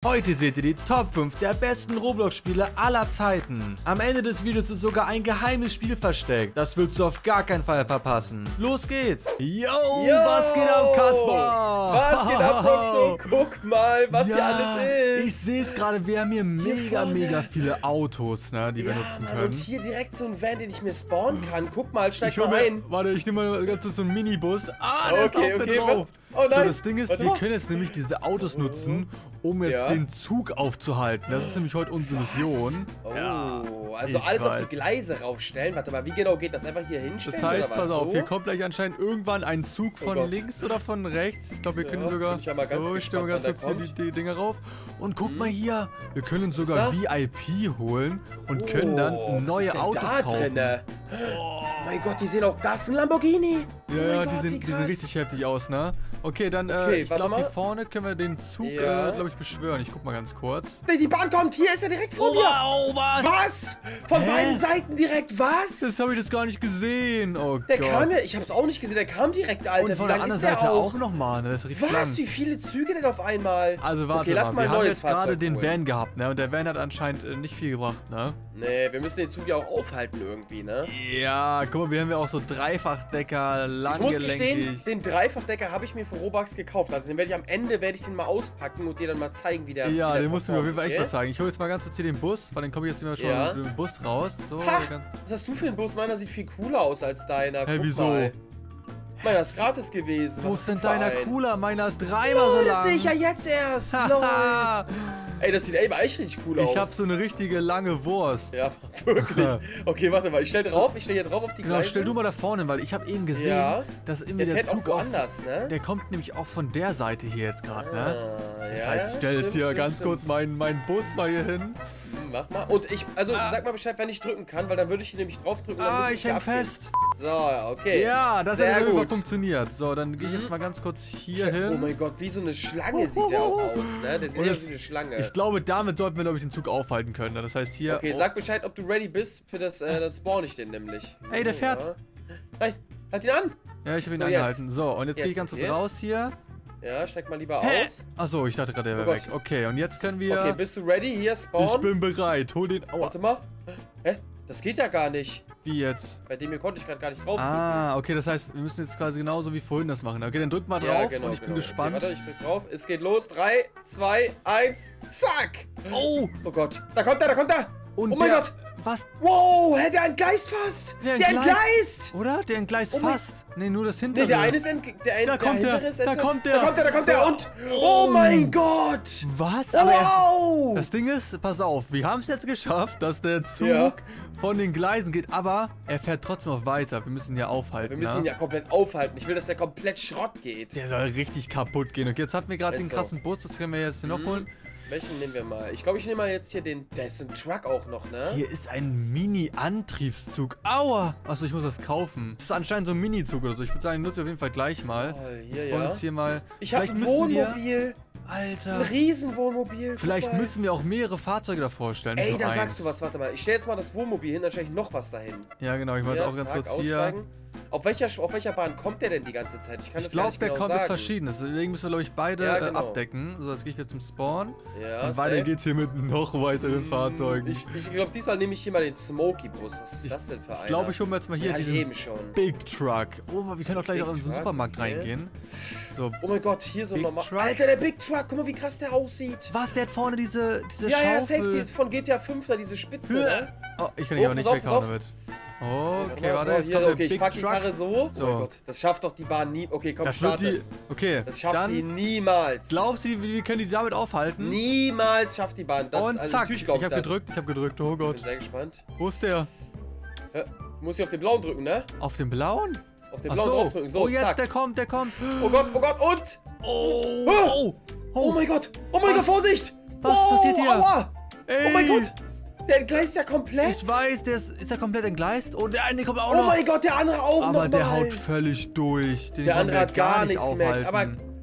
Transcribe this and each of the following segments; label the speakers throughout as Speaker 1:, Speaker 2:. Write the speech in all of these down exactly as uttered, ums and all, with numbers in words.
Speaker 1: Heute seht ihr die Top fünf der besten Roblox-Spiele aller Zeiten. Am Ende des Videos ist sogar ein geheimes Spiel versteckt. Das willst du auf gar keinen Fall verpassen. Los geht's! Yo, Yo was geht ab, Kasper?
Speaker 2: Was geht ab, Roxo? Guck mal, was
Speaker 1: ja,
Speaker 2: hier alles ist.
Speaker 1: Ich sehe es gerade, wir haben hier mega, mega viele Autos, ne, die
Speaker 2: ja,
Speaker 1: wir nutzen
Speaker 2: Mann,
Speaker 1: können.
Speaker 2: Und hier direkt so ein Van, den ich mir spawnen kann. Guck mal, steig
Speaker 1: ich
Speaker 2: mal
Speaker 1: mir,
Speaker 2: ein.
Speaker 1: Warte, ich nehme mal ganz kurz so einen Minibus. Ah, der
Speaker 2: okay,
Speaker 1: ist auch mit
Speaker 2: okay,
Speaker 1: drauf.
Speaker 2: Oh nein.
Speaker 1: So, das Ding ist,
Speaker 2: Warte
Speaker 1: wir
Speaker 2: mal.
Speaker 1: können jetzt nämlich diese Autos nutzen, um jetzt
Speaker 2: Ja.
Speaker 1: den Zug aufzuhalten. Das ist nämlich heute unsere Mission.
Speaker 2: Oh,
Speaker 1: Ja,
Speaker 2: also
Speaker 1: ich
Speaker 2: alles auf
Speaker 1: weiß.
Speaker 2: die Gleise raufstellen. Warte mal, wie genau geht das? Einfach hier hinstellen?
Speaker 1: Das heißt,
Speaker 2: oder was?
Speaker 1: pass auf,
Speaker 2: so?
Speaker 1: hier kommt gleich anscheinend irgendwann ein Zug
Speaker 2: Oh
Speaker 1: von
Speaker 2: Gott.
Speaker 1: links oder von rechts. Ich glaube, wir
Speaker 2: Ja,
Speaker 1: können sogar...
Speaker 2: bin ich ja mal ganz
Speaker 1: so, ich stelle mal ganz
Speaker 2: gespannt,
Speaker 1: kurz
Speaker 2: wann
Speaker 1: hier
Speaker 2: der
Speaker 1: die, die Dinger rauf. Und guck mal hier, wir können uns
Speaker 2: ist
Speaker 1: sogar
Speaker 2: da?
Speaker 1: V I P holen und können dann
Speaker 2: Oh,
Speaker 1: neue
Speaker 2: was ist denn
Speaker 1: Autos
Speaker 2: da
Speaker 1: kaufen.
Speaker 2: drinne? Oh mein Gott, die sehen auch... Das ist ein Lamborghini.
Speaker 1: Ja,
Speaker 2: oh mein
Speaker 1: ja,
Speaker 2: Gott,
Speaker 1: die,
Speaker 2: wie
Speaker 1: sind, die sind
Speaker 2: krass.
Speaker 1: richtig heftig aus, ne? Okay, dann, äh,
Speaker 2: Okay,
Speaker 1: ich
Speaker 2: warte
Speaker 1: glaube, hier
Speaker 2: mal.
Speaker 1: vorne können wir den Zug,
Speaker 2: Ja.
Speaker 1: äh, glaube ich, beschwören. Ich guck mal ganz kurz.
Speaker 2: Die Bahn kommt, hier ist er direkt vor mir.
Speaker 1: Wow, was?
Speaker 2: Was? Von
Speaker 1: Hä?
Speaker 2: beiden Seiten direkt, was?
Speaker 1: Das habe ich das gar nicht gesehen. Oh
Speaker 2: Der
Speaker 1: Gott.
Speaker 2: kam ja, ich hab's auch nicht gesehen, der kam direkt, Alter.
Speaker 1: Und von
Speaker 2: Wie
Speaker 1: der
Speaker 2: lang
Speaker 1: anderen
Speaker 2: ist der
Speaker 1: Seite
Speaker 2: auch?
Speaker 1: auch nochmal, ne? Das ist richtig lang.
Speaker 2: Was? Wie viele Züge denn auf einmal?
Speaker 1: Also warte
Speaker 2: okay, lass
Speaker 1: mal,
Speaker 2: mal
Speaker 1: wir
Speaker 2: ein
Speaker 1: haben
Speaker 2: neues
Speaker 1: jetzt gerade
Speaker 2: Fahrzeug
Speaker 1: den
Speaker 2: holen.
Speaker 1: Van gehabt, ne? Und der Van hat anscheinend äh, nicht viel gebracht, ne?
Speaker 2: Nee, wir müssen den Zug ja auch aufhalten irgendwie, ne?
Speaker 1: Ja, guck mal, wir haben ja auch so Dreifachdecker,
Speaker 2: Ich muss gestehen,
Speaker 1: langgelenkig.
Speaker 2: den Dreifachdecker habe ich mir für Robux gekauft. Also den werde ich am Ende, werde ich den mal auspacken und dir dann mal zeigen, wie der
Speaker 1: Ja,
Speaker 2: wie der
Speaker 1: den musst du mir auf jeden Fall echt mal
Speaker 2: performt,
Speaker 1: zeigen. Ich hole jetzt mal ganz kurz hier den Bus, weil dann komme ich jetzt immer schon
Speaker 2: Ja.
Speaker 1: mit dem Bus raus. So,
Speaker 2: Ha!
Speaker 1: ganz...
Speaker 2: Was hast du für einen Bus? Meiner sieht viel cooler aus als deiner.
Speaker 1: Hä,
Speaker 2: Guck
Speaker 1: wieso?
Speaker 2: Mal. Meiner ist gratis gewesen.
Speaker 1: Wo
Speaker 2: Was
Speaker 1: ist denn
Speaker 2: für ein
Speaker 1: deiner
Speaker 2: Verein?
Speaker 1: cooler? Meiner ist dreimal
Speaker 2: Oh,
Speaker 1: so
Speaker 2: das
Speaker 1: lang.
Speaker 2: sehe ich ja jetzt erst. Lol.
Speaker 1: Haha.
Speaker 2: Ey, das sieht ey, aber echt richtig cool aus.
Speaker 1: Ich habe so eine richtige lange Wurst.
Speaker 2: Ja, wirklich. Okay, warte mal, ich stell drauf, ich stell hier drauf auf die
Speaker 1: Genau,
Speaker 2: Gleise.
Speaker 1: stell du mal da vorne hin, weil ich habe eben gesehen,
Speaker 2: Ja.
Speaker 1: dass irgendwie
Speaker 2: Der
Speaker 1: der,
Speaker 2: fährt auch
Speaker 1: Zug auf,
Speaker 2: woanders, ne?
Speaker 1: der kommt nämlich auch von der Seite hier jetzt gerade, ne?
Speaker 2: Ah,
Speaker 1: Das
Speaker 2: ja,
Speaker 1: heißt, ich stelle jetzt
Speaker 2: stimmt,
Speaker 1: hier
Speaker 2: stimmt,
Speaker 1: ganz
Speaker 2: stimmt.
Speaker 1: kurz meinen meinen Bus mal hier hin.
Speaker 2: Hm, Mach mal. Und ich, also sag mal Bescheid, wenn ich drücken kann, weil dann würde ich hier nämlich draufdrücken. und dann
Speaker 1: Ah,
Speaker 2: müsste
Speaker 1: ich
Speaker 2: hier
Speaker 1: häng
Speaker 2: abgehen.
Speaker 1: fest.
Speaker 2: So, okay.
Speaker 1: Ja, das
Speaker 2: Sehr
Speaker 1: hat auf jeden Fall
Speaker 2: gut.
Speaker 1: funktioniert. So, dann gehe ich jetzt mal ganz kurz hier
Speaker 2: Oh
Speaker 1: hin.
Speaker 2: mein Gott, wie so eine Schlange sieht der auch aus, ne? Der sieht
Speaker 1: Und
Speaker 2: ja
Speaker 1: jetzt-
Speaker 2: wie eine Schlange.
Speaker 1: Ich glaube, damit sollten wir, glaube ich, den Zug aufhalten können. Das heißt hier...
Speaker 2: Okay,
Speaker 1: oh,
Speaker 2: sag Bescheid, ob du ready bist für das, äh, dann spawn ich den nämlich.
Speaker 1: Ey, der fährt.
Speaker 2: Ja. Nein, halt ihn an!
Speaker 1: Ja, ich habe ihn
Speaker 2: So,
Speaker 1: angehalten. So, und jetzt, gehe ich
Speaker 2: Jetzt,
Speaker 1: ganz kurz
Speaker 2: okay.
Speaker 1: raus hier.
Speaker 2: Ja, steig mal lieber
Speaker 1: Hä?
Speaker 2: aus.
Speaker 1: Achso, ich dachte gerade, der
Speaker 2: Oh
Speaker 1: wäre
Speaker 2: Gott.
Speaker 1: weg. Okay, und jetzt können wir...
Speaker 2: Okay, bist du ready? Hier, spawn.
Speaker 1: ich bin bereit. Hol den... Aua.
Speaker 2: Warte mal. Hä? Das geht ja gar nicht.
Speaker 1: Wie jetzt?
Speaker 2: Bei dem hier konnte ich gerade gar nicht drauf.
Speaker 1: Ah, okay, das heißt, wir müssen jetzt quasi genauso wie vorhin das machen. Okay, dann drück mal drauf
Speaker 2: Ja, genau,
Speaker 1: und ich bin
Speaker 2: genau.
Speaker 1: gespannt.
Speaker 2: Okay, warte, ich drück drauf. Es geht los. drei, zwei, eins, zack!
Speaker 1: Oh!
Speaker 2: Oh Gott. Da kommt er, da kommt er!
Speaker 1: Und
Speaker 2: oh mein
Speaker 1: der,
Speaker 2: Gott!
Speaker 1: Was?
Speaker 2: Wow, hä, der entgleist fast!
Speaker 1: Der
Speaker 2: Der
Speaker 1: entgleist.
Speaker 2: entgleist!
Speaker 1: Oder? Der entgleist
Speaker 2: Oh mein-
Speaker 1: fast. Nee, nur das hintere.
Speaker 2: Nee, der eine ist ent... Der, ein-
Speaker 1: Da
Speaker 2: der
Speaker 1: kommt der,
Speaker 2: hintere ist
Speaker 1: da
Speaker 2: entgleist.
Speaker 1: kommt der.
Speaker 2: Da kommt der, da kommt der und... Oh mein Gott!
Speaker 1: Was? Aber er,
Speaker 2: Wow!
Speaker 1: das Ding ist, pass auf, wir haben es jetzt geschafft, dass der Zug
Speaker 2: Ja.
Speaker 1: von den Gleisen geht, aber er fährt trotzdem noch weiter. Wir müssen ihn ja aufhalten.
Speaker 2: Wir müssen ihn
Speaker 1: ne?
Speaker 2: ja komplett aufhalten. Ich will, dass der komplett Schrott geht.
Speaker 1: Der soll richtig kaputt gehen. Und jetzt hatten wir gerade
Speaker 2: Ist
Speaker 1: den
Speaker 2: so.
Speaker 1: krassen Bus, das können wir jetzt hier noch holen.
Speaker 2: Welchen nehmen wir mal? Ich glaube, ich nehme mal jetzt hier den... Der ist ein Truck auch noch, ne?
Speaker 1: Hier ist ein Mini-Antriebszug. Aua! Achso, ich muss das kaufen. Das ist anscheinend so ein Mini-Zug oder so. Ich würde sagen, den nutze ich auf jeden Fall gleich mal.
Speaker 2: Oh, hier,
Speaker 1: ich spawn
Speaker 2: ja.
Speaker 1: jetzt hier mal.
Speaker 2: Ich habe
Speaker 1: Vielleicht
Speaker 2: ein
Speaker 1: müssen wir.
Speaker 2: Wohnmobil.
Speaker 1: Alter.
Speaker 2: Ein Riesenwohnmobil. guck
Speaker 1: Vielleicht
Speaker 2: mal.
Speaker 1: müssen wir auch mehrere Fahrzeuge davor stellen. nicht
Speaker 2: Ey,
Speaker 1: nur
Speaker 2: da
Speaker 1: eins.
Speaker 2: sagst du was. Warte mal. Ich stelle jetzt mal das Wohnmobil hin, dann stelle ich noch was dahin.
Speaker 1: Ja, genau. Ich mache jetzt
Speaker 2: Ja,
Speaker 1: auch ganz
Speaker 2: zack,
Speaker 1: kurz hier.
Speaker 2: aussteigen. Auf welcher, auf welcher Bahn kommt der denn die ganze Zeit? Ich kann
Speaker 1: Ich
Speaker 2: das gar
Speaker 1: glaube,
Speaker 2: nicht
Speaker 1: der
Speaker 2: genau
Speaker 1: kommt
Speaker 2: sagen.
Speaker 1: jetzt verschiedenes. Deswegen müssen wir, glaube ich, beide
Speaker 2: Ja,
Speaker 1: äh,
Speaker 2: genau.
Speaker 1: abdecken. So, jetzt gehe ich wieder zum Spawn.
Speaker 2: Ja,
Speaker 1: Und weiter
Speaker 2: safe.
Speaker 1: geht's hier mit noch weiteren Fahrzeugen.
Speaker 2: Ich, ich glaube, diesmal nehme ich hier mal den Smokey-Bus. Was ist
Speaker 1: Ich-
Speaker 2: das denn für einer?
Speaker 1: Ich glaube, ich hole mir jetzt mal hier
Speaker 2: Den hatte ich
Speaker 1: diesen
Speaker 2: eben schon.
Speaker 1: Big Truck. Oh, wir können auch gleich
Speaker 2: Big
Speaker 1: noch in den
Speaker 2: Truck,
Speaker 1: Supermarkt
Speaker 2: okay.
Speaker 1: reingehen. So.
Speaker 2: Oh mein Gott, hier so
Speaker 1: Big
Speaker 2: nochmal.
Speaker 1: Truck.
Speaker 2: Alter, der Big Truck. Guck mal, wie krass der aussieht.
Speaker 1: Was? Der hat vorne diese, diese
Speaker 2: Ja, ja, safe.
Speaker 1: Schaufel.
Speaker 2: Die ist von G T A fünf da, diese Spitze. Ne?
Speaker 1: Oh, ich kann
Speaker 2: Oh,
Speaker 1: ihn aber nicht
Speaker 2: pass auf,
Speaker 1: weghauen
Speaker 2: pass
Speaker 1: damit. Okay,
Speaker 2: Warte mal,
Speaker 1: warte,
Speaker 2: so,
Speaker 1: jetzt
Speaker 2: hier,
Speaker 1: kommt der
Speaker 2: okay, ich
Speaker 1: Big
Speaker 2: pack die
Speaker 1: Truck.
Speaker 2: Karre so.
Speaker 1: So.
Speaker 2: Oh mein Gott, das schafft doch die Bahn nie. Okay, komm,
Speaker 1: Das wird
Speaker 2: starte.
Speaker 1: die... Okay,
Speaker 2: Das schafft
Speaker 1: dann
Speaker 2: die niemals.
Speaker 1: glaubst du, wir wir können die damit aufhalten?
Speaker 2: Niemals schafft die Bahn. Das,
Speaker 1: Und
Speaker 2: also
Speaker 1: zack,
Speaker 2: natürlich
Speaker 1: ich
Speaker 2: glaub
Speaker 1: hab
Speaker 2: das.
Speaker 1: gedrückt, ich hab gedrückt, oh
Speaker 2: Ich
Speaker 1: Gott.
Speaker 2: bin sehr gespannt.
Speaker 1: Wo ist der?
Speaker 2: Ja, muss ich auf den blauen drücken, ne?
Speaker 1: Auf dem blauen?
Speaker 2: Auf den
Speaker 1: Ach
Speaker 2: blauen
Speaker 1: so.
Speaker 2: draufdrücken. So,
Speaker 1: Oh, jetzt,
Speaker 2: zack.
Speaker 1: der kommt, der kommt.
Speaker 2: Oh Gott, oh Gott, und?
Speaker 1: Oh,
Speaker 2: Ah!
Speaker 1: oh,
Speaker 2: Oh mein Gott, oh mein
Speaker 1: Was?
Speaker 2: Gott, Vorsicht!
Speaker 1: Was
Speaker 2: oh,
Speaker 1: passiert hier?
Speaker 2: Aua.
Speaker 1: Ey.
Speaker 2: Oh mein Gott, der entgleist ja komplett.
Speaker 1: Ich weiß, der ist, ist ja komplett entgleist. Und der eine kommt auch
Speaker 2: Oh
Speaker 1: noch.
Speaker 2: mein Gott, der andere auch noch
Speaker 1: Aber der
Speaker 2: mal.
Speaker 1: haut völlig durch. Den
Speaker 2: Der
Speaker 1: kann
Speaker 2: andere hat gar nichts
Speaker 1: aufhalten.
Speaker 2: gemerkt. Aber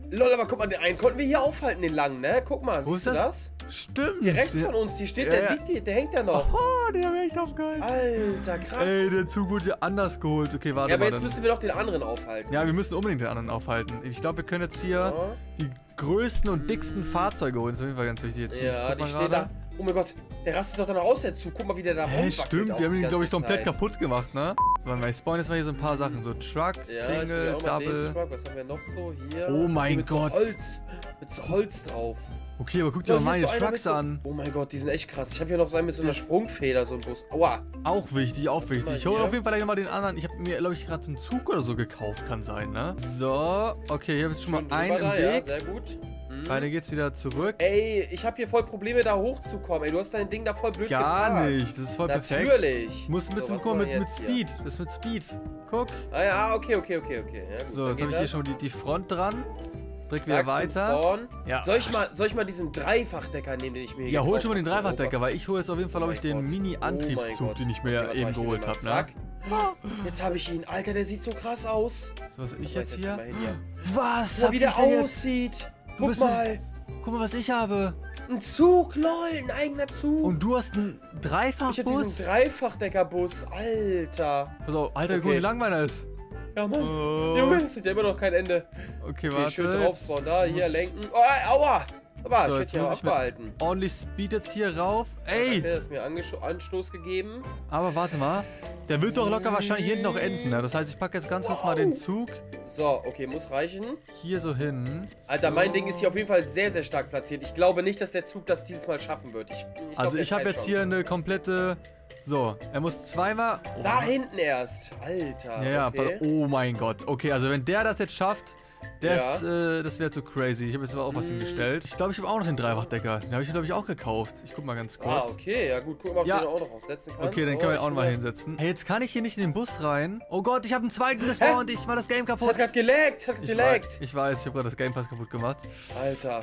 Speaker 2: Lol, aber guck mal, den einen konnten wir hier aufhalten, den langen, ne? Guck mal,
Speaker 1: Wo
Speaker 2: siehst
Speaker 1: ist
Speaker 2: du
Speaker 1: das?
Speaker 2: das?
Speaker 1: Stimmt.
Speaker 2: Hier rechts
Speaker 1: der,
Speaker 2: von uns, hier steht,
Speaker 1: Ja,
Speaker 2: der
Speaker 1: ja.
Speaker 2: liegt hier, der hängt ja noch.
Speaker 1: Oh, den hab ich echt aufgehalten.
Speaker 2: Alter, krass.
Speaker 1: Ey, der Zug wurde ja anders geholt. Okay, warte
Speaker 2: ja, aber
Speaker 1: mal.
Speaker 2: jetzt
Speaker 1: Dann.
Speaker 2: müssen wir doch den anderen aufhalten.
Speaker 1: Ja, wir müssen unbedingt den anderen aufhalten. Ich glaube, wir können jetzt hier
Speaker 2: Ja.
Speaker 1: die größten und dicksten Fahrzeuge holen. Das ist auf jeden Fall ganz wichtig. Jetzt hier, ich
Speaker 2: Ja,
Speaker 1: guck
Speaker 2: die
Speaker 1: mal
Speaker 2: stehen
Speaker 1: gerade.
Speaker 2: da. Oh mein Gott, der rastet doch dann aus, der Zug. Guck mal, wie der da
Speaker 1: Hä,
Speaker 2: rumwackelt
Speaker 1: stimmt,
Speaker 2: auch
Speaker 1: wir haben
Speaker 2: die
Speaker 1: ihn, glaube ich,
Speaker 2: ganze
Speaker 1: komplett
Speaker 2: Zeit.
Speaker 1: kaputt gemacht, ne? So, warte mal, ich spawn jetzt mal hier so ein paar Sachen. So Truck,
Speaker 2: Ja, ich will
Speaker 1: Single,
Speaker 2: auch mal den
Speaker 1: Double.
Speaker 2: Truck. Was haben wir noch so? Hier.
Speaker 1: Oh mein
Speaker 2: mit
Speaker 1: Gott.
Speaker 2: So Holz, mit so Holz drauf.
Speaker 1: Okay, aber guck dir
Speaker 2: Guck
Speaker 1: mal
Speaker 2: hier
Speaker 1: meine
Speaker 2: ist so einer
Speaker 1: Trucks
Speaker 2: mit so,
Speaker 1: an.
Speaker 2: Oh mein Gott, die sind echt krass. Ich habe hier noch so einen mit so einer
Speaker 1: Das-
Speaker 2: Sprungfeder, so ein Bus. Aua.
Speaker 1: Auch wichtig, auch wichtig.
Speaker 2: Mal
Speaker 1: Ich hole
Speaker 2: hier.
Speaker 1: auf jeden Fall gleich nochmal den anderen. Ich habe mir, glaube ich, gerade so einen Zug oder so gekauft, kann sein, ne? So, okay, ich habe jetzt schon mal
Speaker 2: Schön
Speaker 1: einen
Speaker 2: drüber
Speaker 1: im
Speaker 2: da, ja,
Speaker 1: Weg.
Speaker 2: sehr gut. Mhm.
Speaker 1: Weiter geht's wieder zurück.
Speaker 2: Ey, ich habe hier voll Probleme, da hochzukommen. Ey, du hast dein Ding da voll blöd
Speaker 1: Gar
Speaker 2: geparkt.
Speaker 1: nicht, das ist voll perfekt.
Speaker 2: Natürlich.
Speaker 1: Muss ein bisschen,
Speaker 2: was
Speaker 1: guck mal,
Speaker 2: machen
Speaker 1: mit,
Speaker 2: wir
Speaker 1: mit
Speaker 2: jetzt
Speaker 1: Speed. Das ist mit Speed. Guck.
Speaker 2: Hier? Ah ja, okay, okay, okay, okay. Ja, gut,
Speaker 1: So,
Speaker 2: dann
Speaker 1: jetzt habe
Speaker 2: geht
Speaker 1: ich hier
Speaker 2: das.
Speaker 1: schon die, die Front dran. Direkt
Speaker 2: Zack,
Speaker 1: wieder
Speaker 2: zum
Speaker 1: weiter.
Speaker 2: Spawn.
Speaker 1: Ja.
Speaker 2: Soll ich, mal, soll ich mal diesen Dreifachdecker nehmen, den ich mir hier
Speaker 1: Ja, hol
Speaker 2: gekauft
Speaker 1: schon mal den
Speaker 2: hab?
Speaker 1: Dreifachdecker, weil ich hole jetzt auf jeden Fall, glaube ich,
Speaker 2: Oh
Speaker 1: den
Speaker 2: mein Gott.
Speaker 1: Mini-Antriebszug,
Speaker 2: Oh mein
Speaker 1: den ich
Speaker 2: Gott.
Speaker 1: mir
Speaker 2: Okay,
Speaker 1: eben
Speaker 2: warte, ich
Speaker 1: geholt
Speaker 2: nehme
Speaker 1: habe,
Speaker 2: mal.
Speaker 1: ne?
Speaker 2: Zack. Jetzt habe ich ihn. Alter, der sieht so krass aus.
Speaker 1: So, was hab ich
Speaker 2: Warte,
Speaker 1: jetzt hier?
Speaker 2: mal hin hier.
Speaker 1: Was
Speaker 2: Guck mal,
Speaker 1: hab
Speaker 2: wie
Speaker 1: ich
Speaker 2: der
Speaker 1: denn jetzt?
Speaker 2: aussieht.
Speaker 1: Du
Speaker 2: Guck
Speaker 1: bist mit-
Speaker 2: mal.
Speaker 1: Guck mal, was ich habe.
Speaker 2: Ein Zug, lol, ein eigener Zug.
Speaker 1: Und du hast einen
Speaker 2: ich habe
Speaker 1: Dreifachbus?
Speaker 2: diesen Dreifachdeckerbus. Alter.
Speaker 1: Pass auf, Alter,
Speaker 2: Okay.
Speaker 1: guck mal, wie lang meiner ist.
Speaker 2: Ja, Mann.
Speaker 1: Oh.
Speaker 2: Junge, das hat ja immer noch kein Ende.
Speaker 1: Okay,
Speaker 2: Okay,
Speaker 1: warte.
Speaker 2: schön draufbauen. Da, hier,
Speaker 1: Muss-
Speaker 2: lenken. Oh, ey, aua. Aber
Speaker 1: So,
Speaker 2: ich
Speaker 1: jetzt
Speaker 2: hätte ja
Speaker 1: muss ich mit-
Speaker 2: abgehalten.
Speaker 1: Ordentlich Speed jetzt hier rauf. Ey!
Speaker 2: Okay, das mir Angesto- Anstoß gegeben.
Speaker 1: Aber warte mal. Der wird doch locker wahrscheinlich hinten noch enden, ne? Das heißt, ich packe jetzt ganz kurz mal den Zug
Speaker 2: So, okay, muss reichen.
Speaker 1: hier so hin.
Speaker 2: Alter,
Speaker 1: so.
Speaker 2: mein Ding ist hier auf jeden Fall sehr, sehr stark platziert. Ich glaube nicht, dass der Zug das dieses Mal schaffen wird. Ich, ich glaub,
Speaker 1: Also
Speaker 2: der
Speaker 1: ich
Speaker 2: hat
Speaker 1: habe
Speaker 2: keine
Speaker 1: jetzt hier
Speaker 2: Chance.
Speaker 1: eine komplette... So, er muss zweimal... Oh.
Speaker 2: Da hinten erst. Alter.
Speaker 1: Ja, ja,
Speaker 2: okay.
Speaker 1: pardon. Oh mein Gott. Okay, also wenn der das jetzt schafft, der
Speaker 2: Ja.
Speaker 1: ist, äh, das wäre zu crazy. Ich habe jetzt aber auch was
Speaker 2: Mm.
Speaker 1: hingestellt. Ich glaube, ich habe auch noch den Dreifachdecker. Den habe ich mir, glaube ich, auch gekauft. Ich guck mal ganz kurz.
Speaker 2: Ah, okay. Ja, gut. Guck mal, ob
Speaker 1: Ja.
Speaker 2: du den auch noch aufsetzen kannst.
Speaker 1: Okay, den
Speaker 2: So,
Speaker 1: können wir
Speaker 2: ich
Speaker 1: auch noch mal
Speaker 2: hol-
Speaker 1: hinsetzen. Hey, jetzt kann ich hier nicht in den Bus rein. Oh Gott, ich habe einen zweiten gespawnt. Ich mach das Game
Speaker 2: Es
Speaker 1: kaputt.
Speaker 2: hat gerade gelaggt. Es hat
Speaker 1: Ich
Speaker 2: gelaggt.
Speaker 1: weiß, ich weiß, ich habe gerade das Game Pass kaputt gemacht.
Speaker 2: Alter.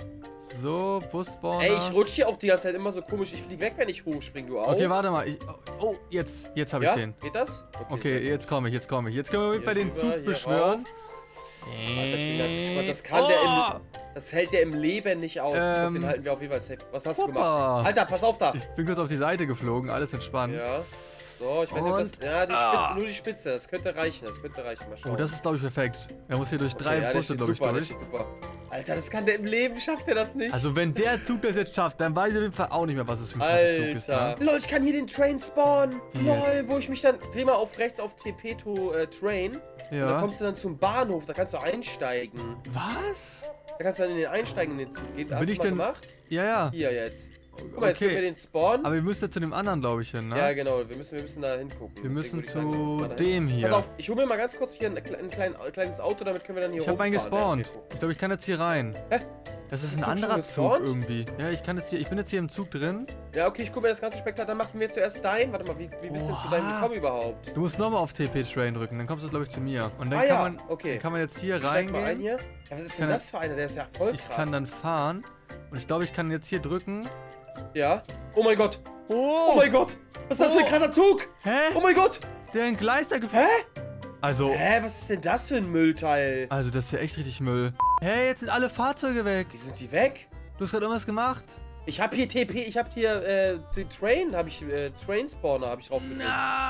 Speaker 1: So, Busspawner.
Speaker 2: Ey, ich rutsch hier auch die ganze Zeit immer so komisch. Ich flieg weg, wenn ich hochspring. Du auch?
Speaker 1: Okay, warte mal. Ich, oh, jetzt, jetzt habe ich
Speaker 2: Ja?
Speaker 1: den.
Speaker 2: Geht das?
Speaker 1: Okay,
Speaker 2: sehr
Speaker 1: jetzt komme ich, jetzt komme ich. Jetzt können wir auf jeden Fall
Speaker 2: Hier
Speaker 1: den
Speaker 2: rüber,
Speaker 1: Zug
Speaker 2: hier
Speaker 1: beschwören.
Speaker 2: rauf. Alter, ich bin ganz gespannt. Das kann
Speaker 1: oh!
Speaker 2: der im, das hält der im Leben nicht aus. ich glaub,
Speaker 1: Ähm,
Speaker 2: den halten wir auf jeden Fall safe. Was hast du
Speaker 1: Hoppa.
Speaker 2: gemacht? Alter, pass auf da.
Speaker 1: Ich bin kurz auf die Seite geflogen, alles entspannt.
Speaker 2: Ja. So, ich weiß nicht, ob das...
Speaker 1: Und-
Speaker 2: Ja, die
Speaker 1: Ah.
Speaker 2: Spitze, nur die Spitze. Das könnte reichen, das könnte reichen. Mal schauen.
Speaker 1: Oh, das ist, glaube ich, perfekt. Er muss hier durch
Speaker 2: Okay,
Speaker 1: drei
Speaker 2: ja, der
Speaker 1: Busse,
Speaker 2: steht
Speaker 1: glaube ich,
Speaker 2: super, der
Speaker 1: durch.
Speaker 2: steht super. Alter, das kann der im Leben, schafft er das nicht?
Speaker 1: Also, wenn der Zug das jetzt schafft, dann weiß ich auf jeden Fall auch nicht mehr, was das für ein krasser Zug ist.
Speaker 2: Alter.
Speaker 1: Ne?
Speaker 2: Lol, ich kann hier den Train spawnen.
Speaker 1: Wie
Speaker 2: Lol,
Speaker 1: jetzt?
Speaker 2: wo ich mich dann... Dreh mal auf rechts auf T P to äh, Train. Und dann
Speaker 1: Ja.
Speaker 2: kommst du dann zum Bahnhof, da kannst du einsteigen.
Speaker 1: Was?
Speaker 2: Da kannst du dann in den Einsteigen in den Zug gehen. Hast
Speaker 1: Bin
Speaker 2: du
Speaker 1: ich
Speaker 2: mal
Speaker 1: denn-
Speaker 2: gemacht?
Speaker 1: Ja, ja.
Speaker 2: Hier jetzt. Guck mal, jetzt können wir
Speaker 1: Okay.
Speaker 2: den spawnen.
Speaker 1: Aber wir müssen ja zu dem anderen, glaube ich, hin, ne?
Speaker 2: Ja, genau. Wir müssen, wir müssen da hingucken.
Speaker 1: Wir
Speaker 2: Deswegen
Speaker 1: müssen
Speaker 2: würde ich sagen,
Speaker 1: zu
Speaker 2: lass uns mal dahin.
Speaker 1: dem hier.
Speaker 2: Pass auf, ich hole mir mal ganz kurz hier ein, ein, klein, ein kleines Auto, damit können wir dann hier
Speaker 1: Ich habe einen
Speaker 2: rumfahren.
Speaker 1: gespawnt.
Speaker 2: Ja, okay,
Speaker 1: Ich glaube, ich kann jetzt hier rein.
Speaker 2: Hä?
Speaker 1: Das ist
Speaker 2: Ist
Speaker 1: ein
Speaker 2: der Zug
Speaker 1: anderer
Speaker 2: schon
Speaker 1: Zug
Speaker 2: gespawnt?
Speaker 1: irgendwie. Ja, ich kann jetzt hier, ich bin jetzt hier im Zug drin.
Speaker 2: ja, okay, ich gucke mir das ganze Spektakel. Dann machen wir zuerst dein. Warte mal, wie, wie bist du zu deinem
Speaker 1: Oha.
Speaker 2: gekommen überhaupt?
Speaker 1: Du musst nochmal auf T P-Train drücken, dann kommst du, glaube ich, zu mir. Und dann
Speaker 2: Ah
Speaker 1: kann,
Speaker 2: ja,
Speaker 1: man,
Speaker 2: okay.
Speaker 1: dann kann man jetzt hier
Speaker 2: Ich steig mal ein
Speaker 1: reingehen.
Speaker 2: hier. Ja, was ist denn
Speaker 1: kann
Speaker 2: das für einer? Der ist ja voll krass.
Speaker 1: Ich kann dann fahren. Und ich glaube, ich kann jetzt hier drücken.
Speaker 2: Ja. Oh mein Gott.
Speaker 1: Oh!
Speaker 2: Oh mein Gott. Was ist das für ein
Speaker 1: Oh.
Speaker 2: krasser Zug?
Speaker 1: Hä?
Speaker 2: Oh mein Gott.
Speaker 1: Der Entgleister gefahren.
Speaker 2: Hä?
Speaker 1: Also,
Speaker 2: Hä, was ist denn das für ein Müllteil?
Speaker 1: also das ist ja echt richtig Müll. Hey, jetzt sind alle Fahrzeuge weg.
Speaker 2: Wie sind die weg?
Speaker 1: Du hast gerade irgendwas gemacht?
Speaker 2: Ich habe hier T P, ich habe hier äh, die Train, habe ich äh, Train Spawner, habe ich drauf gedrückt.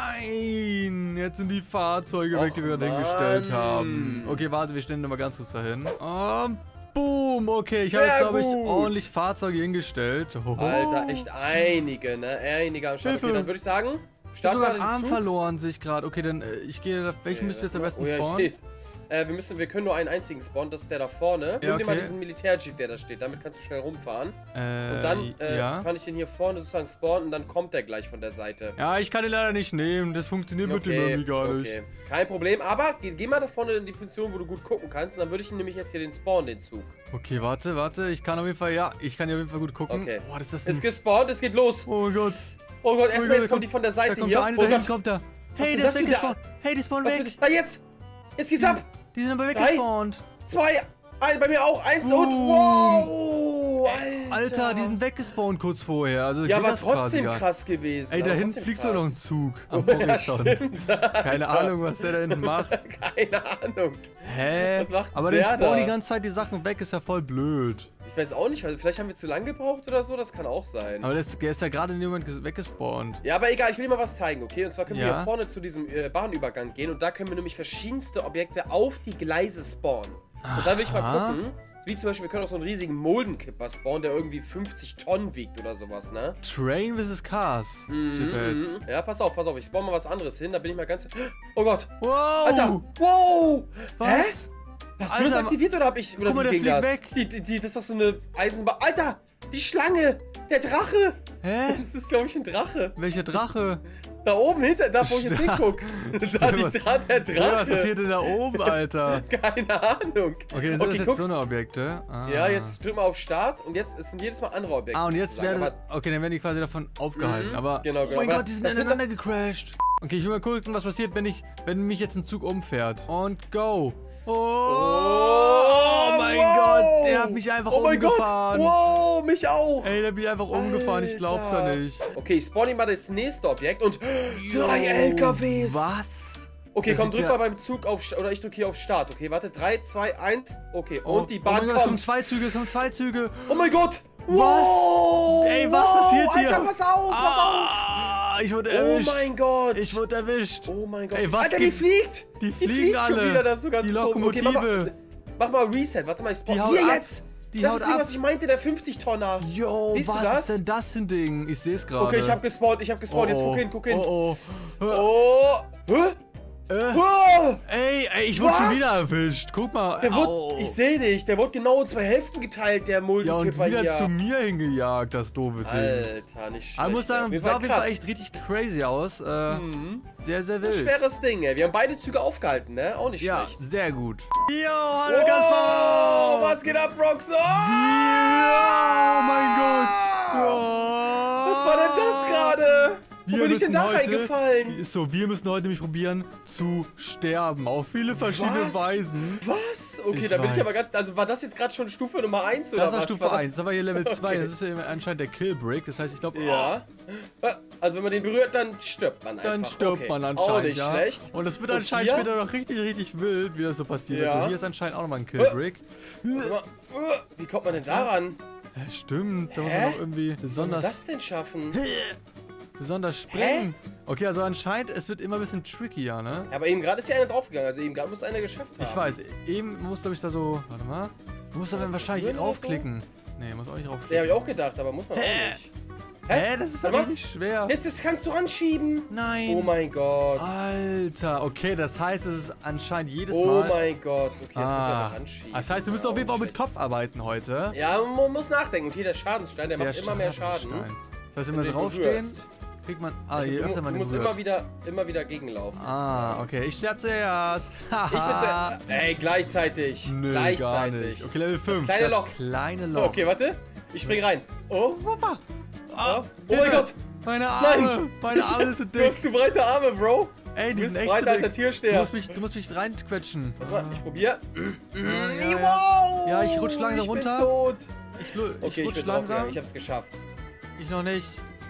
Speaker 1: Nein! Jetzt sind die Fahrzeuge weg,
Speaker 2: Och,
Speaker 1: die wir gerade
Speaker 2: Mann.
Speaker 1: hingestellt haben. Okay, warte, wir stellen mal ganz kurz dahin. Und boom! Okay, ich habe
Speaker 2: Sehr
Speaker 1: jetzt, glaube ich,
Speaker 2: gut.
Speaker 1: ordentlich Fahrzeuge hingestellt. Hoho.
Speaker 2: Alter, echt einige, ne? Einige am Start.
Speaker 1: Hilfe.
Speaker 2: Okay, dann würde ich sagen,
Speaker 1: Ich habe
Speaker 2: starten
Speaker 1: sogar
Speaker 2: wir
Speaker 1: einen
Speaker 2: den
Speaker 1: Arm
Speaker 2: Zug.
Speaker 1: verloren, sehe ich gerade. Okay, dann äh, ich gehe. da- Welchen
Speaker 2: Okay,
Speaker 1: müsst ihr jetzt am
Speaker 2: warte
Speaker 1: besten
Speaker 2: mal. Oh, ja, ich
Speaker 1: spawnen?
Speaker 2: seh's. Äh, wir müssen, wir können nur einen einzigen spawnen, das ist der da vorne. Nimm dir mal
Speaker 1: okay.
Speaker 2: diesen Militärjeep, der da steht, damit kannst du schnell rumfahren.
Speaker 1: Äh,
Speaker 2: Und dann äh,
Speaker 1: ja.
Speaker 2: kann ich den hier vorne sozusagen spawnen und dann kommt der gleich von der Seite.
Speaker 1: Ja, ich kann den leider nicht nehmen. Das funktioniert mit dem irgendwie gar nicht.
Speaker 2: okay. Kein Problem, aber geh, geh mal da vorne in die Position, wo du gut gucken kannst. Und dann würde ich ihn nämlich jetzt hier den spawnen, den Zug.
Speaker 1: Okay, warte, warte. Ich kann auf jeden Fall, ja, ich kann hier auf jeden Fall gut gucken.
Speaker 2: Okay.
Speaker 1: Boah, das ist
Speaker 2: Ist
Speaker 1: ein...
Speaker 2: gespawnt, es geht los.
Speaker 1: Oh mein Gott.
Speaker 2: Oh Gott,
Speaker 1: Oh
Speaker 2: erstmal
Speaker 1: Gott,
Speaker 2: jetzt
Speaker 1: da
Speaker 2: kommt die von der
Speaker 1: Da
Speaker 2: Seite
Speaker 1: kommt
Speaker 2: hier.
Speaker 1: der eine,
Speaker 2: Oh
Speaker 1: da hinten
Speaker 2: Gott.
Speaker 1: kommt der.
Speaker 2: ist
Speaker 1: Hey,
Speaker 2: denn
Speaker 1: der ist
Speaker 2: das für
Speaker 1: weggespawnt. Hey, die spawnen
Speaker 2: Was
Speaker 1: weg.
Speaker 2: bitte? Da jetzt! Jetzt geht's ab!
Speaker 1: Die sind aber
Speaker 2: Drei.
Speaker 1: weggespawnt.
Speaker 2: Zwei, ein, bei mir auch, eins
Speaker 1: Boom.
Speaker 2: und wow! Oh, Alter.
Speaker 1: Alter, die sind weggespawnt kurz vorher. Also
Speaker 2: Ja,
Speaker 1: geht
Speaker 2: aber
Speaker 1: das quasi
Speaker 2: trotzdem
Speaker 1: gar-
Speaker 2: krass gewesen.
Speaker 1: Ey, da
Speaker 2: aber
Speaker 1: hinten
Speaker 2: trotzdem
Speaker 1: fliegt so noch ein
Speaker 2: krass.
Speaker 1: Zug am
Speaker 2: Oh, ja,
Speaker 1: Horizont.
Speaker 2: stimmt,
Speaker 1: Keine
Speaker 2: Alter.
Speaker 1: Ahnung, was der da hinten macht.
Speaker 2: Keine Ahnung.
Speaker 1: Hä?
Speaker 2: Was macht
Speaker 1: Aber
Speaker 2: der
Speaker 1: den spawnen
Speaker 2: da?
Speaker 1: die ganze Zeit die Sachen weg, ist ja voll blöd.
Speaker 2: Ich weiß auch nicht, weil vielleicht haben wir zu lange gebraucht oder so, das kann auch sein.
Speaker 1: Aber der ist, der ist ja gerade in dem Moment ges- weggespawnt.
Speaker 2: Ja, aber egal, ich will dir mal was zeigen, okay? Und zwar können wir
Speaker 1: Ja.
Speaker 2: hier vorne zu diesem äh, Bahnübergang gehen und da können wir nämlich verschiedenste Objekte auf die Gleise spawnen. Und da will ich mal
Speaker 1: Aha.
Speaker 2: gucken, wie zum Beispiel, wir können auch so einen riesigen Moldenkipper spawnen, der irgendwie fünfzig Tonnen wiegt oder sowas, ne?
Speaker 1: Train versus Cars. Steht da jetzt.
Speaker 2: Mhm. Ja, pass auf, pass auf, ich spawn mal was anderes hin, da bin ich mal ganz... Oh Gott!
Speaker 1: Wow!
Speaker 2: Alter! Wow!
Speaker 1: Was?
Speaker 2: Hä? Hast du das
Speaker 1: Alter,
Speaker 2: aktiviert oder hab ich... Oder
Speaker 1: guck mal,
Speaker 2: wie
Speaker 1: der
Speaker 2: ging
Speaker 1: fliegt
Speaker 2: das?
Speaker 1: weg.
Speaker 2: Die, die, die, das ist doch so eine Eisenbahn... Alter! Die Schlange! Der Drache!
Speaker 1: Hä?
Speaker 2: Das ist, glaube ich, ein Drache.
Speaker 1: Welcher Drache?
Speaker 2: Da oben hinter, da wo ich jetzt
Speaker 1: Stimmt.
Speaker 2: hinguck. Da
Speaker 1: Stimmt,
Speaker 2: die
Speaker 1: was-
Speaker 2: Dra der Drache.
Speaker 1: Ja, was passiert denn da oben, Alter?
Speaker 2: Keine Ahnung.
Speaker 1: Okay, dann sind das jetzt
Speaker 2: guck.
Speaker 1: so eine Objekte. Ah.
Speaker 2: Ja, jetzt drück mal auf Start und jetzt es sind jedes Mal andere Objekte.
Speaker 1: Ah, und jetzt
Speaker 2: sozusagen,
Speaker 1: werden...
Speaker 2: aber-
Speaker 1: Okay, dann werden die quasi davon aufgehalten.
Speaker 2: Mhm,
Speaker 1: Aber...
Speaker 2: genau,
Speaker 1: Oh
Speaker 2: genau.
Speaker 1: mein
Speaker 2: Aber
Speaker 1: Gott, die sind
Speaker 2: das sind
Speaker 1: ineinander gecrashed. Okay, ich will mal gucken, was passiert, wenn ich... Wenn mich jetzt ein Zug umfährt. Und go. Oh, oh mein
Speaker 2: wow.
Speaker 1: Gott, der hat mich einfach
Speaker 2: Oh mein Gott,
Speaker 1: umgefahren.
Speaker 2: wow, mich auch.
Speaker 1: Ey, der hat mich einfach umgefahren, ich glaub's ja
Speaker 2: Alter.
Speaker 1: nicht.
Speaker 2: Okay, ich spawn ihm mal das nächste Objekt und
Speaker 1: Yo,
Speaker 2: drei L K Ws.
Speaker 1: Was?
Speaker 2: Okay,
Speaker 1: Das
Speaker 2: komm,
Speaker 1: sieht
Speaker 2: drück
Speaker 1: ja-
Speaker 2: mal beim Zug auf, St- oder ich drück hier auf Start. Okay, warte, drei, zwei, eins, okay,
Speaker 1: Oh,
Speaker 2: und die
Speaker 1: oh
Speaker 2: Bahn
Speaker 1: mein Gott, es kommen
Speaker 2: kommt.
Speaker 1: zwei Züge, es kommen zwei Züge.
Speaker 2: Oh mein Gott.
Speaker 1: Was?
Speaker 2: Wow,
Speaker 1: Ey, was
Speaker 2: wow,
Speaker 1: passiert hier?
Speaker 2: Alter, pass auf, pass auf.
Speaker 1: Ah, ich wurde
Speaker 2: Oh
Speaker 1: erwischt.
Speaker 2: mein Gott.
Speaker 1: Ich wurde erwischt.
Speaker 2: Oh mein Gott.
Speaker 1: Ey, was
Speaker 2: Alter, die
Speaker 1: geht-
Speaker 2: fliegt.
Speaker 1: Die
Speaker 2: Die
Speaker 1: fliegen
Speaker 2: fliegt
Speaker 1: alle.
Speaker 2: schon wieder, das ist sogar
Speaker 1: Die
Speaker 2: zu dumm. Okay, mach,
Speaker 1: Lokomotive.
Speaker 2: mal, mach mal Reset. Warte mal, ich spawn.
Speaker 1: Die haut
Speaker 2: Hier
Speaker 1: ab.
Speaker 2: jetzt.
Speaker 1: Die
Speaker 2: das
Speaker 1: haut
Speaker 2: ist das,
Speaker 1: ab.
Speaker 2: was ich meinte, der fünfzig Tonner.
Speaker 1: Yo,
Speaker 2: Siehst du
Speaker 1: was
Speaker 2: das?
Speaker 1: ist denn das für ein Ding? Ich seh's gerade.
Speaker 2: Okay, ich hab gespawnt, ich hab gespawnt. Jetzt guck hin, guck hin.
Speaker 1: Oh, oh.
Speaker 2: Oh. Hä?
Speaker 1: Äh,
Speaker 2: Oh.
Speaker 1: ey, ey, ich wurde schon
Speaker 2: Was?
Speaker 1: wieder erwischt. Guck mal.
Speaker 2: Der
Speaker 1: Au.
Speaker 2: wurde, ich sehe dich, der wurde genau in zwei Hälften geteilt, der
Speaker 1: Ja, und
Speaker 2: Moldenkipper
Speaker 1: wieder
Speaker 2: hier.
Speaker 1: zu mir hingejagt, das doofe Ding.
Speaker 2: Alter, nicht schlecht.
Speaker 1: Aber ich muss sagen,
Speaker 2: ey.
Speaker 1: das sah auf jeden Fall
Speaker 2: krass.
Speaker 1: echt richtig crazy aus. Äh,
Speaker 2: Mhm.
Speaker 1: Sehr, sehr
Speaker 2: Ein
Speaker 1: wild.
Speaker 2: schweres Ding, ey. Wir haben beide Züge aufgehalten, ne? Auch nicht
Speaker 1: Ja,
Speaker 2: schlecht.
Speaker 1: sehr gut. Yo, hallo
Speaker 2: Oh,
Speaker 1: Kaspar!
Speaker 2: was geht ab, Roxo?
Speaker 1: Ja, oh mein Gott! Ja.
Speaker 2: Was war denn das gerade? Wo
Speaker 1: Wir
Speaker 2: bin ich denn
Speaker 1: müssen
Speaker 2: da
Speaker 1: heute-
Speaker 2: reingefallen?
Speaker 1: Ist so, wir müssen heute nämlich probieren zu sterben. Auf viele verschiedene
Speaker 2: Was?
Speaker 1: Weisen.
Speaker 2: Was? Okay,
Speaker 1: Ich
Speaker 2: da bin ich aber
Speaker 1: weiß.
Speaker 2: ganz. Also war das jetzt gerade schon Stufe Nummer eins oder
Speaker 1: Das war
Speaker 2: was?
Speaker 1: Stufe
Speaker 2: das?
Speaker 1: eins, das war hier Level zwei.
Speaker 2: Okay.
Speaker 1: Das ist ja anscheinend der Killbreak. Das heißt, ich glaube,
Speaker 2: Ja. Also wenn man den berührt, dann stirbt man einfach.
Speaker 1: dann stirbt
Speaker 2: okay.
Speaker 1: man
Speaker 2: Auch
Speaker 1: anscheinend,
Speaker 2: nicht
Speaker 1: ja.
Speaker 2: schlecht.
Speaker 1: Und es wird
Speaker 2: Und
Speaker 1: anscheinend
Speaker 2: hier?
Speaker 1: später noch richtig, richtig wild, wie das so passiert.
Speaker 2: Ja.
Speaker 1: Also hier ist anscheinend auch nochmal ein Killbreak.
Speaker 2: Warte mal. Wie kommt man denn daran?
Speaker 1: Ja, stimmt, da muss
Speaker 2: Hä?
Speaker 1: man noch irgendwie
Speaker 2: Wie soll man
Speaker 1: besonders,
Speaker 2: das denn schaffen?
Speaker 1: besonders springen. Okay, also anscheinend, es wird immer ein bisschen trickier, ne?
Speaker 2: Ja, aber eben gerade ist ja einer draufgegangen, also eben gerade muss einer geschafft haben.
Speaker 1: Ich weiß, eben muss, glaube ich, da so, warte mal. Du musst da dann wahrscheinlich
Speaker 2: berühren oder so?
Speaker 1: raufklicken. Nee, muss auch nicht
Speaker 2: Ja,
Speaker 1: raufklicken.
Speaker 2: habe ich auch gedacht, aber muss man auch
Speaker 1: Hä?
Speaker 2: nicht.
Speaker 1: Hä, das ist
Speaker 2: Warte
Speaker 1: aber
Speaker 2: mal.
Speaker 1: nicht schwer.
Speaker 2: Jetzt, jetzt kannst du anschieben.
Speaker 1: Nein.
Speaker 2: Oh mein Gott.
Speaker 1: Alter, okay, das heißt, es ist anscheinend jedes
Speaker 2: Oh
Speaker 1: Mal...
Speaker 2: mein Gott. Okay, jetzt muss
Speaker 1: Ah,
Speaker 2: ich noch anschieben.
Speaker 1: das heißt, wir müssen
Speaker 2: Ja,
Speaker 1: auf jeden Fall
Speaker 2: auch
Speaker 1: mit
Speaker 2: nicht
Speaker 1: Kopf arbeiten heute.
Speaker 2: schlecht. Ja, man muss nachdenken. Und hier der Schadensstein, der, macht immer mehr Schaden.
Speaker 1: Schadenstein. Das heißt, wenn
Speaker 2: wenn
Speaker 1: wir
Speaker 2: du den
Speaker 1: draufstehen,
Speaker 2: berührst.
Speaker 1: kriegt man... Ah, je
Speaker 2: Du,
Speaker 1: öfter
Speaker 2: mu-
Speaker 1: man
Speaker 2: du
Speaker 1: den
Speaker 2: musst immer
Speaker 1: berührt.
Speaker 2: wieder, immer wieder gegenlaufen.
Speaker 1: Ah, okay, ich sterbe zuerst.
Speaker 2: Ich bin zu... Ey, gleichzeitig.
Speaker 1: Nö,
Speaker 2: gleichzeitig.
Speaker 1: gar nicht. Okay, Level fünf.
Speaker 2: kleine Loch.
Speaker 1: kleine Loch.
Speaker 2: Okay, warte. Ich spring rein. Oh.
Speaker 1: Papa. Ah,
Speaker 2: Oh, oh mein Gott.
Speaker 1: Meine Arme.
Speaker 2: Nein.
Speaker 1: Meine
Speaker 2: Ich-
Speaker 1: Arme sind zu
Speaker 2: Du
Speaker 1: dick.
Speaker 2: hast zu breite Arme, Bro.
Speaker 1: Ey, die
Speaker 2: Du
Speaker 1: sind
Speaker 2: bist
Speaker 1: echt
Speaker 2: breiter
Speaker 1: zu
Speaker 2: als der
Speaker 1: dick.
Speaker 2: Türsteher.
Speaker 1: Du musst mich, du musst mich reinquetschen.
Speaker 2: Warte mal, ich probier.
Speaker 1: Ja, ja.
Speaker 2: Wow.
Speaker 1: Ja, ich rutsch langsam
Speaker 2: ich
Speaker 1: runter.
Speaker 2: Bin tot.
Speaker 1: Ich, lu- ich
Speaker 2: Okay, ich
Speaker 1: rutsch
Speaker 2: bin
Speaker 1: langsam.
Speaker 2: langsam. Ich hab's geschafft.
Speaker 1: Ich noch nicht.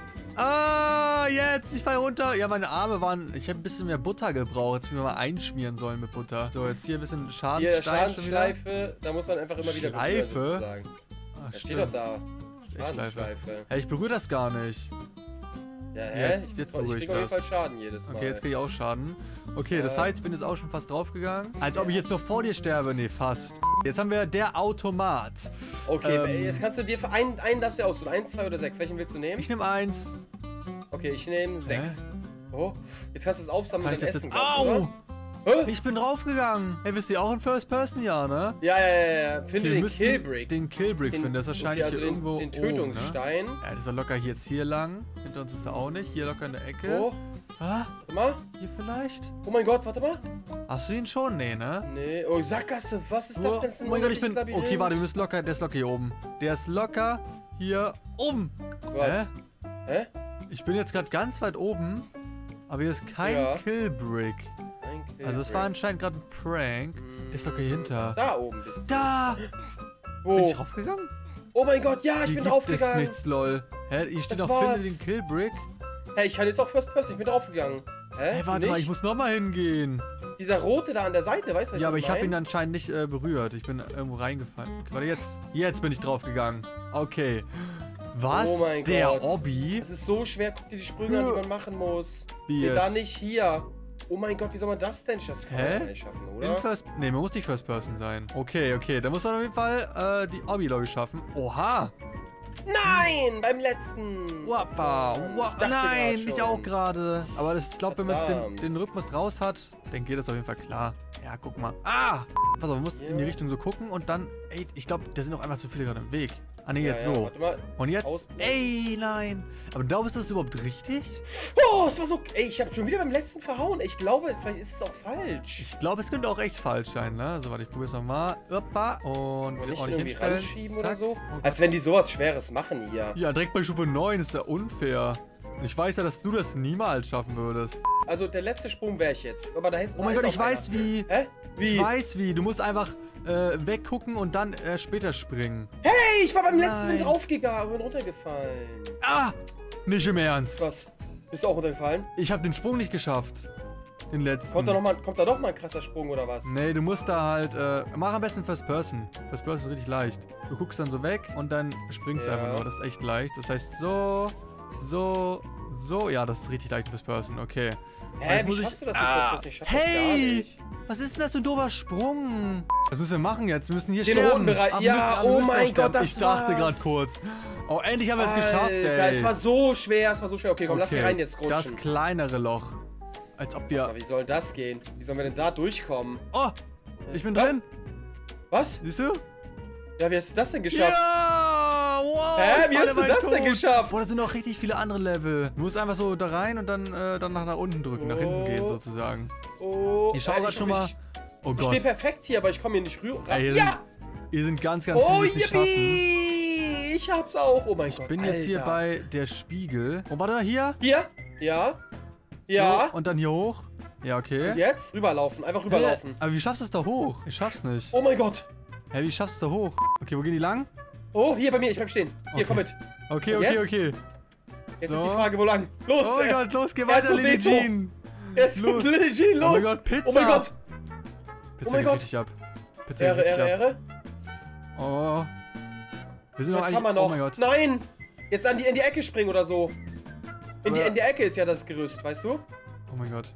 Speaker 1: Ah, jetzt. Ich fall runter. Ja, meine Arme waren... Ich habe ein bisschen mehr Butter gebraucht. Jetzt mir mal einschmieren sollen mit Butter. So, jetzt hier ein bisschen
Speaker 2: Hier,
Speaker 1: Schadenstein schon wieder.
Speaker 2: Schadensschleife. Da muss man einfach immer wieder berühren,
Speaker 1: Schleife?
Speaker 2: sozusagen.
Speaker 1: Ach,
Speaker 2: Da steht doch da.
Speaker 1: Schleife.
Speaker 2: Schadensschleife.
Speaker 1: Hey, ich berühre das gar nicht.
Speaker 2: Ja, hä?
Speaker 1: Jetzt-
Speaker 2: ich
Speaker 1: jetzt
Speaker 2: ich
Speaker 1: berühre
Speaker 2: krieg
Speaker 1: ich
Speaker 2: auf jeden
Speaker 1: das.
Speaker 2: Fall Schaden jedes Mal.
Speaker 1: Okay, jetzt kriege ich auch Schaden. Okay, das
Speaker 2: So.
Speaker 1: heißt, ich bin jetzt auch schon fast draufgegangen. Als ob ich jetzt noch vor dir sterbe. Nee, fast. Jetzt haben wir der Automat.
Speaker 2: Okay,
Speaker 1: Ähm,
Speaker 2: jetzt kannst du dir für einen, einen darfst du aussuchen. Eins, zwei oder sechs. Welchen willst du nehmen?
Speaker 1: Ich nehme eins.
Speaker 2: Okay, ich nehme sechs. Oh, jetzt kannst du es aufsammeln
Speaker 1: Kann
Speaker 2: und
Speaker 1: ich
Speaker 2: dann
Speaker 1: das
Speaker 2: essen,
Speaker 1: jetzt...
Speaker 2: glaub ich,
Speaker 1: Au!
Speaker 2: oder? Hä?
Speaker 1: Ich bin draufgegangen. Hey, bist du auch in First Person? Ja, ne?
Speaker 2: Ja, ja, ja, ja. Finde
Speaker 1: wir
Speaker 2: den
Speaker 1: müssen
Speaker 2: Killbrick.
Speaker 1: Den Killbrick
Speaker 2: Den-
Speaker 1: finden. Das ist wahrscheinlich
Speaker 2: okay, also
Speaker 1: hier
Speaker 2: den,
Speaker 1: irgendwo
Speaker 2: den
Speaker 1: oben, ne?
Speaker 2: Tötungsstein.
Speaker 1: Ja, das ist ja locker hier jetzt hier lang. Hinter uns ist er auch nicht. Hier locker in der Ecke.
Speaker 2: Oh,
Speaker 1: Ah,
Speaker 2: warte mal.
Speaker 1: hier vielleicht?
Speaker 2: Oh mein Gott, warte mal.
Speaker 1: Hast du ihn schon? Nee, ne?
Speaker 2: Nee, oh, Sackgasse. Was ist das
Speaker 1: Oh,
Speaker 2: denn für ein
Speaker 1: oh mein Gott, ich bin...
Speaker 2: unendliches Labyrinth?
Speaker 1: Okay, warte, wir müssen locker... Der ist locker hier oben. Der ist locker hier oben.
Speaker 2: Was?
Speaker 1: Hä?
Speaker 2: Hä?
Speaker 1: Ich bin jetzt gerade ganz weit oben, aber hier ist kein
Speaker 2: Ja.
Speaker 1: Killbrick.
Speaker 2: Ein Killbrick.
Speaker 1: Also es war anscheinend gerade ein Prank. Der ist locker hier hinter.
Speaker 2: Da oben bist du.
Speaker 1: Da!
Speaker 2: Wo?
Speaker 1: Bin ich raufgegangen?
Speaker 2: Oh mein Gott, ja, ich
Speaker 1: Hier
Speaker 2: bin
Speaker 1: gibt es
Speaker 2: draufgegangen.
Speaker 1: nichts, lol. Hä, hier steht
Speaker 2: Das
Speaker 1: noch, finde
Speaker 2: war's.
Speaker 1: den Killbrick.
Speaker 2: Hey, ich hatte jetzt auch First Person, ich bin draufgegangen. Hä?
Speaker 1: Hey, warte
Speaker 2: Nicht?
Speaker 1: mal, ich muss nochmal hingehen.
Speaker 2: Dieser rote da an der Seite, weißt du, was
Speaker 1: Ja, aber ich habe ihn
Speaker 2: meine?
Speaker 1: anscheinend nicht äh, berührt. Ich bin irgendwo reingefallen. Warte, jetzt. Jetzt bin ich draufgegangen. Okay. Was?
Speaker 2: Oh mein
Speaker 1: Der
Speaker 2: Gott.
Speaker 1: Obby?
Speaker 2: Es ist so schwer, guck dir die Sprünge an, die man machen muss.
Speaker 1: Wie
Speaker 2: Nee,
Speaker 1: jetzt?
Speaker 2: da nicht hier. Oh mein Gott, wie soll man das denn schaffen? Das kann
Speaker 1: Hä?
Speaker 2: man nicht schaffen,
Speaker 1: In
Speaker 2: oder?
Speaker 1: First... Nee, man muss nicht First Person sein. Okay, okay. Da muss man auf jeden Fall äh, die Obby-Lobby schaffen. Oha.
Speaker 2: Nein, beim letzten.
Speaker 1: Wappa. Wa
Speaker 2: Dachte
Speaker 1: Nein,
Speaker 2: grad
Speaker 1: ich
Speaker 2: schon.
Speaker 1: auch gerade. Aber das, ich glaube, wenn man jetzt den,
Speaker 2: Verdammt.
Speaker 1: den Rhythmus raus hat, dann geht das auf jeden Fall klar. Ja, guck mal. Ah! Pass auf, man muss
Speaker 2: Ja.
Speaker 1: in die Richtung so gucken und dann... Ey, ich glaube, da sind auch einfach zu viele gerade im Weg. Ah, nee,
Speaker 2: Ja,
Speaker 1: jetzt
Speaker 2: ja,
Speaker 1: so.
Speaker 2: warte mal.
Speaker 1: Und jetzt...
Speaker 2: Ausblenden.
Speaker 1: Ey, nein. Aber glaubst du, das ist überhaupt richtig?
Speaker 2: Oh, es war so. Ey, ich habe schon wieder beim letzten verhauen. Ich glaube, vielleicht ist es auch falsch.
Speaker 1: Ich glaube, es könnte auch echt falsch sein, ne? So, warte, ich probiere es nochmal. Hoppa. Und
Speaker 2: Oder nicht
Speaker 1: ordentlich
Speaker 2: irgendwie
Speaker 1: hinstellen.
Speaker 2: ranschieben
Speaker 1: Zack.
Speaker 2: oder so.
Speaker 1: Oh Gott.
Speaker 2: Als wenn die sowas Schweres machen hier.
Speaker 1: Ja, direkt bei Stufe neun ist ja unfair. Und ich weiß ja, dass du das niemals schaffen würdest.
Speaker 2: Also der letzte Sprung wäre ich jetzt. Aber da ist
Speaker 1: Oh mein
Speaker 2: da
Speaker 1: Gott,
Speaker 2: ist
Speaker 1: ich
Speaker 2: auch
Speaker 1: weiß
Speaker 2: einer.
Speaker 1: wie.
Speaker 2: Hä? Wie?
Speaker 1: Ich weiß wie. Du musst einfach äh, weggucken und dann äh, später springen.
Speaker 2: Hey, ich war beim letzten
Speaker 1: Nein.
Speaker 2: Mal draufgegangen und runtergefallen.
Speaker 1: Ah! Nicht im Ernst.
Speaker 2: Was? Bist du auch runtergefallen?
Speaker 1: Ich habe den Sprung nicht geschafft. Den letzten.
Speaker 2: Kommt da, noch mal, kommt da doch mal ein krasser Sprung oder was?
Speaker 1: Nee, du musst da halt, äh, mach am besten First Person. First Person ist richtig leicht. Du guckst dann so weg und dann springst du
Speaker 2: Ja.
Speaker 1: einfach nur. Das ist echt leicht. Das heißt so, so, so. Ja, das ist richtig leicht First Person. Okay.
Speaker 2: Hä,
Speaker 1: Jetzt
Speaker 2: wie
Speaker 1: muss ich-
Speaker 2: schaffst du das
Speaker 1: Ah,
Speaker 2: jetzt? Ich schaff das gar
Speaker 1: hey!
Speaker 2: nicht.
Speaker 1: Was ist denn das für ein doofer Sprung? Was müssen wir machen jetzt? Wir müssen hier
Speaker 2: Den
Speaker 1: sterben.
Speaker 2: roten Bereich.
Speaker 1: Ah, wir
Speaker 2: Ja,
Speaker 1: müssen- ah, wir
Speaker 2: oh
Speaker 1: müssen auch
Speaker 2: mein
Speaker 1: sterben.
Speaker 2: Gott, das
Speaker 1: Ich dachte
Speaker 2: war's.
Speaker 1: gerade kurz. Oh, endlich haben wir es geschafft,
Speaker 2: Alter,
Speaker 1: ey.
Speaker 2: es war so schwer, es war so schwer. Okay, komm, lass hier rein jetzt rutschen.
Speaker 1: Das kleinere Loch. Als ob wir...
Speaker 2: Aber wie soll das gehen? Wie sollen wir denn da durchkommen?
Speaker 1: Oh, ich bin
Speaker 2: Was?
Speaker 1: drin.
Speaker 2: Was?
Speaker 1: Siehst du?
Speaker 2: Ja, wie hast du das denn geschafft?
Speaker 1: Ja! Wow!
Speaker 2: Hä,
Speaker 1: ich
Speaker 2: wie
Speaker 1: falle
Speaker 2: hast du
Speaker 1: meinen
Speaker 2: das denn
Speaker 1: Tod.
Speaker 2: geschafft?
Speaker 1: Boah, da sind noch richtig viele andere Level. Du musst einfach so da rein und dann, äh, dann nach, nach unten drücken, nach hinten
Speaker 2: Oh.
Speaker 1: gehen sozusagen.
Speaker 2: Oh,
Speaker 1: Ich schau
Speaker 2: äh,
Speaker 1: grad schon mal...
Speaker 2: Ich,
Speaker 1: Oh
Speaker 2: ich
Speaker 1: Gott.
Speaker 2: stehe perfekt hier, aber ich komme hier nicht rüber.
Speaker 1: Ey, hier,
Speaker 2: Ja!
Speaker 1: sind, hier sind ganz, ganz viele,
Speaker 2: Oh,
Speaker 1: die es nicht schaffen.
Speaker 2: yippie! Ich hab's auch. Oh mein
Speaker 1: Ich
Speaker 2: Gott,
Speaker 1: bin jetzt hier
Speaker 2: Alter.
Speaker 1: bei der Spiegel. Oh, warte, hier.
Speaker 2: Hier? Ja? Ja?
Speaker 1: So, und dann hier hoch. Ja, okay.
Speaker 2: Und jetzt? Rüberlaufen, einfach
Speaker 1: Hä?
Speaker 2: rüberlaufen.
Speaker 1: Aber wie schaffst du es da hoch? Ich schaff's nicht.
Speaker 2: Oh mein Gott.
Speaker 1: Hä, wie schaffst du es da hoch? Okay, wo gehen die lang?
Speaker 2: Oh, hier bei mir, ich bleib stehen. Hier,
Speaker 1: Okay.
Speaker 2: komm mit.
Speaker 1: Okay,
Speaker 2: Und
Speaker 1: okay,
Speaker 2: jetzt?
Speaker 1: okay.
Speaker 2: Jetzt
Speaker 1: So.
Speaker 2: ist die Frage, wo lang? Los!
Speaker 1: Oh mein
Speaker 2: äh,
Speaker 1: Gott, los, geh
Speaker 2: R zwei
Speaker 1: weiter,
Speaker 2: D zwei.
Speaker 1: Lily Jean.
Speaker 2: Jetzt
Speaker 1: los.
Speaker 2: los. Jean, los!
Speaker 1: Oh mein Gott, Pizza.
Speaker 2: Oh mein Gott!
Speaker 1: Pizza
Speaker 2: mein
Speaker 1: geht
Speaker 2: Gott.
Speaker 1: richtig ab. Pizza
Speaker 2: Ehre,
Speaker 1: geht richtig
Speaker 2: Ehre,
Speaker 1: ab.
Speaker 2: Ehre.
Speaker 1: Oh. Wir sind noch
Speaker 2: Was
Speaker 1: eigentlich...
Speaker 2: kann man noch?
Speaker 1: Oh mein Gott.
Speaker 2: Nein! Jetzt an die, in die Ecke springen oder so. In die,
Speaker 1: Aber-
Speaker 2: in die Ecke ist ja das Gerüst, weißt du?
Speaker 1: Oh mein Gott.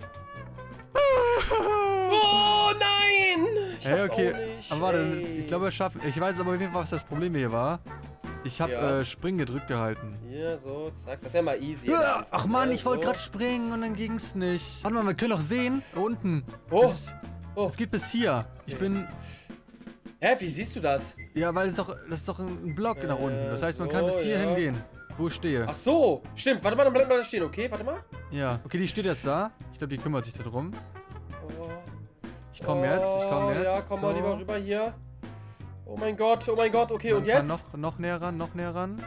Speaker 2: Oh nein! Ich
Speaker 1: Hey,
Speaker 2: hab's
Speaker 1: okay.
Speaker 2: auch nicht,
Speaker 1: Aber warte,
Speaker 2: ey.
Speaker 1: ich glaube, wir schaffen... Ich weiß aber auf jeden Fall, was das Problem hier war. Ich habe
Speaker 2: Ja.
Speaker 1: äh, Springen gedrückt gehalten.
Speaker 2: Hier, so, zack. Das ist ja mal easy.
Speaker 1: Ja, ach man,
Speaker 2: Ja,
Speaker 1: ich wollte
Speaker 2: so.
Speaker 1: gerade springen und dann ging's nicht. Warte mal, wir können doch sehen. Da unten.
Speaker 2: Oh.
Speaker 1: Das, ist-
Speaker 2: Oh.
Speaker 1: das geht bis hier. Ich
Speaker 2: Okay.
Speaker 1: bin...
Speaker 2: Hä, wie siehst du das?
Speaker 1: Ja, weil es doch, das ist doch ein Block
Speaker 2: Äh,
Speaker 1: nach unten. Das heißt, man kann bis
Speaker 2: so,
Speaker 1: hier
Speaker 2: ja.
Speaker 1: hingehen, wo ich stehe.
Speaker 2: Ach so, stimmt. Warte mal, dann bleib mal da stehen, okay? Warte mal.
Speaker 1: Ja. Okay, die steht jetzt da. Ich glaube, die kümmert sich darum.
Speaker 2: Oh.
Speaker 1: Ich komme jetzt, ich komme jetzt.
Speaker 2: Ja, komm mal
Speaker 1: So.
Speaker 2: lieber rüber hier. Oh mein Gott, oh mein Gott, okay,
Speaker 1: Man
Speaker 2: und
Speaker 1: kann
Speaker 2: jetzt?
Speaker 1: Noch, noch näher ran, noch näher ran.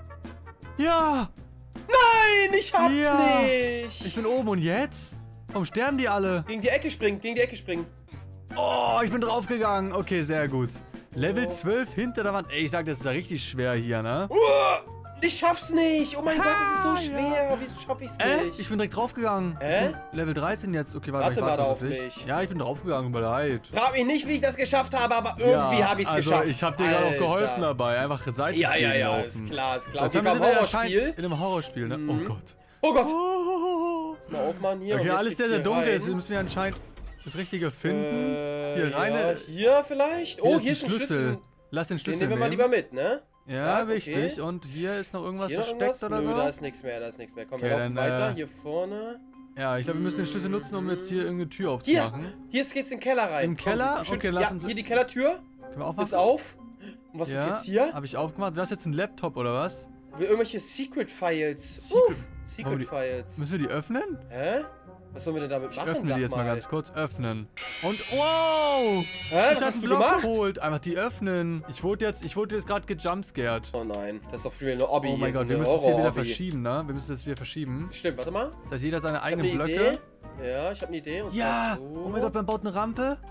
Speaker 1: Ja!
Speaker 2: Nein, ich hab's
Speaker 1: Ja.
Speaker 2: nicht!
Speaker 1: Ich bin oben und jetzt? Warum sterben die alle?
Speaker 2: Gegen die Ecke springen, gegen die Ecke springen.
Speaker 1: Oh, ich bin draufgegangen. Okay, sehr gut. Level
Speaker 2: Oh.
Speaker 1: zwölf hinter der Wand. Ey, ich sag, das ist ja richtig schwer hier, ne?
Speaker 2: Uah, ich schaff's nicht! Oh mein
Speaker 1: Ha,
Speaker 2: Gott, das ist so
Speaker 1: ja.
Speaker 2: schwer. Wieso schaff ich's
Speaker 1: Äh?
Speaker 2: nicht?
Speaker 1: Ich bin direkt draufgegangen.
Speaker 2: Hä?
Speaker 1: Ich bin Level dreizehn jetzt. Okay, warte,
Speaker 2: Warte
Speaker 1: ich
Speaker 2: mal
Speaker 1: warte
Speaker 2: da
Speaker 1: kurz
Speaker 2: auf
Speaker 1: dich.
Speaker 2: mich.
Speaker 1: Ja, ich bin draufgegangen, bereit.
Speaker 2: Frag mich nicht, wie ich das geschafft habe, aber irgendwie
Speaker 1: ja,
Speaker 2: hab ich's
Speaker 1: also
Speaker 2: geschafft.
Speaker 1: ich hab dir gerade auch
Speaker 2: Alter.
Speaker 1: geholfen dabei. Einfach seitlich
Speaker 2: Ja, ja, ja,
Speaker 1: laufen.
Speaker 2: ist klar, ist klar.
Speaker 1: Jetzt
Speaker 2: Okay,
Speaker 1: haben wir
Speaker 2: komm,
Speaker 1: sind wir
Speaker 2: Horrorspiel.
Speaker 1: anscheinend in einem Horrorspiel, ne? Oh
Speaker 2: Mhm.
Speaker 1: Gott.
Speaker 2: Oh Gott!
Speaker 1: Oh.
Speaker 2: Lass mal aufmachen hier. und
Speaker 1: Okay,
Speaker 2: jetzt
Speaker 1: alles
Speaker 2: geht's
Speaker 1: sehr, sehr
Speaker 2: hier
Speaker 1: dunkel.
Speaker 2: rein.
Speaker 1: Jetzt müssen wir anscheinend das Richtige finden.
Speaker 2: Äh,
Speaker 1: Hier, rein,
Speaker 2: Ja,
Speaker 1: äh,
Speaker 2: hier vielleicht? Oh, hier ist ein Schlüssel.
Speaker 1: Lass den
Speaker 2: Den
Speaker 1: Schlüssel
Speaker 2: nehmen wir mal
Speaker 1: nehmen.
Speaker 2: lieber mit, ne?
Speaker 1: Ja,
Speaker 2: Zack,
Speaker 1: wichtig.
Speaker 2: okay.
Speaker 1: Und hier ist noch irgendwas
Speaker 2: Hier noch
Speaker 1: versteckt
Speaker 2: irgendwas?
Speaker 1: oder
Speaker 2: Nö,
Speaker 1: so?
Speaker 2: da ist nichts mehr, da ist nichts mehr. Komm,
Speaker 1: Okay,
Speaker 2: wir laufen
Speaker 1: dann,
Speaker 2: weiter.
Speaker 1: äh,
Speaker 2: Hier vorne.
Speaker 1: Ja, ich glaube, wir müssen den Schlüssel nutzen, um jetzt hier irgendeine Tür
Speaker 2: Hier!
Speaker 1: aufzumachen.
Speaker 2: Hier geht's in den Keller rein.
Speaker 1: Im
Speaker 2: Komm,
Speaker 1: Keller?
Speaker 2: hier ist bestimmt-
Speaker 1: Okay, lass
Speaker 2: ja,
Speaker 1: uns-
Speaker 2: hier die Kellertür.
Speaker 1: Können wir aufmachen?
Speaker 2: Ist auf. Und was
Speaker 1: ja,
Speaker 2: ist jetzt hier?
Speaker 1: Habe ich aufgemacht. Das ist jetzt ein Laptop oder was?
Speaker 2: Irgendwelche Secret Files.
Speaker 1: Secret-
Speaker 2: Uff,
Speaker 1: Wollen wir
Speaker 2: Secret
Speaker 1: die-
Speaker 2: Files.
Speaker 1: Müssen wir die öffnen?
Speaker 2: Hä? Was sollen wir denn damit
Speaker 1: Ich
Speaker 2: machen?
Speaker 1: öffne
Speaker 2: sag
Speaker 1: die jetzt mal
Speaker 2: mal
Speaker 1: ganz kurz. Öffnen. Und wow!
Speaker 2: Hä?
Speaker 1: Ich
Speaker 2: Was
Speaker 1: hab
Speaker 2: hast
Speaker 1: einen
Speaker 2: du
Speaker 1: Block
Speaker 2: gemacht?
Speaker 1: geholt. Einfach die öffnen. Ich wurde jetzt, ich wurde jetzt gerade gejumpscared.
Speaker 2: Oh nein, das ist doch wieder eine Hobby.
Speaker 1: Oh mein
Speaker 2: hier,
Speaker 1: Gott,
Speaker 2: so
Speaker 1: wir
Speaker 2: eine
Speaker 1: müssen es hier wieder
Speaker 2: Horror-Hobby.
Speaker 1: verschieben, ne? Wir müssen es wieder verschieben.
Speaker 2: Stimmt, warte mal.
Speaker 1: Das heißt, jeder seine
Speaker 2: Ich hab
Speaker 1: eigenen
Speaker 2: eine
Speaker 1: Blöcke.
Speaker 2: Idee. Ja, ich habe eine Idee. Und
Speaker 1: Ja!
Speaker 2: zwar so.
Speaker 1: Oh mein Gott, man baut eine Rampe.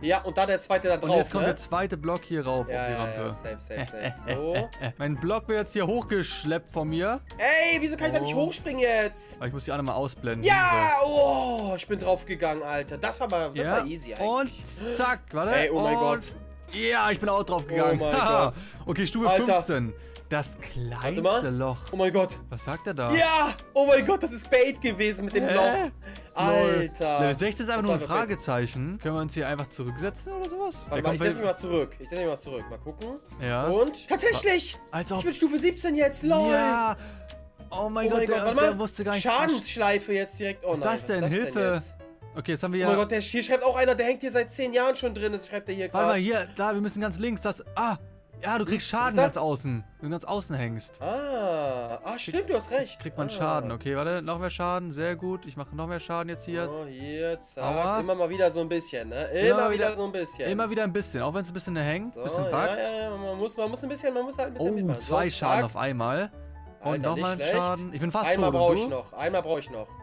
Speaker 2: Ja, und da der zweite da drauf,
Speaker 1: Und jetzt kommt
Speaker 2: ne?
Speaker 1: der zweite Block hier rauf
Speaker 2: ja,
Speaker 1: auf die
Speaker 2: ja,
Speaker 1: Rampe.
Speaker 2: ja, safe, safe, safe. So.
Speaker 1: Mein Block wird jetzt hier hochgeschleppt von mir.
Speaker 2: Ey, wieso kann ich da nicht
Speaker 1: Oh.
Speaker 2: hochspringen jetzt?
Speaker 1: Aber ich muss die alle mal ausblenden.
Speaker 2: Ja, oh, ich bin draufgegangen, Alter. Das war mal,
Speaker 1: So.
Speaker 2: das
Speaker 1: Ja.
Speaker 2: war easy eigentlich.
Speaker 1: Und zack, warte.
Speaker 2: Ey, oh mein
Speaker 1: und
Speaker 2: Gott.
Speaker 1: Ja, ich bin auch drauf gegangen.
Speaker 2: Oh mein
Speaker 1: Haha.
Speaker 2: Gott.
Speaker 1: Okay, Stufe
Speaker 2: Alter.
Speaker 1: fünfzehn. Das
Speaker 2: Warte
Speaker 1: kleinste
Speaker 2: mal.
Speaker 1: Loch.
Speaker 2: Oh mein Gott.
Speaker 1: Was sagt er da?
Speaker 2: Ja! Oh mein Gott, das ist Bait gewesen mit dem
Speaker 1: Hä?
Speaker 2: Loch.
Speaker 1: Lol.
Speaker 2: Alter.
Speaker 1: Level sechzehn ist einfach
Speaker 2: Das
Speaker 1: nur ein
Speaker 2: war perfekt.
Speaker 1: Fragezeichen. Können wir uns hier einfach zurücksetzen oder sowas?
Speaker 2: Warte
Speaker 1: Der
Speaker 2: mal, ich
Speaker 1: kommt
Speaker 2: setze mich mal zurück. Ich setze mich mal zurück. Mal gucken.
Speaker 1: Ja.
Speaker 2: Und? Tatsächlich!
Speaker 1: Als
Speaker 2: Ich
Speaker 1: ob.
Speaker 2: bin Stufe siebzehn jetzt, lol!
Speaker 1: Ja. Oh mein
Speaker 2: Oh
Speaker 1: Gott,
Speaker 2: mein
Speaker 1: der,
Speaker 2: Gott, warte
Speaker 1: der
Speaker 2: mal.
Speaker 1: wusste gar nicht.
Speaker 2: Schadensschleife jetzt direkt. Oh
Speaker 1: Was ist
Speaker 2: nein,
Speaker 1: das denn?
Speaker 2: was ist
Speaker 1: Hilfe.
Speaker 2: jetzt?
Speaker 1: Okay, jetzt haben wir
Speaker 2: Oh
Speaker 1: ja.
Speaker 2: mein Gott, der, hier schreibt auch einer, der hängt hier seit zehn Jahren schon drin. Das schreibt er hier
Speaker 1: Warte mal,
Speaker 2: gerade.
Speaker 1: hier, da, wir müssen ganz links. Das. Ah! Ja, du kriegst
Speaker 2: Was
Speaker 1: Schaden
Speaker 2: ist das?
Speaker 1: ganz außen. Wenn du ganz außen hängst.
Speaker 2: Ah, ah, stimmt, du hast recht.
Speaker 1: Kriegt man
Speaker 2: ah.
Speaker 1: Schaden. Okay, warte, noch mehr Schaden. Sehr gut. Ich mache noch mehr Schaden jetzt hier.
Speaker 2: Oh, hier, zack.
Speaker 1: Aua.
Speaker 2: Immer mal wieder so ein bisschen, ne? Immer,
Speaker 1: Immer
Speaker 2: wieder,
Speaker 1: wieder-
Speaker 2: so ein bisschen.
Speaker 1: Immer wieder ein bisschen, auch wenn es ein bisschen hängt,
Speaker 2: so,
Speaker 1: bisschen
Speaker 2: ja,
Speaker 1: backt.
Speaker 2: ja, ja, man muss, man muss ein bisschen, man muss halt ein bisschen
Speaker 1: Oh,
Speaker 2: mitmachen.
Speaker 1: zwei
Speaker 2: so,
Speaker 1: Schaden
Speaker 2: zack.
Speaker 1: auf einmal. Und
Speaker 2: Alter,
Speaker 1: nochmal
Speaker 2: nicht
Speaker 1: einen
Speaker 2: schlecht.
Speaker 1: Schaden. Ich bin fast
Speaker 2: Einmal
Speaker 1: tot.
Speaker 2: brauche
Speaker 1: und
Speaker 2: ich
Speaker 1: du?
Speaker 2: noch, einmal brauche ich noch.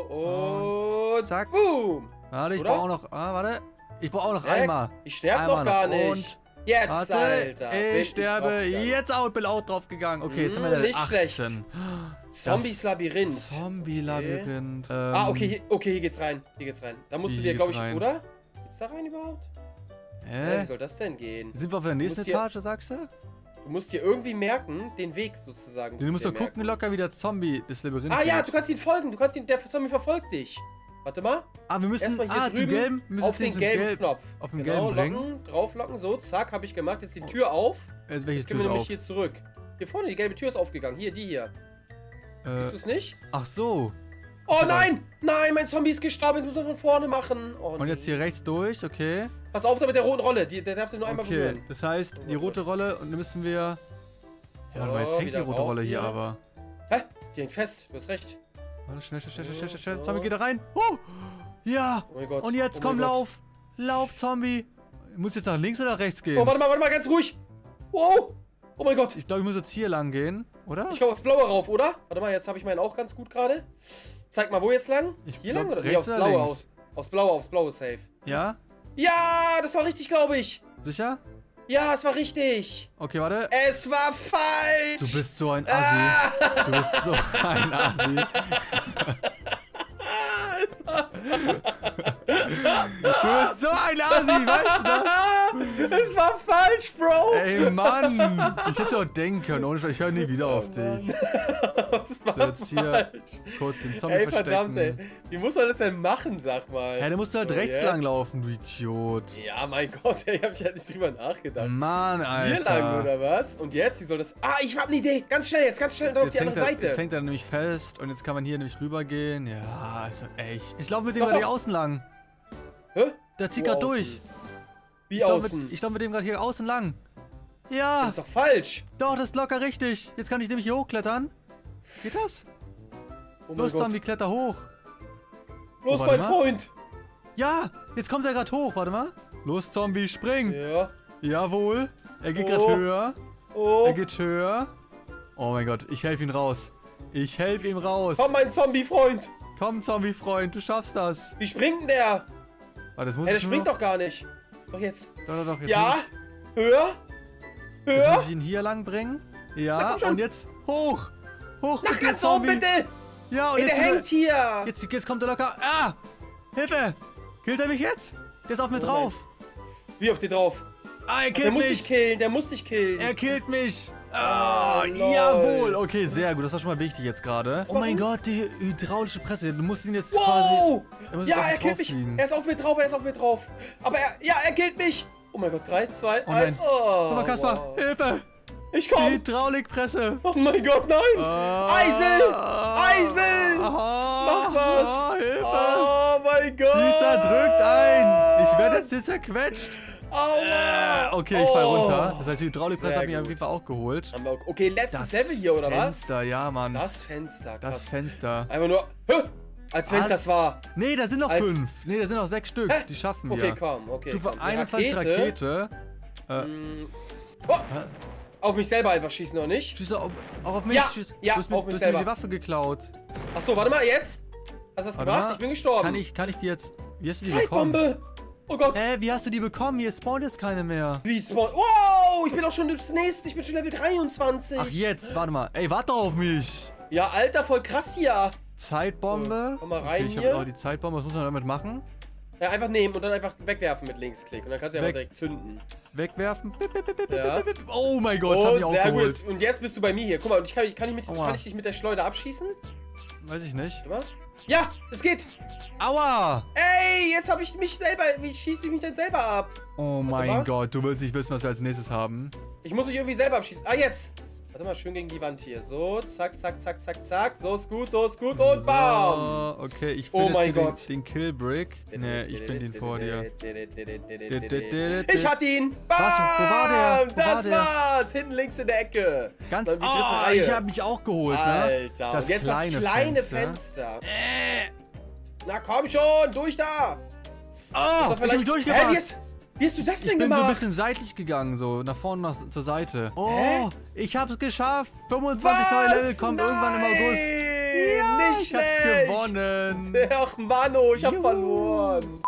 Speaker 2: So, und
Speaker 1: Zack.
Speaker 2: boom.
Speaker 1: Warte, ich
Speaker 2: Oder?
Speaker 1: brauche auch noch. Ah, warte. Ich brauche auch noch
Speaker 2: Äh,
Speaker 1: einmal.
Speaker 2: Ich sterbe
Speaker 1: Einmal
Speaker 2: noch gar
Speaker 1: noch.
Speaker 2: nicht.
Speaker 1: Und
Speaker 2: Jetzt,
Speaker 1: Warte,
Speaker 2: Alter. bin
Speaker 1: ich sterbe
Speaker 2: draufgegangen.
Speaker 1: jetzt auch, bin auch drauf gegangen. Okay, jetzt sind wir
Speaker 2: Mm,
Speaker 1: Level
Speaker 2: nicht schlecht.
Speaker 1: achtzehn.
Speaker 2: Zombies
Speaker 1: Das
Speaker 2: Labyrinth.
Speaker 1: Zombie-Labyrinth. Ähm,
Speaker 2: Ah, okay, hier, okay, hier geht's rein. Hier geht's rein. Da musst
Speaker 1: Wie
Speaker 2: du dir,
Speaker 1: geht's
Speaker 2: glaube ich,
Speaker 1: rein?
Speaker 2: oder? Geht's da rein überhaupt? Ja,
Speaker 1: Hä?
Speaker 2: wie soll das denn gehen?
Speaker 1: Sind wir auf der nächsten
Speaker 2: musst hier-
Speaker 1: Etage, sagst du?
Speaker 2: Du musst dir irgendwie merken, den Weg sozusagen.
Speaker 1: Du musst
Speaker 2: dir
Speaker 1: doch gucken, locker wie der Zombie das Labyrinth
Speaker 2: Ah ja,
Speaker 1: geht.
Speaker 2: du kannst ihn folgen. Du kannst ihn, der Zombie verfolgt dich. Warte mal.
Speaker 1: Ah, wir müssen.
Speaker 2: Erstmal hier
Speaker 1: Ah, zum
Speaker 2: drüben
Speaker 1: gelben. Wir müssen
Speaker 2: auf den
Speaker 1: zum
Speaker 2: gelben
Speaker 1: Gelb,
Speaker 2: Knopf.
Speaker 1: auf den
Speaker 2: Genau,
Speaker 1: gelben bringen.
Speaker 2: locken, drauflocken, so, zack, habe ich gemacht. Jetzt die Tür auf.
Speaker 1: Äh, welches
Speaker 2: Jetzt gehen wir
Speaker 1: Tür ist
Speaker 2: nämlich
Speaker 1: auf?
Speaker 2: hier zurück. Hier vorne, die gelbe Tür ist aufgegangen. Hier, die hier. Siehst
Speaker 1: Äh,
Speaker 2: du es nicht?
Speaker 1: ach so.
Speaker 2: Oh
Speaker 1: Aber-
Speaker 2: nein! Nein, mein Zombie ist gestorben. Jetzt müssen wir von vorne machen. Oh,
Speaker 1: Und jetzt hier rechts durch, okay.
Speaker 2: Pass auf da mit der roten Rolle. Die, der darfst du nur einmal
Speaker 1: Okay,
Speaker 2: berühren.
Speaker 1: das heißt, die rote Rolle und dann müssen wir. Ja, warte mal, jetzt
Speaker 2: So,
Speaker 1: hängt die
Speaker 2: wieder
Speaker 1: rote
Speaker 2: rauf
Speaker 1: Rolle hier
Speaker 2: hier.
Speaker 1: aber.
Speaker 2: Hä? Die hängt fest. Du hast recht.
Speaker 1: Warte, schnell, schnell, schnell, schnell, schnell, schnell.
Speaker 2: So.
Speaker 1: Zombie, geht da rein. Oh! Ja!
Speaker 2: Oh mein Gott.
Speaker 1: Und jetzt
Speaker 2: oh
Speaker 1: komm,
Speaker 2: mein Gott.
Speaker 1: lauf! Lauf, Zombie! Muss jetzt nach links oder rechts gehen?
Speaker 2: Oh, warte mal, warte mal, ganz ruhig. Wow. Oh mein Gott.
Speaker 1: Ich glaube, ich muss jetzt hier lang gehen, oder?
Speaker 2: Ich komme aufs Blaue rauf, oder? Warte mal, jetzt habe ich meinen auch ganz gut gerade. Zeig mal, wo jetzt lang?
Speaker 1: Ich
Speaker 2: Hier
Speaker 1: glaub,
Speaker 2: lang oder? Nee,
Speaker 1: rechts
Speaker 2: aufs
Speaker 1: oder
Speaker 2: Blaue
Speaker 1: links?
Speaker 2: aus. Aufs Blaue, aufs Blaue safe.
Speaker 1: Ja?
Speaker 2: Ja, das war richtig, glaube ich.
Speaker 1: Sicher?
Speaker 2: Ja, es war richtig.
Speaker 1: Okay, warte.
Speaker 2: Es war falsch.
Speaker 1: Du bist so ein Assi.
Speaker 2: Ah,
Speaker 1: Du bist so ein Assi.
Speaker 2: es war,
Speaker 1: Du bist so ein Assi, weißt du das?
Speaker 2: es war falsch, Bro.
Speaker 1: Ey, Mann! Ich hätte auch denken können, ohne Scheiß, ich höre nie wieder auf dich.
Speaker 2: Es war
Speaker 1: So, jetzt hier
Speaker 2: falsch.
Speaker 1: kurz den Zombie
Speaker 2: Ey,
Speaker 1: verstecken.
Speaker 2: verdammt, ey. Wie muss man das denn machen, sag mal?
Speaker 1: Ja, dann musst du halt
Speaker 2: So,
Speaker 1: rechts
Speaker 2: jetzt.
Speaker 1: lang laufen, du Idiot.
Speaker 2: Ja, mein Gott, ey, hab ich halt nicht drüber nachgedacht.
Speaker 1: Mann, Alter.
Speaker 2: Hier lang, oder was? Und jetzt? Wie soll das... Ah, ich hab eine Idee. Ganz schnell jetzt, ganz schnell auf
Speaker 1: Jetzt
Speaker 2: die
Speaker 1: hängt,
Speaker 2: andere
Speaker 1: er,
Speaker 2: Seite.
Speaker 1: jetzt hängt er nämlich fest und jetzt kann man hier nämlich rübergehen. Ja, ist doch echt. Ich laufe mit dem
Speaker 2: Doch,
Speaker 1: gerade hier
Speaker 2: doch.
Speaker 1: außen lang.
Speaker 2: Hä?
Speaker 1: Der zieht
Speaker 2: Wo
Speaker 1: gerade
Speaker 2: außen?
Speaker 1: durch.
Speaker 2: Wie
Speaker 1: Ich laufe
Speaker 2: außen?
Speaker 1: mit, ich lauf mit dem gerade hier außen lang.
Speaker 2: das
Speaker 1: Ja,
Speaker 2: ist doch falsch.
Speaker 1: doch, das ist locker richtig. Jetzt kann ich nämlich hier hochklettern. Geht das?
Speaker 2: Oh mein
Speaker 1: Los,
Speaker 2: Gott.
Speaker 1: Zombie, kletter hoch.
Speaker 2: Los,
Speaker 1: Oh,
Speaker 2: mein
Speaker 1: warte mal.
Speaker 2: Freund.
Speaker 1: Ja, jetzt kommt er gerade hoch. Warte mal. Los, Zombie, spring.
Speaker 2: Ja.
Speaker 1: Jawohl. Er geht
Speaker 2: Oh.
Speaker 1: gerade höher.
Speaker 2: Oh.
Speaker 1: Er geht höher. Oh mein Gott, ich helfe ihm raus. Ich helfe ihm raus.
Speaker 2: Komm, mein Zombie-Freund.
Speaker 1: Komm, Zombie-Freund, du schaffst das.
Speaker 2: Wie springt denn der?
Speaker 1: Warte, das muss
Speaker 2: Ey, der
Speaker 1: ich nur
Speaker 2: springt
Speaker 1: noch-
Speaker 2: doch gar nicht. Doch jetzt.
Speaker 1: Doch, doch, doch. Jetzt
Speaker 2: Ja.
Speaker 1: Muss ich,
Speaker 2: Höher.
Speaker 1: jetzt
Speaker 2: Höher.
Speaker 1: muss ich ihn hier lang bringen.
Speaker 2: Na,
Speaker 1: Ja,
Speaker 2: komm schon.
Speaker 1: und jetzt hoch. Hoch
Speaker 2: Nach
Speaker 1: mit dem
Speaker 2: ganz oben,
Speaker 1: Zombie.
Speaker 2: bitte.
Speaker 1: Ja, und
Speaker 2: Ey,
Speaker 1: jetzt,
Speaker 2: der hängt hier.
Speaker 1: jetzt, jetzt kommt er locker. Ah! Hilfe! Killt er mich jetzt? Der ist auf mir
Speaker 2: Oh
Speaker 1: drauf.
Speaker 2: Wie auf dir drauf?
Speaker 1: Ah, er
Speaker 2: Der
Speaker 1: killt
Speaker 2: muss dich
Speaker 1: mich.
Speaker 2: killen, der muss dich killen.
Speaker 1: Er killt mich. Ah,
Speaker 2: Ah, lol.
Speaker 1: jawohl. Okay, sehr gut. Das war schon mal wichtig jetzt gerade. Oh mein
Speaker 2: Warum?
Speaker 1: Gott, die hydraulische Presse. Du musst ihn jetzt
Speaker 2: Wow!
Speaker 1: quasi... Er muss
Speaker 2: Ja,
Speaker 1: jetzt auf
Speaker 2: er
Speaker 1: mich
Speaker 2: killt mich.
Speaker 1: drauffliegen.
Speaker 2: Er ist auf mir drauf, er ist auf mir drauf. Aber er, ja, er killt mich. Oh mein Gott, drei, zwei,
Speaker 1: Oh nein.
Speaker 2: eins. Oh,
Speaker 1: Guck mal, Kaspar.
Speaker 2: wow.
Speaker 1: Hilfe.
Speaker 2: Ich
Speaker 1: Die
Speaker 2: komm.
Speaker 1: Hydraulikpresse.
Speaker 2: Oh mein Gott, nein.
Speaker 1: Ah,
Speaker 2: Eisel. Eisel.
Speaker 1: Ah,
Speaker 2: Mach was.
Speaker 1: ah, Hilfe.
Speaker 2: Oh mein Gott.
Speaker 1: Die zerdrückt ein. Ich werde jetzt hier zerquetscht.
Speaker 2: Aua.
Speaker 1: Okay, ich fall
Speaker 2: Oh.
Speaker 1: runter. Das heißt, die Hydraulikpresse
Speaker 2: Sehr
Speaker 1: hat mich auf
Speaker 2: gut.
Speaker 1: jeden Fall auch geholt.
Speaker 2: Haben wir- Okay, letztes Level hier, oder was?
Speaker 1: Fenster, ja, Mann. Das,
Speaker 2: Das Fenster, krass.
Speaker 1: Fenster.
Speaker 2: Einfach nur, hä? Als wenn es
Speaker 1: Was?
Speaker 2: das war.
Speaker 1: Nee, da sind noch
Speaker 2: Als-
Speaker 1: fünf. Nee, da sind noch sechs Stück.
Speaker 2: Hä?
Speaker 1: Die schaffen wir.
Speaker 2: Okay, komm, okay.
Speaker 1: Stufe
Speaker 2: komm. Die
Speaker 1: einundzwanzig Rakete. Äh,
Speaker 2: Mm. Oh, auf mich selber einfach schießen, noch nicht?
Speaker 1: schießt auch, auch auf mich.
Speaker 2: Ja,
Speaker 1: Schieß,
Speaker 2: ja,
Speaker 1: du hast mir,
Speaker 2: auf mich
Speaker 1: du hast mir die
Speaker 2: selber.
Speaker 1: Waffe geklaut.
Speaker 2: Achso, warte mal, jetzt? Hast du das
Speaker 1: Warte
Speaker 2: gemacht?
Speaker 1: mal.
Speaker 2: Ich bin gestorben.
Speaker 1: Kann ich, kann ich die jetzt... Wie hast du die bekommen?
Speaker 2: Zeitbombe! Oh Gott.
Speaker 1: Hä, wie hast du die bekommen? Hier spawnt jetzt keine mehr.
Speaker 2: Wie spawn? Wow, ich bin auch schon das nächste. Ich bin schon Level dreiundzwanzig.
Speaker 1: Ach, jetzt, warte mal. Ey, warte auf mich.
Speaker 2: Ja, Alter, voll krass hier.
Speaker 1: Zeitbombe.
Speaker 2: So, komm mal rein
Speaker 1: okay, ich
Speaker 2: hier.
Speaker 1: habe auch die Zeitbombe. Was muss man damit machen?
Speaker 2: Ja, einfach nehmen und dann einfach wegwerfen mit Linksklick. Und dann kannst du ja einfach
Speaker 1: Weg.
Speaker 2: direkt zünden.
Speaker 1: Wegwerfen. Bip, bip, bip, bip,
Speaker 2: Ja.
Speaker 1: bip, bip. Oh mein Gott, ich hab
Speaker 2: Oh,
Speaker 1: mich auch
Speaker 2: sehr
Speaker 1: geholt.
Speaker 2: gut. Und jetzt bist du bei mir hier. Guck mal, und ich kann, kann, ich mit,
Speaker 1: Aua.
Speaker 2: kann ich dich mit der Schleuder abschießen?
Speaker 1: Weiß ich nicht.
Speaker 2: Immer? Ja, es geht.
Speaker 1: Aua!
Speaker 2: Ey, jetzt habe ich mich selber. Wie schieße ich mich denn selber ab?
Speaker 1: Oh mein
Speaker 2: mal.
Speaker 1: Gott, du willst nicht wissen, was wir als nächstes haben.
Speaker 2: Ich muss mich irgendwie selber abschießen. Ah, jetzt. Warte mal, schön gegen die Wand hier. So, zack, zack, zack, zack, zack. So ist gut, so ist gut und bam.
Speaker 1: So, okay, ich
Speaker 2: Oh
Speaker 1: finde
Speaker 2: mein
Speaker 1: jetzt hier
Speaker 2: Gott.
Speaker 1: den, den Killbrick. Nee, ich finde ihn vor dir.
Speaker 2: Ich hatte ihn. Bam!
Speaker 1: Was? Wo war der? Wo
Speaker 2: das
Speaker 1: war der?
Speaker 2: war's. Hinten links in der Ecke.
Speaker 1: Ganz,
Speaker 2: Dann die dritte
Speaker 1: oh,
Speaker 2: Reihe.
Speaker 1: ich habe mich auch geholt, ne?
Speaker 2: Alter,
Speaker 1: Das
Speaker 2: und jetzt
Speaker 1: kleine
Speaker 2: das kleine
Speaker 1: Fenster.
Speaker 2: Fenster.
Speaker 1: Äh.
Speaker 2: Na komm schon, durch da.
Speaker 1: Oh, ich hab mich
Speaker 2: Hä, wie,
Speaker 1: durchgemacht.
Speaker 2: hast, wie hast du das
Speaker 1: Ich
Speaker 2: denn
Speaker 1: bin so
Speaker 2: gemacht?
Speaker 1: ein bisschen seitlich gegangen, so nach vorne, nach, zur Seite. Oh,
Speaker 2: Hä?
Speaker 1: ich hab's geschafft. fünfundzwanzig neue Level kommen
Speaker 2: Nein,
Speaker 1: irgendwann im August. Ja,
Speaker 2: nicht
Speaker 1: ich hab's
Speaker 2: schlecht.
Speaker 1: gewonnen.
Speaker 2: Ach, Mano, ich hab
Speaker 1: Juhu.
Speaker 2: verloren.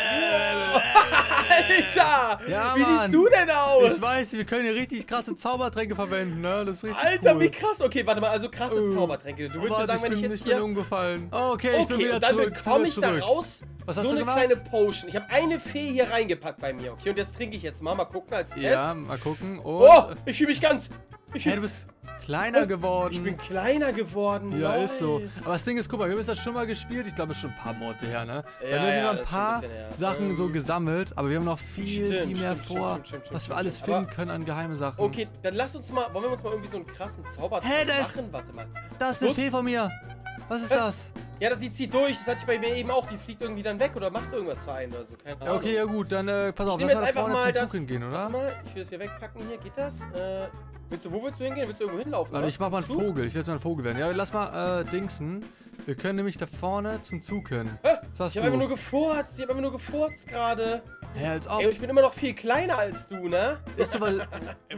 Speaker 2: Alter,
Speaker 1: Ja,
Speaker 2: wie
Speaker 1: Mann.
Speaker 2: siehst du denn aus?
Speaker 1: Ich weiß, wir können hier richtig krasse Zaubertränke verwenden, ne? Das ist richtig
Speaker 2: Alter,
Speaker 1: cool.
Speaker 2: wie krass. Okay, warte mal, also krasse
Speaker 1: Oh.
Speaker 2: Zaubertränke. Du willst
Speaker 1: Warte,
Speaker 2: mir sagen, wenn ich
Speaker 1: bin,
Speaker 2: jetzt
Speaker 1: ich bin
Speaker 2: hier...
Speaker 1: umgefallen. Oh, okay, ich bin
Speaker 2: Okay,
Speaker 1: wieder
Speaker 2: und dann
Speaker 1: zurück.
Speaker 2: bekomme ich
Speaker 1: wieder zurück.
Speaker 2: da raus
Speaker 1: Was hast
Speaker 2: so
Speaker 1: du
Speaker 2: eine
Speaker 1: gemacht?
Speaker 2: kleine Potion. Ich habe eine Fee hier reingepackt bei mir, okay? Und jetzt trinke ich jetzt mal. Mal gucken als Test.
Speaker 1: Ja, mal gucken. Und,
Speaker 2: Oh, ich fühle mich ganz... Ich
Speaker 1: hey,
Speaker 2: fühl,
Speaker 1: du bist kleiner geworden.
Speaker 2: ich bin kleiner geworden.
Speaker 1: Ja,
Speaker 2: lol.
Speaker 1: ist so. Aber das Ding ist, guck mal, wir haben das schon mal gespielt. Ich glaube, es ist schon ein paar Monate her, ne?
Speaker 2: Ja,
Speaker 1: Weil wir
Speaker 2: ja,
Speaker 1: haben
Speaker 2: das
Speaker 1: ein
Speaker 2: ist schon ein
Speaker 1: paar
Speaker 2: bisschen her.
Speaker 1: Sachen
Speaker 2: Ähm,
Speaker 1: so gesammelt, aber wir haben noch viel,
Speaker 2: Stimmt,
Speaker 1: viel mehr
Speaker 2: stimmt,
Speaker 1: vor,
Speaker 2: stimmt, stimmt, stimmt,
Speaker 1: was wir
Speaker 2: stimmt,
Speaker 1: alles
Speaker 2: stimmt.
Speaker 1: finden können an geheime Sachen.
Speaker 2: Okay, dann lass uns mal... Wollen wir uns mal irgendwie so einen krassen Zaubertrank
Speaker 1: Hä, da ist-
Speaker 2: machen? Warte mal.
Speaker 1: Das ist eine
Speaker 2: Los.
Speaker 1: Fee von mir. Was ist
Speaker 2: Hä?
Speaker 1: das?
Speaker 2: Ja, das- die zieht durch. Das hatte ich bei mir eben auch. Die fliegt irgendwie dann weg oder macht irgendwas für einen oder so. Keine
Speaker 1: Ja,
Speaker 2: Ahnung.
Speaker 1: okay, ja gut, dann äh, pass auf,
Speaker 2: Ich
Speaker 1: lass
Speaker 2: nehme
Speaker 1: mal
Speaker 2: jetzt
Speaker 1: da
Speaker 2: einfach
Speaker 1: vorne
Speaker 2: mal
Speaker 1: zum
Speaker 2: das...
Speaker 1: Zug hingehen, oder?
Speaker 2: Warte mal, ich will das hier wegpacken hier. Geht das? Äh, willst du, wo willst du hingehen? Willst du irgendwo hinlaufen?
Speaker 1: Warte,
Speaker 2: oder?
Speaker 1: ich mach mal einen
Speaker 2: Zug?
Speaker 1: Vogel. Ich will jetzt mal ein Vogel werden. Ja, lass mal äh, dingsen. Wir können nämlich da vorne zum Zug hin.
Speaker 2: Hä?
Speaker 1: Was hast
Speaker 2: Ich hab einfach nur
Speaker 1: du?
Speaker 2: gefurzt. Ich hab einfach nur gefurzt gerade.
Speaker 1: Hä, als ob.
Speaker 2: Ey, und ich bin immer noch viel kleiner als du, ne?
Speaker 1: Ist du weil.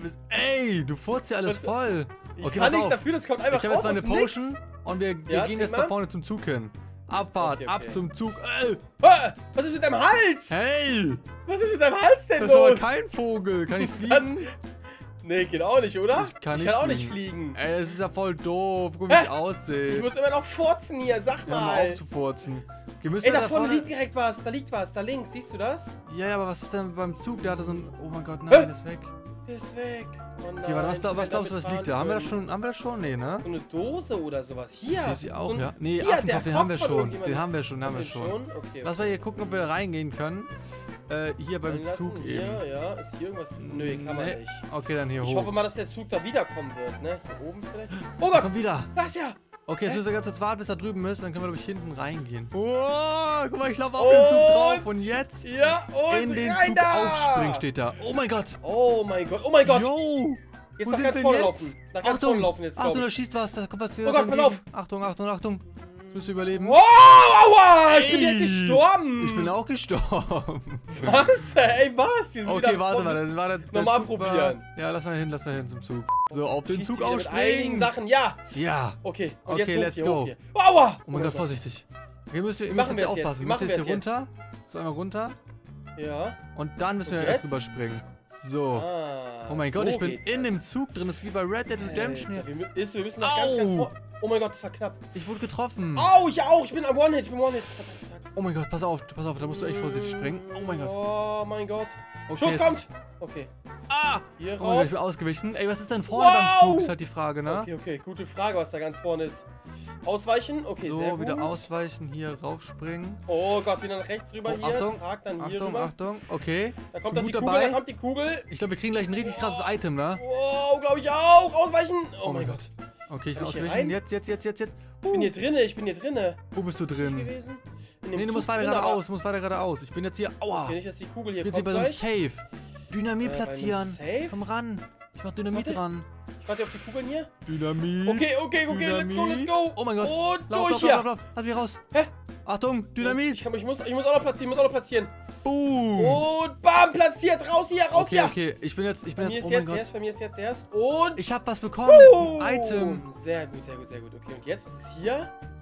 Speaker 1: Ey, du furzt ja alles
Speaker 2: Was-
Speaker 1: voll.
Speaker 2: Ich
Speaker 1: Okay,
Speaker 2: kann
Speaker 1: pass
Speaker 2: nicht
Speaker 1: auf.
Speaker 2: dafür, das kommt einfach
Speaker 1: Ich habe jetzt
Speaker 2: raus
Speaker 1: mal eine
Speaker 2: aus dem Nix.
Speaker 1: Potion und wir, wir
Speaker 2: Ja,
Speaker 1: gehen
Speaker 2: trink
Speaker 1: jetzt
Speaker 2: mal.
Speaker 1: da vorne zum Zug hin. Abfahrt,
Speaker 2: Okay,
Speaker 1: ab
Speaker 2: okay.
Speaker 1: zum Zug. Ey,
Speaker 2: Ah, was ist mit deinem Hals?
Speaker 1: hey,
Speaker 2: Was ist mit deinem Hals denn
Speaker 1: das ist aber
Speaker 2: los?
Speaker 1: kein Vogel. Kann ich
Speaker 2: Das-
Speaker 1: fliegen?
Speaker 2: Nee, geht auch nicht, oder?
Speaker 1: Ich kann
Speaker 2: ich
Speaker 1: nicht
Speaker 2: kann auch nicht
Speaker 1: fliegen.
Speaker 2: fliegen.
Speaker 1: Ey, das ist ja voll doof. Guck, wie
Speaker 2: Hä?
Speaker 1: ich aussehe.
Speaker 2: Ich muss immer noch furzen hier, sag
Speaker 1: Hör mal
Speaker 2: mal.
Speaker 1: auf zu furzen. Wir müssen
Speaker 2: Ey,
Speaker 1: da
Speaker 2: da vorne
Speaker 1: vorne.
Speaker 2: liegt direkt was, da liegt was, da links, siehst du das?
Speaker 1: Ja, ja, aber was ist denn beim Zug? Der hatte so ein. Oh mein Gott,
Speaker 2: Hä?
Speaker 1: nein, ist weg.
Speaker 2: Der ist weg. Oh nein,
Speaker 1: Okay, warte, was, da,
Speaker 2: ich
Speaker 1: was
Speaker 2: will
Speaker 1: glaubst du, was
Speaker 2: damit
Speaker 1: liegt da?
Speaker 2: fahren
Speaker 1: Haben wir das
Speaker 2: können.
Speaker 1: schon? Haben wir das schon? Nee, ne?
Speaker 2: So eine Dose oder sowas. Hier.
Speaker 1: Ich sehe sie auch,
Speaker 2: so ein-
Speaker 1: ja. Nee,
Speaker 2: Hier,
Speaker 1: Affenkopf,
Speaker 2: der
Speaker 1: den haben wir
Speaker 2: Kopf von
Speaker 1: schon.
Speaker 2: irgendjemandem.
Speaker 1: Den haben wir schon, den haben wir
Speaker 2: Den
Speaker 1: schon.
Speaker 2: Okay.
Speaker 1: Lass mal hier gucken, ob wir reingehen können. Äh, hier beim
Speaker 2: Dann lassen
Speaker 1: Zug
Speaker 2: hier,
Speaker 1: eben.
Speaker 2: ja, ist hier irgendwas? Nö, hier kann man
Speaker 1: Nee.
Speaker 2: nicht.
Speaker 1: Okay, dann hier
Speaker 2: Ich
Speaker 1: hoch.
Speaker 2: hoffe mal, dass der Zug da wiederkommen wird, ne? Hier oben vielleicht. Oh Gott!
Speaker 1: Komm wieder.
Speaker 2: Das ja!
Speaker 1: Okay, jetzt
Speaker 2: Hä?
Speaker 1: müssen wir ganz kurz warten, bis er drüben ist. Dann können wir, glaube ich, hinten reingehen. Oh, guck mal, ich laufe auf den Zug drauf. Und jetzt
Speaker 2: Ja, und
Speaker 1: in den
Speaker 2: rein
Speaker 1: Zug
Speaker 2: da!
Speaker 1: aufspringen steht da. Oh mein Gott.
Speaker 2: Oh mein Gott, oh mein Gott!
Speaker 1: Yo.
Speaker 2: Jetzt
Speaker 1: Wo
Speaker 2: nach
Speaker 1: sind
Speaker 2: ganz
Speaker 1: wir
Speaker 2: vorne
Speaker 1: jetzt?
Speaker 2: laufen. Nach ganz
Speaker 1: Achtung,
Speaker 2: vorne laufen jetzt,
Speaker 1: Achtung,
Speaker 2: glaub
Speaker 1: da
Speaker 2: ich.
Speaker 1: schießt was. Da kommt was dir
Speaker 2: Oh Gott, pass auf.
Speaker 1: Achtung, Achtung, Achtung. Jetzt müsst ihr überleben.
Speaker 2: Wow, aua! Ich bin
Speaker 1: Ey,
Speaker 2: direkt gestorben!
Speaker 1: Ich bin auch gestorben.
Speaker 2: Was? Ey, was? Wir sind
Speaker 1: Okay,
Speaker 2: wieder
Speaker 1: warte mal,
Speaker 2: vorne.
Speaker 1: dann war der, der
Speaker 2: Nochmal
Speaker 1: Zug
Speaker 2: probieren.
Speaker 1: War, ja, lass mal hin, lass mal hin zum Zug. So, auf den
Speaker 2: Schießt
Speaker 1: Zug
Speaker 2: sie wieder mit einigen
Speaker 1: aufspringen.
Speaker 2: Sachen, ja!
Speaker 1: Ja.
Speaker 2: Okay, und
Speaker 1: Okay,
Speaker 2: jetzt hoch
Speaker 1: let's
Speaker 2: hier,
Speaker 1: go.
Speaker 2: hoch hier. Aua!
Speaker 1: Oh mein Gott, vorsichtig. Wir müssen, wir
Speaker 2: Wie
Speaker 1: müssen
Speaker 2: machen
Speaker 1: jetzt
Speaker 2: wir
Speaker 1: hier
Speaker 2: es
Speaker 1: aufpassen.
Speaker 2: jetzt?
Speaker 1: Wir müssen
Speaker 2: Wie
Speaker 1: jetzt
Speaker 2: machen
Speaker 1: hier
Speaker 2: wir es
Speaker 1: runter. So, einmal runter.
Speaker 2: Ja.
Speaker 1: Und dann müssen wir
Speaker 2: Und
Speaker 1: erst
Speaker 2: jetzt?
Speaker 1: rüberspringen. So.
Speaker 2: Ah,
Speaker 1: Oh mein
Speaker 2: so
Speaker 1: Gott, ich bin
Speaker 2: geht
Speaker 1: in
Speaker 2: das.
Speaker 1: dem Zug drin. Das ist wie bei Red Dead Redemption
Speaker 2: Alter,
Speaker 1: hier.
Speaker 2: wir, mü- ist, wir müssen nach ganz, ganz
Speaker 1: Au.
Speaker 2: vor... Oh mein Gott, das war knapp.
Speaker 1: Ich wurde getroffen.
Speaker 2: Au, ich auch. Ich bin am One-Hit. Ich bin One-Hit.
Speaker 1: Oh mein Gott, pass auf, pass auf, da musst du echt vorsichtig springen. Oh mein Gott.
Speaker 2: Oh mein Gott.
Speaker 1: Okay,
Speaker 2: Schuss
Speaker 1: jetzt
Speaker 2: kommt.
Speaker 1: ist-
Speaker 2: Okay.
Speaker 1: Ah!
Speaker 2: Hier
Speaker 1: Oh mein Gott,
Speaker 2: rauf.
Speaker 1: ich bin ausgewichen. Ey, was ist denn vorne beim
Speaker 2: Wow.
Speaker 1: Zug? Ist halt die Frage, ne?
Speaker 2: Okay, okay. Gute Frage, was da ganz vorne ist. Ausweichen. Okay, sehr
Speaker 1: So,
Speaker 2: gut.
Speaker 1: wieder ausweichen, hier raufspringen.
Speaker 2: Oh Gott, wieder nach rechts rüber
Speaker 1: Oh,
Speaker 2: hier.
Speaker 1: Achtung.
Speaker 2: Zack, dann hier
Speaker 1: Achtung,
Speaker 2: rüber.
Speaker 1: Achtung. Okay.
Speaker 2: Da kommt dann die
Speaker 1: Gut
Speaker 2: Kugel,
Speaker 1: dabei.
Speaker 2: da kommt die Kugel.
Speaker 1: Ich glaube, wir kriegen gleich ein richtig krasses Item, ne?
Speaker 2: Oh, glaube ich auch. Ausweichen. Oh, mein Gott.
Speaker 1: Okay, ich bin
Speaker 2: Kann ich hier
Speaker 1: ausgewichen.
Speaker 2: rein?
Speaker 1: Jetzt, jetzt, jetzt, jetzt, jetzt.
Speaker 2: Ich bin hier drinne, ich bin hier drinne.
Speaker 1: Wo bist du
Speaker 2: Hier
Speaker 1: drin?
Speaker 2: gewesen. In dem
Speaker 1: Nee, du
Speaker 2: Zug
Speaker 1: musst weiter
Speaker 2: drin, aber-
Speaker 1: geradeaus, du musst weiter geradeaus. Ich bin jetzt hier. Aua!
Speaker 2: Okay, nicht, dass die Kugel hier
Speaker 1: Ich bin jetzt hier
Speaker 2: kommt
Speaker 1: bei so einem
Speaker 2: gleich.
Speaker 1: Safe. Dynamit
Speaker 2: Äh, bei einem
Speaker 1: platzieren.
Speaker 2: Safe?
Speaker 1: Komm ran. Ich mach Dynamit
Speaker 2: Warte.
Speaker 1: dran.
Speaker 2: Ich warte auf die Kugeln hier.
Speaker 1: Dynamit.
Speaker 2: Okay, okay, okay, let's go, let's go.
Speaker 1: Oh mein Gott.
Speaker 2: Und
Speaker 1: Lauf,
Speaker 2: durch
Speaker 1: lauf,
Speaker 2: hier.
Speaker 1: lauf, lauf, lauf. Lass mich raus.
Speaker 2: Hä?
Speaker 1: Achtung, Dynamit.
Speaker 2: Ich, ich, muss, ich muss auch noch platzieren, ich muss auch noch platzieren.
Speaker 1: Boom.
Speaker 2: Und bam, platziert. Raus hier, raus
Speaker 1: Okay,
Speaker 2: hier.
Speaker 1: okay. Ich bin jetzt, ich
Speaker 2: Bei
Speaker 1: bin
Speaker 2: mir
Speaker 1: jetzt,
Speaker 2: ist
Speaker 1: oh mein
Speaker 2: jetzt
Speaker 1: Gott.
Speaker 2: erst, bei mir ist jetzt erst. Und...
Speaker 1: Ich hab was bekommen.
Speaker 2: Boom.
Speaker 1: Ein Item.
Speaker 2: Sehr gut, sehr gut, sehr gut. Okay, und jetzt, was ist hier?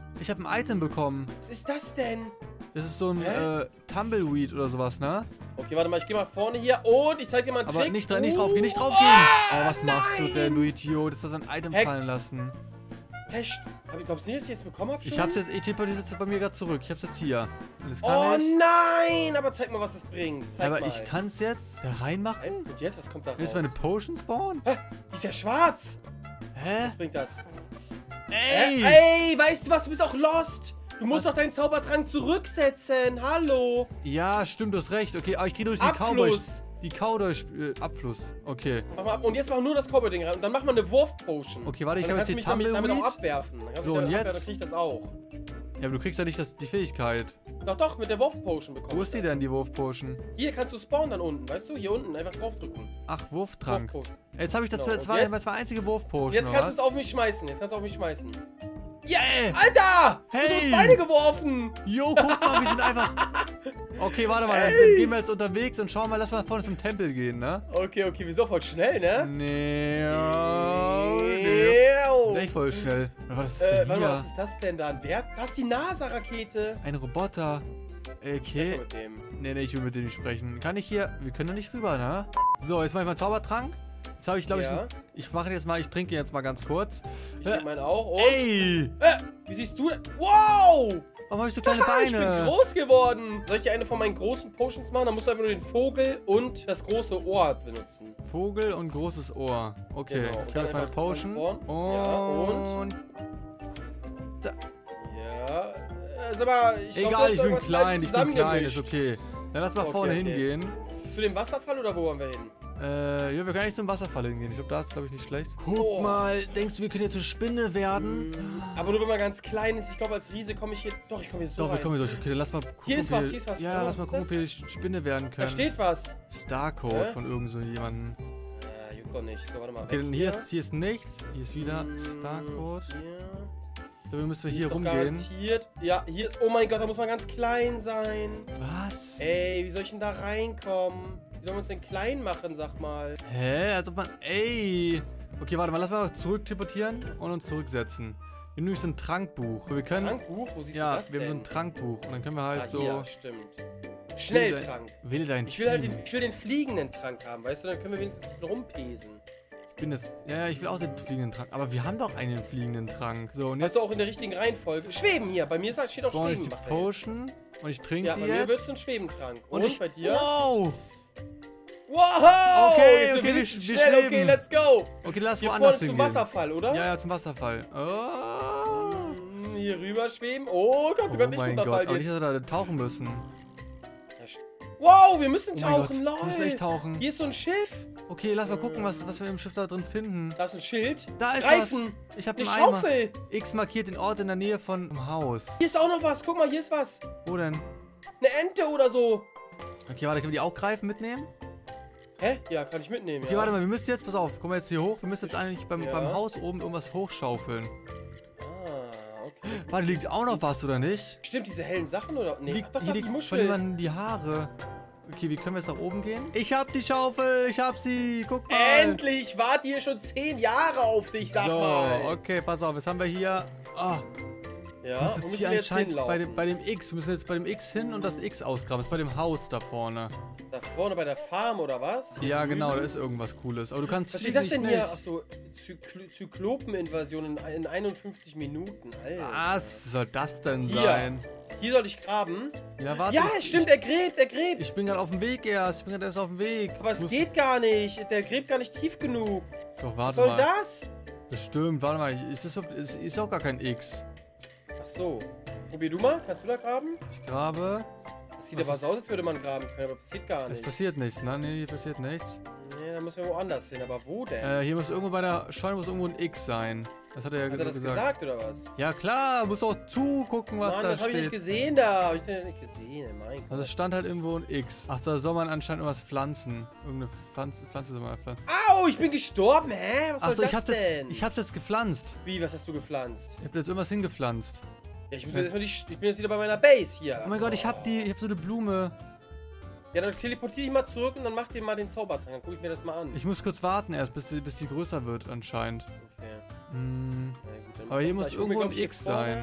Speaker 1: Ich habe ein Item bekommen.
Speaker 2: Was ist das denn?
Speaker 1: Das ist so ein äh, Tumbleweed oder sowas, ne?
Speaker 2: Okay, warte mal, ich gehe mal vorne hier und ich zeig dir mal einen
Speaker 1: Aber
Speaker 2: Trick.
Speaker 1: nicht, nicht
Speaker 2: uh,
Speaker 1: drauf gehen, nicht drauf gehen.
Speaker 2: Oh,
Speaker 1: Oh, was machst
Speaker 2: nein.
Speaker 1: du denn, du Idiot? Das ist ein Item
Speaker 2: Heck.
Speaker 1: fallen lassen.
Speaker 2: Pest. Hab ich, glaubst du nicht, dass ich jetzt bekommen hab schon?
Speaker 1: Ich hab's jetzt, ich tippe jetzt bei mir gerade zurück. Ich hab's jetzt hier. Das kann
Speaker 2: Oh
Speaker 1: ich.
Speaker 2: nein, aber zeig mal, was das bringt. Zeig
Speaker 1: Aber
Speaker 2: mal.
Speaker 1: ich kann's jetzt da reinmachen?
Speaker 2: Und jetzt, was kommt da raus?
Speaker 1: Jetzt meine Potion spawnen?
Speaker 2: Hä? Die ist ja schwarz.
Speaker 1: Hä?
Speaker 2: Was bringt das?
Speaker 1: Ey!
Speaker 2: Ey, weißt du was, du bist auch lost. Du musst doch deinen Zaubertrank zurücksetzen. Hallo.
Speaker 1: Ja, stimmt, du hast recht. Okay, aber ich gehe durch die Cowboy.
Speaker 2: Abfluss.
Speaker 1: Die Cowboy. Äh, Abfluss. Okay.
Speaker 2: Mach mal ab. Und jetzt mach nur das Cowboy-Ding rein. Und dann mach mal eine Wurf-Potion.
Speaker 1: Okay, warte, ich
Speaker 2: Und dann
Speaker 1: habe
Speaker 2: kannst
Speaker 1: jetzt
Speaker 2: du
Speaker 1: hier
Speaker 2: mich damit, damit auch
Speaker 1: Tumbleweed.
Speaker 2: abwerfen. Dann kannst
Speaker 1: So,
Speaker 2: du
Speaker 1: und
Speaker 2: damit
Speaker 1: jetzt?
Speaker 2: abwerfen, dann krieg ich das auch.
Speaker 1: Ja, aber du kriegst ja nicht das, die Fähigkeit.
Speaker 2: Doch, doch, mit der Wurf-Potion bekommst
Speaker 1: Wo ist die denn, die Wurf-Potion?
Speaker 2: Hier kannst du spawnen dann unten, weißt du? Hier unten, einfach draufdrücken.
Speaker 1: Ach, Wurftrank.
Speaker 2: Wurf-Potion.
Speaker 1: Jetzt habe ich das
Speaker 2: Genau,
Speaker 1: zwei,
Speaker 2: und
Speaker 1: zwei,
Speaker 2: jetzt?
Speaker 1: zwei einzige Wurf-Potion.
Speaker 2: Jetzt kannst du es
Speaker 1: oder
Speaker 2: auf mich schmeißen. Jetzt kannst du auf mich schmeißen.
Speaker 1: Yeah!
Speaker 2: Alter! Du hast
Speaker 1: Hey!
Speaker 2: uns beide geworfen!
Speaker 1: Jo, guck mal, wir sind einfach... Okay, warte mal, dann
Speaker 2: Ey!
Speaker 1: gehen wir jetzt unterwegs und schauen mal, lass mal vorne zum Tempel gehen, ne?
Speaker 2: Okay, okay, wir sind voll schnell, ne?
Speaker 1: Nee, oh, nee. Das ist echt voll schnell. Was ist
Speaker 2: Äh,
Speaker 1: denn
Speaker 2: warte mal, was
Speaker 1: hier?
Speaker 2: ist das denn da? Ein Wer? Das ist die NASA-Rakete.
Speaker 1: Ein Roboter. Okay.
Speaker 2: Mit dem.
Speaker 1: Nee, nee, ich will mit dem nicht sprechen. Kann ich hier... Wir können doch nicht rüber, ne? So, jetzt mach ich mal einen Zaubertrank. Jetzt habe ich, glaube
Speaker 2: Ja.
Speaker 1: ich... Ich mache jetzt mal... Ich trinke jetzt mal ganz kurz.
Speaker 2: Ich nehme meinen auch. Und
Speaker 1: Ey!
Speaker 2: äh, wie siehst du denn? Wow!
Speaker 1: Warum habe ich so kleine
Speaker 2: Ah, ich bin
Speaker 1: Beine?
Speaker 2: groß geworden. Soll ich dir eine von meinen großen Potions machen? Dann musst du einfach nur den Vogel und das große Ohr benutzen.
Speaker 1: Vogel und großes Ohr. Okay,
Speaker 2: Genau.
Speaker 1: ich habe jetzt meine
Speaker 2: Dann
Speaker 1: Potion.
Speaker 2: einfach
Speaker 1: Und...
Speaker 2: Ja, Ja, äh, sag mal, ich glaub, du
Speaker 1: Egal,
Speaker 2: hast
Speaker 1: ich bin
Speaker 2: irgendwas
Speaker 1: klein, ich bin klein,
Speaker 2: zusammengemischt.
Speaker 1: ist okay. Dann lass mal
Speaker 2: Okay,
Speaker 1: vorne
Speaker 2: okay.
Speaker 1: hingehen.
Speaker 2: Zu dem Wasserfall oder wo wollen wir hin?
Speaker 1: Äh, ja, wir können eigentlich zum Wasserfall hingehen. Ich glaube, da ist, glaube ich, nicht schlecht. Guck
Speaker 2: Oh.
Speaker 1: mal, denkst du, wir können jetzt zur Spinne werden?
Speaker 2: Aber nur wenn man ganz klein ist. Ich glaube, als Riese komme ich hier... Doch, ich komme hier so
Speaker 1: Doch, wir
Speaker 2: rein.
Speaker 1: kommen hier durch. Okay, dann lass mal gucken,
Speaker 2: Hier ist
Speaker 1: ob
Speaker 2: was,
Speaker 1: wir-
Speaker 2: hier ist was.
Speaker 1: Ja,
Speaker 2: Oh,
Speaker 1: lass mal
Speaker 2: was
Speaker 1: gucken,
Speaker 2: ist
Speaker 1: ob wir Spinne werden
Speaker 2: Da
Speaker 1: können.
Speaker 2: steht was.
Speaker 1: Starcode
Speaker 2: Hä?
Speaker 1: von irgend so jemandem.
Speaker 2: Ah, juckt doch nicht. So, warte mal.
Speaker 1: Okay,
Speaker 2: weg
Speaker 1: dann hier ist, hier ist nichts. Hier ist wieder
Speaker 2: Hm,
Speaker 1: Starcode.
Speaker 2: Hier.
Speaker 1: Dann müssen wir
Speaker 2: Hier
Speaker 1: hier
Speaker 2: ist doch
Speaker 1: rumgehen.
Speaker 2: garantiert. Ja, hier. Oh mein Gott, da muss man ganz klein sein.
Speaker 1: Was?
Speaker 2: Ey, wie soll ich denn da reinkommen? Wie sollen wir uns denn klein machen, sag mal?
Speaker 1: Hä? Als ob man... Ey! Okay, warte mal, lass mal zurück teleportieren und uns zurücksetzen. Wir haben nämlich so ein Trankbuch. Wir können...
Speaker 2: Trankbuch? Wo siehst
Speaker 1: Ja,
Speaker 2: du das
Speaker 1: wir haben so
Speaker 2: denn?
Speaker 1: ein Trankbuch. Und dann können wir halt
Speaker 2: Ah,
Speaker 1: so...
Speaker 2: hier, stimmt. Schnelltrank.
Speaker 1: Wähle dein
Speaker 2: Ich will halt
Speaker 1: Team.
Speaker 2: den, ich will den fliegenden Trank haben, weißt du? Dann können wir wenigstens ein bisschen rumpesen.
Speaker 1: Ich bin jetzt... Ja, ja, ich will auch den fliegenden Trank. Aber wir haben doch einen fliegenden Trank. So, und
Speaker 2: Hast
Speaker 1: jetzt...
Speaker 2: du auch in der richtigen Reihenfolge. Schweben hier. Bei mir steht auch
Speaker 1: spawn ich
Speaker 2: Schweben.
Speaker 1: die
Speaker 2: Mach jetzt.
Speaker 1: Potion und ich trinke
Speaker 2: Ja,
Speaker 1: die
Speaker 2: bei mir wird
Speaker 1: jetzt.
Speaker 2: es ein Schwebentrank.
Speaker 1: Und,
Speaker 2: Und,
Speaker 1: ich...
Speaker 2: bei dir?
Speaker 1: Wow!
Speaker 2: Wow!
Speaker 1: Okay,
Speaker 2: Jetzt sind
Speaker 1: okay, wir-
Speaker 2: wenigstens
Speaker 1: wir
Speaker 2: schnell. Okay,
Speaker 1: schweben.
Speaker 2: let's go.
Speaker 1: Okay, lass
Speaker 2: Hier
Speaker 1: woanders
Speaker 2: vorne zum
Speaker 1: hingehen.
Speaker 2: Wasserfall, oder?
Speaker 1: Ja, ja, zum Wasserfall. Oh,
Speaker 2: Hm, Hier rüber schweben. Oh Gott, du
Speaker 1: oh
Speaker 2: kannst nicht
Speaker 1: mein Gott,
Speaker 2: runterfallen
Speaker 1: aber nicht,
Speaker 2: jetzt.
Speaker 1: dass wir da tauchen müssen.
Speaker 2: Wow, wir müssen
Speaker 1: Oh mein Gott,
Speaker 2: tauchen,
Speaker 1: wir müssen
Speaker 2: lol.
Speaker 1: echt tauchen.
Speaker 2: Hier ist so ein Schiff.
Speaker 1: Okay, lass mal gucken, was, was wir im Schiff da drin finden.
Speaker 2: Da ist ein Schild.
Speaker 1: Da ist
Speaker 2: Reifen.
Speaker 1: was. Ich habe
Speaker 2: Eine
Speaker 1: einen Eimer.
Speaker 2: Schaufel.
Speaker 1: X markiert den Ort in der Nähe von dem Haus.
Speaker 2: Hier ist auch noch was. Guck mal, hier ist was.
Speaker 1: Wo denn?
Speaker 2: Eine Ente oder so.
Speaker 1: Okay, warte, können wir die auch greifen, mitnehmen?
Speaker 2: Hä? Ja, kann ich mitnehmen.
Speaker 1: Okay,
Speaker 2: ja.
Speaker 1: warte mal, wir müssen jetzt, pass auf, kommen wir jetzt hier hoch. Wir müssen jetzt eigentlich beim,
Speaker 2: Ja.
Speaker 1: beim Haus oben irgendwas hochschaufeln.
Speaker 2: Ah, okay.
Speaker 1: Warte, liegt auch noch was, oder nicht?
Speaker 2: Stimmt, diese hellen Sachen oder? Nee,
Speaker 1: Liegt,
Speaker 2: ach, doch,
Speaker 1: hier
Speaker 2: doch, die
Speaker 1: liegt von
Speaker 2: Muschel.
Speaker 1: jemandem die Haare. Okay, wie können wir jetzt nach oben gehen? Ich hab die Schaufel, ich hab sie. Guck mal.
Speaker 2: Endlich! Wart ihr schon zehn Jahre auf dich, sag
Speaker 1: so,
Speaker 2: mal.
Speaker 1: okay, pass auf, jetzt haben wir hier... Ah,
Speaker 2: Ja,
Speaker 1: wir müssen
Speaker 2: wo
Speaker 1: jetzt
Speaker 2: müssen
Speaker 1: hier
Speaker 2: wir jetzt
Speaker 1: anscheinend bei
Speaker 2: hinlaufen?
Speaker 1: dem, bei dem X, wir müssen jetzt bei dem X hin und das X ausgraben. Das ist bei dem Haus da vorne.
Speaker 2: Da vorne bei der Farm oder was? Hier
Speaker 1: Ja,
Speaker 2: drüben?
Speaker 1: genau, da ist irgendwas Cooles. Aber du kannst
Speaker 2: Was steht
Speaker 1: fliegen,
Speaker 2: das denn
Speaker 1: ich
Speaker 2: hier?
Speaker 1: nicht.
Speaker 2: Achso, Zykl Zyklopeninvasion in, in einundfünfzig Minuten. Alter.
Speaker 1: Was soll das denn
Speaker 2: Hier.
Speaker 1: sein?
Speaker 2: Hier soll ich graben.
Speaker 1: Ja, warte.
Speaker 2: Ja,
Speaker 1: ich,
Speaker 2: stimmt, er gräbt, er gräbt.
Speaker 1: Ich, ich bin gerade auf dem Weg erst. Ich bin gerade erst auf dem Weg.
Speaker 2: Aber es
Speaker 1: Muss-
Speaker 2: geht gar nicht. Der gräbt gar nicht tief genug.
Speaker 1: Doch,
Speaker 2: Was
Speaker 1: warte
Speaker 2: soll
Speaker 1: mal.
Speaker 2: das?
Speaker 1: Bestimmt, warte mal. Ist das so- ist, ist auch gar kein X.
Speaker 2: Ach so. Probier du mal. Kannst du da graben?
Speaker 1: Ich grabe.
Speaker 2: Das sieht
Speaker 1: Was
Speaker 2: aber
Speaker 1: ist-
Speaker 2: so aus, als würde man graben können, aber passiert gar
Speaker 1: Es
Speaker 2: nicht.
Speaker 1: passiert nichts, ne? Nee, hier passiert nichts.
Speaker 2: Nee, da müssen wir woanders hin. Aber wo denn?
Speaker 1: Äh, hier muss irgendwo bei der Scheune muss irgendwo ein X sein. Das hat er ja
Speaker 2: Hat er das
Speaker 1: gesagt.
Speaker 2: gesagt oder was?
Speaker 1: Ja klar, muss auch zugucken, was
Speaker 2: Mann,
Speaker 1: da
Speaker 2: das habe ich nicht
Speaker 1: steht.
Speaker 2: gesehen da. Habe ich denn nicht gesehen? Mein Gott.
Speaker 1: Also es stand halt irgendwo ein X. Ach, da soll man anscheinend irgendwas pflanzen. Irgendeine Pflanze, Pflanze soll man pflanzen.
Speaker 2: Au, ich bin gestorben. Hä? Was
Speaker 1: Achso,
Speaker 2: soll
Speaker 1: ich
Speaker 2: das
Speaker 1: hab das,
Speaker 2: denn?
Speaker 1: ich hab's jetzt gepflanzt.
Speaker 2: Wie, was hast du gepflanzt?
Speaker 1: Ich hab jetzt irgendwas hingepflanzt.
Speaker 2: Ja, ich muss jetzt erstmal die... Ich bin jetzt wieder bei meiner Base hier.
Speaker 1: Oh mein Gott, ich hab die, ich hab so eine Blume.
Speaker 2: Ja, dann teleportiere ich mal zurück und dann mach dir mal den Zaubertrank. Dann guck ich mir das mal an.
Speaker 1: Ich muss kurz warten erst, bis die, bis die größer wird anscheinend.
Speaker 2: Okay.
Speaker 1: Hm.
Speaker 2: Na gut, dann
Speaker 1: Aber hier
Speaker 2: mach
Speaker 1: muss
Speaker 2: das mal. Ich guck mir,
Speaker 1: irgendwo ein
Speaker 2: glaub ich,
Speaker 1: X
Speaker 2: hier vorne-
Speaker 1: sein.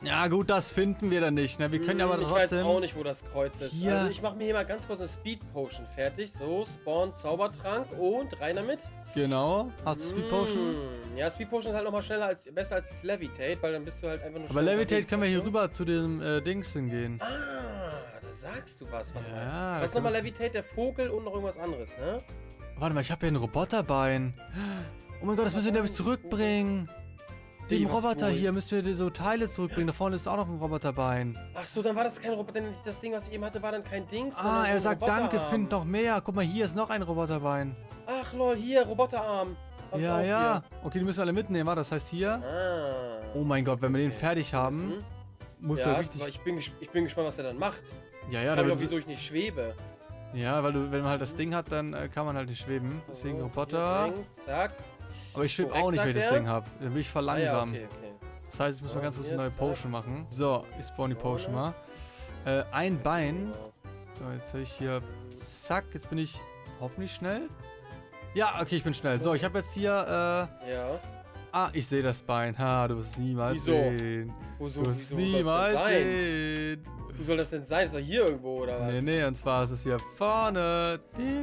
Speaker 1: Ja gut, das finden wir dann nicht, ne? Wir können ja aber
Speaker 2: Hm,
Speaker 1: trotzdem...
Speaker 2: Ich weiß auch nicht, wo das Kreuz ist.
Speaker 1: Hier.
Speaker 2: Also ich mache mir hier mal ganz kurz eine Speed Potion fertig. So, Spawn, Zaubertrank und rein damit.
Speaker 1: Genau. Hast du Speed Potion?
Speaker 2: Hm, ja, Speed Potion ist halt nochmal schneller als, besser als das Levitate, weil dann bist du halt einfach nur
Speaker 1: Aber
Speaker 2: schnell
Speaker 1: Levitate
Speaker 2: unterwegs,
Speaker 1: können wir hier
Speaker 2: weißt du?
Speaker 1: rüber zu dem äh, Dings hingehen.
Speaker 2: Ah, da sagst du was. Warte
Speaker 1: Ja,
Speaker 2: mal.
Speaker 1: da
Speaker 2: Was ist
Speaker 1: können
Speaker 2: nochmal
Speaker 1: wir-
Speaker 2: Levitate, der Vogel und noch irgendwas anderes, ne?
Speaker 1: Warte mal, ich habe hier ein Roboterbein. Oh mein Gott, das müssen wir nämlich zurückbringen. Dem
Speaker 2: Wie, was
Speaker 1: Roboter
Speaker 2: wohl?
Speaker 1: hier müssen wir so Teile zurückbringen. Da vorne ist auch noch ein Roboterbein.
Speaker 2: Ach so, dann war das kein Roboter, denn das Ding, was ich eben hatte, war dann kein Dings.
Speaker 1: Ah,
Speaker 2: sondern
Speaker 1: er
Speaker 2: ein
Speaker 1: sagt danke,
Speaker 2: Roboterarm.
Speaker 1: find noch mehr. Guck mal, hier ist noch ein Roboterbein.
Speaker 2: Ach lol, hier, Roboterarm. Hab ich
Speaker 1: Ja,
Speaker 2: auch
Speaker 1: ja. Okay, die müssen wir alle mitnehmen, wa? Das heißt hier...
Speaker 2: Hier. Ah.
Speaker 1: Oh mein Gott, wenn wir den
Speaker 2: Okay,
Speaker 1: fertig
Speaker 2: gut zu
Speaker 1: haben,
Speaker 2: wissen.
Speaker 1: muss
Speaker 2: ja,
Speaker 1: er richtig...
Speaker 2: aber ich bin, ges- ich bin gespannt, was er dann macht.
Speaker 1: Ja,
Speaker 2: Ich
Speaker 1: ja,
Speaker 2: frage
Speaker 1: damit,
Speaker 2: mich auch, wieso ich nicht schwebe.
Speaker 1: ja, weil du, wenn man halt das Ding hat, dann äh, kann man halt nicht schweben. Deswegen
Speaker 2: So,
Speaker 1: Roboter.
Speaker 2: hier drin, zack.
Speaker 1: Aber ich schwebe
Speaker 2: Korrekt,
Speaker 1: auch nicht, wenn ich
Speaker 2: sagt
Speaker 1: das
Speaker 2: er.
Speaker 1: Ding habe. Dann bin ich
Speaker 2: Ah, ja,
Speaker 1: verlangsam.
Speaker 2: okay, okay.
Speaker 1: Das heißt, ich muss mal
Speaker 2: So,
Speaker 1: ganz kurz
Speaker 2: hier,
Speaker 1: eine neue
Speaker 2: zack.
Speaker 1: Potion machen. So, ich spawn die Potion mal.
Speaker 2: Vorne.
Speaker 1: Äh, ein Bein.
Speaker 2: So.
Speaker 1: So, jetzt habe ich hier... Zack, jetzt bin ich hoffentlich schnell. Ja, okay, ich bin schnell. So, ich habe jetzt hier... Äh,
Speaker 2: Ja.
Speaker 1: ah, ich sehe das Bein. Ha, du wirst es niemals
Speaker 2: Wieso?
Speaker 1: sehen.
Speaker 2: Wo, so,
Speaker 1: Du wirst es
Speaker 2: wieso soll das
Speaker 1: niemals
Speaker 2: denn sein?
Speaker 1: sehen.
Speaker 2: Wo soll das denn sein? Ist doch hier irgendwo, oder was?
Speaker 1: Nee, nee, und zwar ist es hier vorne.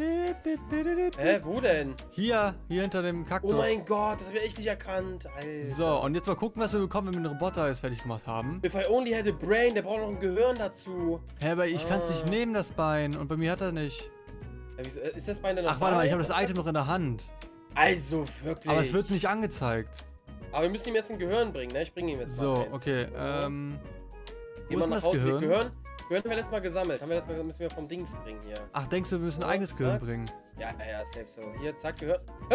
Speaker 2: Hä, wo denn?
Speaker 1: Hier, hier hinter dem
Speaker 2: Oh
Speaker 1: Kaktus.
Speaker 2: mein Gott, das habe ich echt nicht erkannt. Alter.
Speaker 1: So, und jetzt mal gucken, was wir bekommen, wenn wir den Roboter jetzt fertig gemacht haben.
Speaker 2: If I only had a brain, der braucht noch ein Gehirn dazu.
Speaker 1: Hä, aber ich kann es nicht
Speaker 2: Ah.
Speaker 1: nehmen, das Bein. Und bei mir hat er nicht.
Speaker 2: Ja, wieso, äh, ist das Bein denn noch
Speaker 1: Ach, warte mal, ich habe
Speaker 2: da?
Speaker 1: das Item noch in der Hand.
Speaker 2: Also, wirklich.
Speaker 1: Aber es wird nicht angezeigt.
Speaker 2: Aber wir müssen ihm jetzt ein Gehirn bringen, ne? Ich bringe ihm jetzt
Speaker 1: So,
Speaker 2: mal eins.
Speaker 1: okay, ähm...
Speaker 2: Geh
Speaker 1: Wo
Speaker 2: mal
Speaker 1: ist denn
Speaker 2: nach
Speaker 1: das
Speaker 2: Hause,
Speaker 1: Gehirn?
Speaker 2: Gehirn? Gehirn haben wir letztes Mal gesammelt. Haben wir das mal, müssen wir vom Dings bringen hier.
Speaker 1: Ach, denkst du, wir müssen ein
Speaker 2: So,
Speaker 1: eigenes Gehirn
Speaker 2: zack.
Speaker 1: bringen?
Speaker 2: Ja, ja, ja, safe so. Hier, zack, Gehirn. Hä?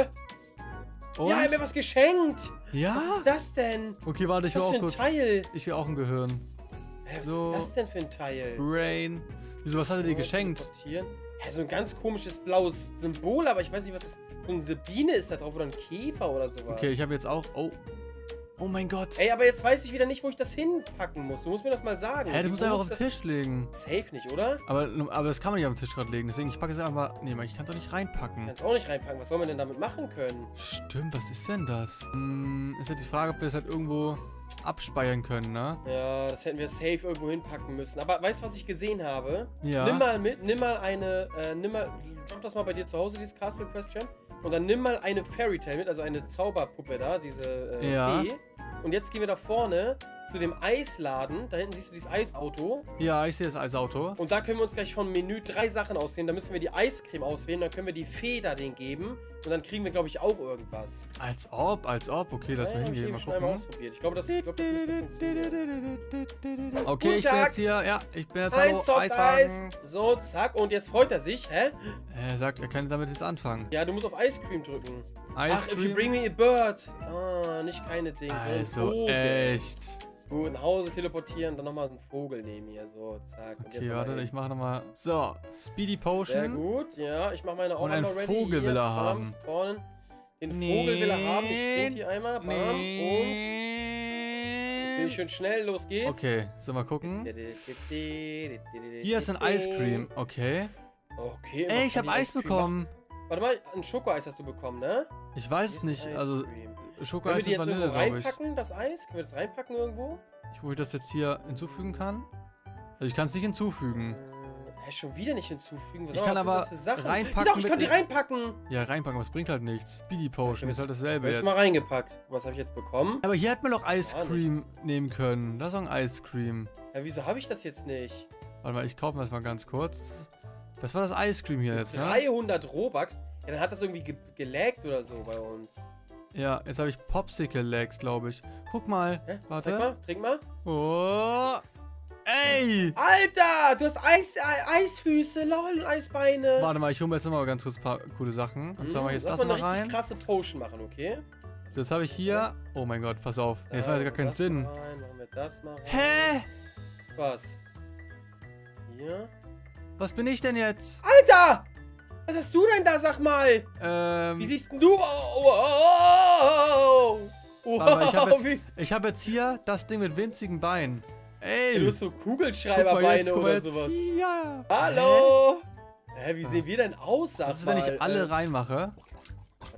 Speaker 1: Und?
Speaker 2: Ja, er hat mir was geschenkt.
Speaker 1: Ja?
Speaker 2: Was ist das denn?
Speaker 1: Okay, warte,
Speaker 2: Was
Speaker 1: ich
Speaker 2: ist
Speaker 1: will
Speaker 2: das
Speaker 1: auch
Speaker 2: für ein
Speaker 1: kurz...
Speaker 2: Teil?
Speaker 1: Ich will auch ein Gehirn.
Speaker 2: Hä, was
Speaker 1: So.
Speaker 2: ist das denn für ein Teil?
Speaker 1: Brain. Wieso, was hat er dir
Speaker 2: So,
Speaker 1: geschenkt?
Speaker 2: teleportieren. Hä, so ein ganz komisches blaues Symbol, aber ich weiß nicht, was das... So eine Biene ist da drauf oder ein Käfer oder sowas.
Speaker 1: Okay, ich habe jetzt auch... Oh. Oh mein Gott.
Speaker 2: Ey, aber jetzt weiß ich wieder nicht, wo ich das hinpacken muss. Du musst mir das mal sagen.
Speaker 1: Hä, du
Speaker 2: Wie-
Speaker 1: musst
Speaker 2: wo
Speaker 1: einfach
Speaker 2: muss
Speaker 1: auf
Speaker 2: ich
Speaker 1: den
Speaker 2: das-
Speaker 1: Tisch legen.
Speaker 2: Safe nicht, oder?
Speaker 1: Aber, aber das kann man nicht auf den Tisch gerade legen. Deswegen, ich packe es einfach mal... Nee, Mann, ich kann es doch nicht reinpacken.
Speaker 2: Kannst auch nicht reinpacken. Was soll man denn damit machen können?
Speaker 1: Stimmt, was ist denn das? Hm, ist halt die Frage, ob wir das halt irgendwo abspeichern können, ne?
Speaker 2: Ja, das hätten wir safe irgendwo hinpacken müssen. Aber weißt du, was ich gesehen habe?
Speaker 1: Ja.
Speaker 2: Nimm mal mit, nimm mal eine, äh, nimm mal, drop das mal bei dir zu Hause, dieses Castle Question. Und dann nimm mal eine Fairy Tale mit, also eine Zauberpuppe da, diese äh,
Speaker 1: Ja.
Speaker 2: Fee. Und jetzt gehen wir da vorne zu dem Eisladen. Da hinten siehst du dieses Eisauto.
Speaker 1: Ja, ich sehe das als Auto.
Speaker 2: Und da können wir uns gleich vom Menü drei Sachen auswählen. Da müssen wir die Eiscreme auswählen. Dann können wir die Fee da den geben. Und dann kriegen wir, glaube ich, auch irgendwas.
Speaker 1: Als ob, als ob. Okay, lass mal
Speaker 2: Ja,
Speaker 1: hingehen,
Speaker 2: okay,
Speaker 1: mal
Speaker 2: schon einmal
Speaker 1: gucken.
Speaker 2: ausprobiert. Ich glaube, das, ich glaub, das müsste funktionieren.
Speaker 1: Okay,
Speaker 2: Guten
Speaker 1: ich bin
Speaker 2: Tag.
Speaker 1: jetzt hier. Ja, ich bin jetzt
Speaker 2: Ein
Speaker 1: hallo,
Speaker 2: Soft Eis.
Speaker 1: Eiswagen.
Speaker 2: So, zack. Und jetzt freut er sich. Hä?
Speaker 1: Er sagt, er kann damit jetzt anfangen.
Speaker 2: Ja, du musst auf Ice Cream drücken. Ach, if you
Speaker 1: Ice
Speaker 2: bring me a bird. Ah, nicht keine Ding, sondern ein
Speaker 1: Also,
Speaker 2: Vogel.
Speaker 1: echt.
Speaker 2: Gut, nach Hause teleportieren, dann nochmal einen Vogel nehmen hier. So, zack. Und
Speaker 1: Okay,
Speaker 2: jetzt
Speaker 1: warte,
Speaker 2: nochmal
Speaker 1: ich mache nochmal. So, Speedy Potion.
Speaker 2: Sehr gut, ja. Ich mache meine auch
Speaker 1: Und einen
Speaker 2: einmal ready.
Speaker 1: Vogel
Speaker 2: hier.
Speaker 1: will er
Speaker 2: Bam,
Speaker 1: haben.
Speaker 2: Spawnen. Den
Speaker 1: Nee.
Speaker 2: Vogel will er haben. Ich trinke die einmal. Bam. Und. Bin ich
Speaker 1: Nee.
Speaker 2: schön schnell. Los geht's.
Speaker 1: Okay, so mal gucken. Hier
Speaker 2: Hier
Speaker 1: ist ein Ice Cream. Okay.
Speaker 2: Okay. was
Speaker 1: Ey, ich
Speaker 2: kann
Speaker 1: habe
Speaker 2: die
Speaker 1: Eis
Speaker 2: Cream
Speaker 1: bekommen.
Speaker 2: machen? Warte mal, ein Schokoeis hast du bekommen, ne?
Speaker 1: Ich weiß
Speaker 2: Hier
Speaker 1: es
Speaker 2: ist
Speaker 1: nicht.
Speaker 2: Ice
Speaker 1: Also,
Speaker 2: Cream. Können wir
Speaker 1: Schokoeis
Speaker 2: die
Speaker 1: mit
Speaker 2: jetzt
Speaker 1: Vanille,
Speaker 2: irgendwo
Speaker 1: glaube ich.
Speaker 2: reinpacken, das Eis? Können wir das reinpacken irgendwo?
Speaker 1: Ich, wo ich das jetzt hier hinzufügen kann. Also, ich kann es nicht hinzufügen.
Speaker 2: Äh, hä, schon wieder nicht hinzufügen. Was
Speaker 1: Ich
Speaker 2: soll
Speaker 1: kann
Speaker 2: das
Speaker 1: aber
Speaker 2: denn das für Sachen?
Speaker 1: reinpacken
Speaker 2: Ja, doch, ich
Speaker 1: mit
Speaker 2: kann die
Speaker 1: den-
Speaker 2: reinpacken.
Speaker 1: Ja, reinpacken, aber es bringt halt nichts. Speedy Potion ist halt dasselbe
Speaker 2: Jetzt
Speaker 1: jetzt.
Speaker 2: mal reingepackt. Was habe ich jetzt bekommen?
Speaker 1: Aber hier hätte man doch Ice
Speaker 2: Gar
Speaker 1: Cream nehmen können. Das ist auch ein Ice Cream.
Speaker 2: Ja, wieso habe ich das jetzt nicht?
Speaker 1: Warte mal, ich kaufe mir das mal ganz kurz. Das war das Ice Cream hier jetzt, ne?
Speaker 2: dreihundert Robux? Ja, dann hat das irgendwie ge gelaggt oder so bei uns.
Speaker 1: Ja, jetzt habe ich Popsicle Legs, glaube ich. Guck mal.
Speaker 2: Hä?
Speaker 1: Warte.
Speaker 2: Trink mal, trink mal.
Speaker 1: Oh. Ey!
Speaker 2: Alter, du hast Eis, Ei- Eisfüße, lol, und Eisbeine.
Speaker 1: Warte mal, ich hole mir jetzt nochmal ganz kurz ein paar coole Sachen. Und zwar mache ich jetzt
Speaker 2: Lass
Speaker 1: das
Speaker 2: mal
Speaker 1: mal
Speaker 2: eine
Speaker 1: rein.
Speaker 2: richtig krasse Potion machen, okay?
Speaker 1: So, jetzt habe ich hier... Oh mein Gott, pass auf. Nee, jetzt macht ja gar keinen
Speaker 2: das
Speaker 1: Sinn.
Speaker 2: Mal rein, machen wir das mal rein.
Speaker 1: Hä?
Speaker 2: Was? Hier.
Speaker 1: Was bin ich denn jetzt?
Speaker 2: Alter! Was hast du denn da, sag mal?
Speaker 1: Ähm...
Speaker 2: Wie siehst denn du? Oh, oh, oh, oh.
Speaker 1: Warte mal, ich habe
Speaker 2: Wow,
Speaker 1: jetzt, ich hab jetzt hier das Ding mit winzigen Beinen. Ey!
Speaker 2: Du hast so
Speaker 1: Guck mal
Speaker 2: Kugelschreiberbeine
Speaker 1: jetzt, guck mal
Speaker 2: oder
Speaker 1: jetzt
Speaker 2: sowas.
Speaker 1: hier.
Speaker 2: Hallo! Hä, wie sehen wir denn aus, sag
Speaker 1: Was ist, wenn
Speaker 2: mal?
Speaker 1: ich alle
Speaker 2: Äh,
Speaker 1: reinmache?
Speaker 2: Warte mal.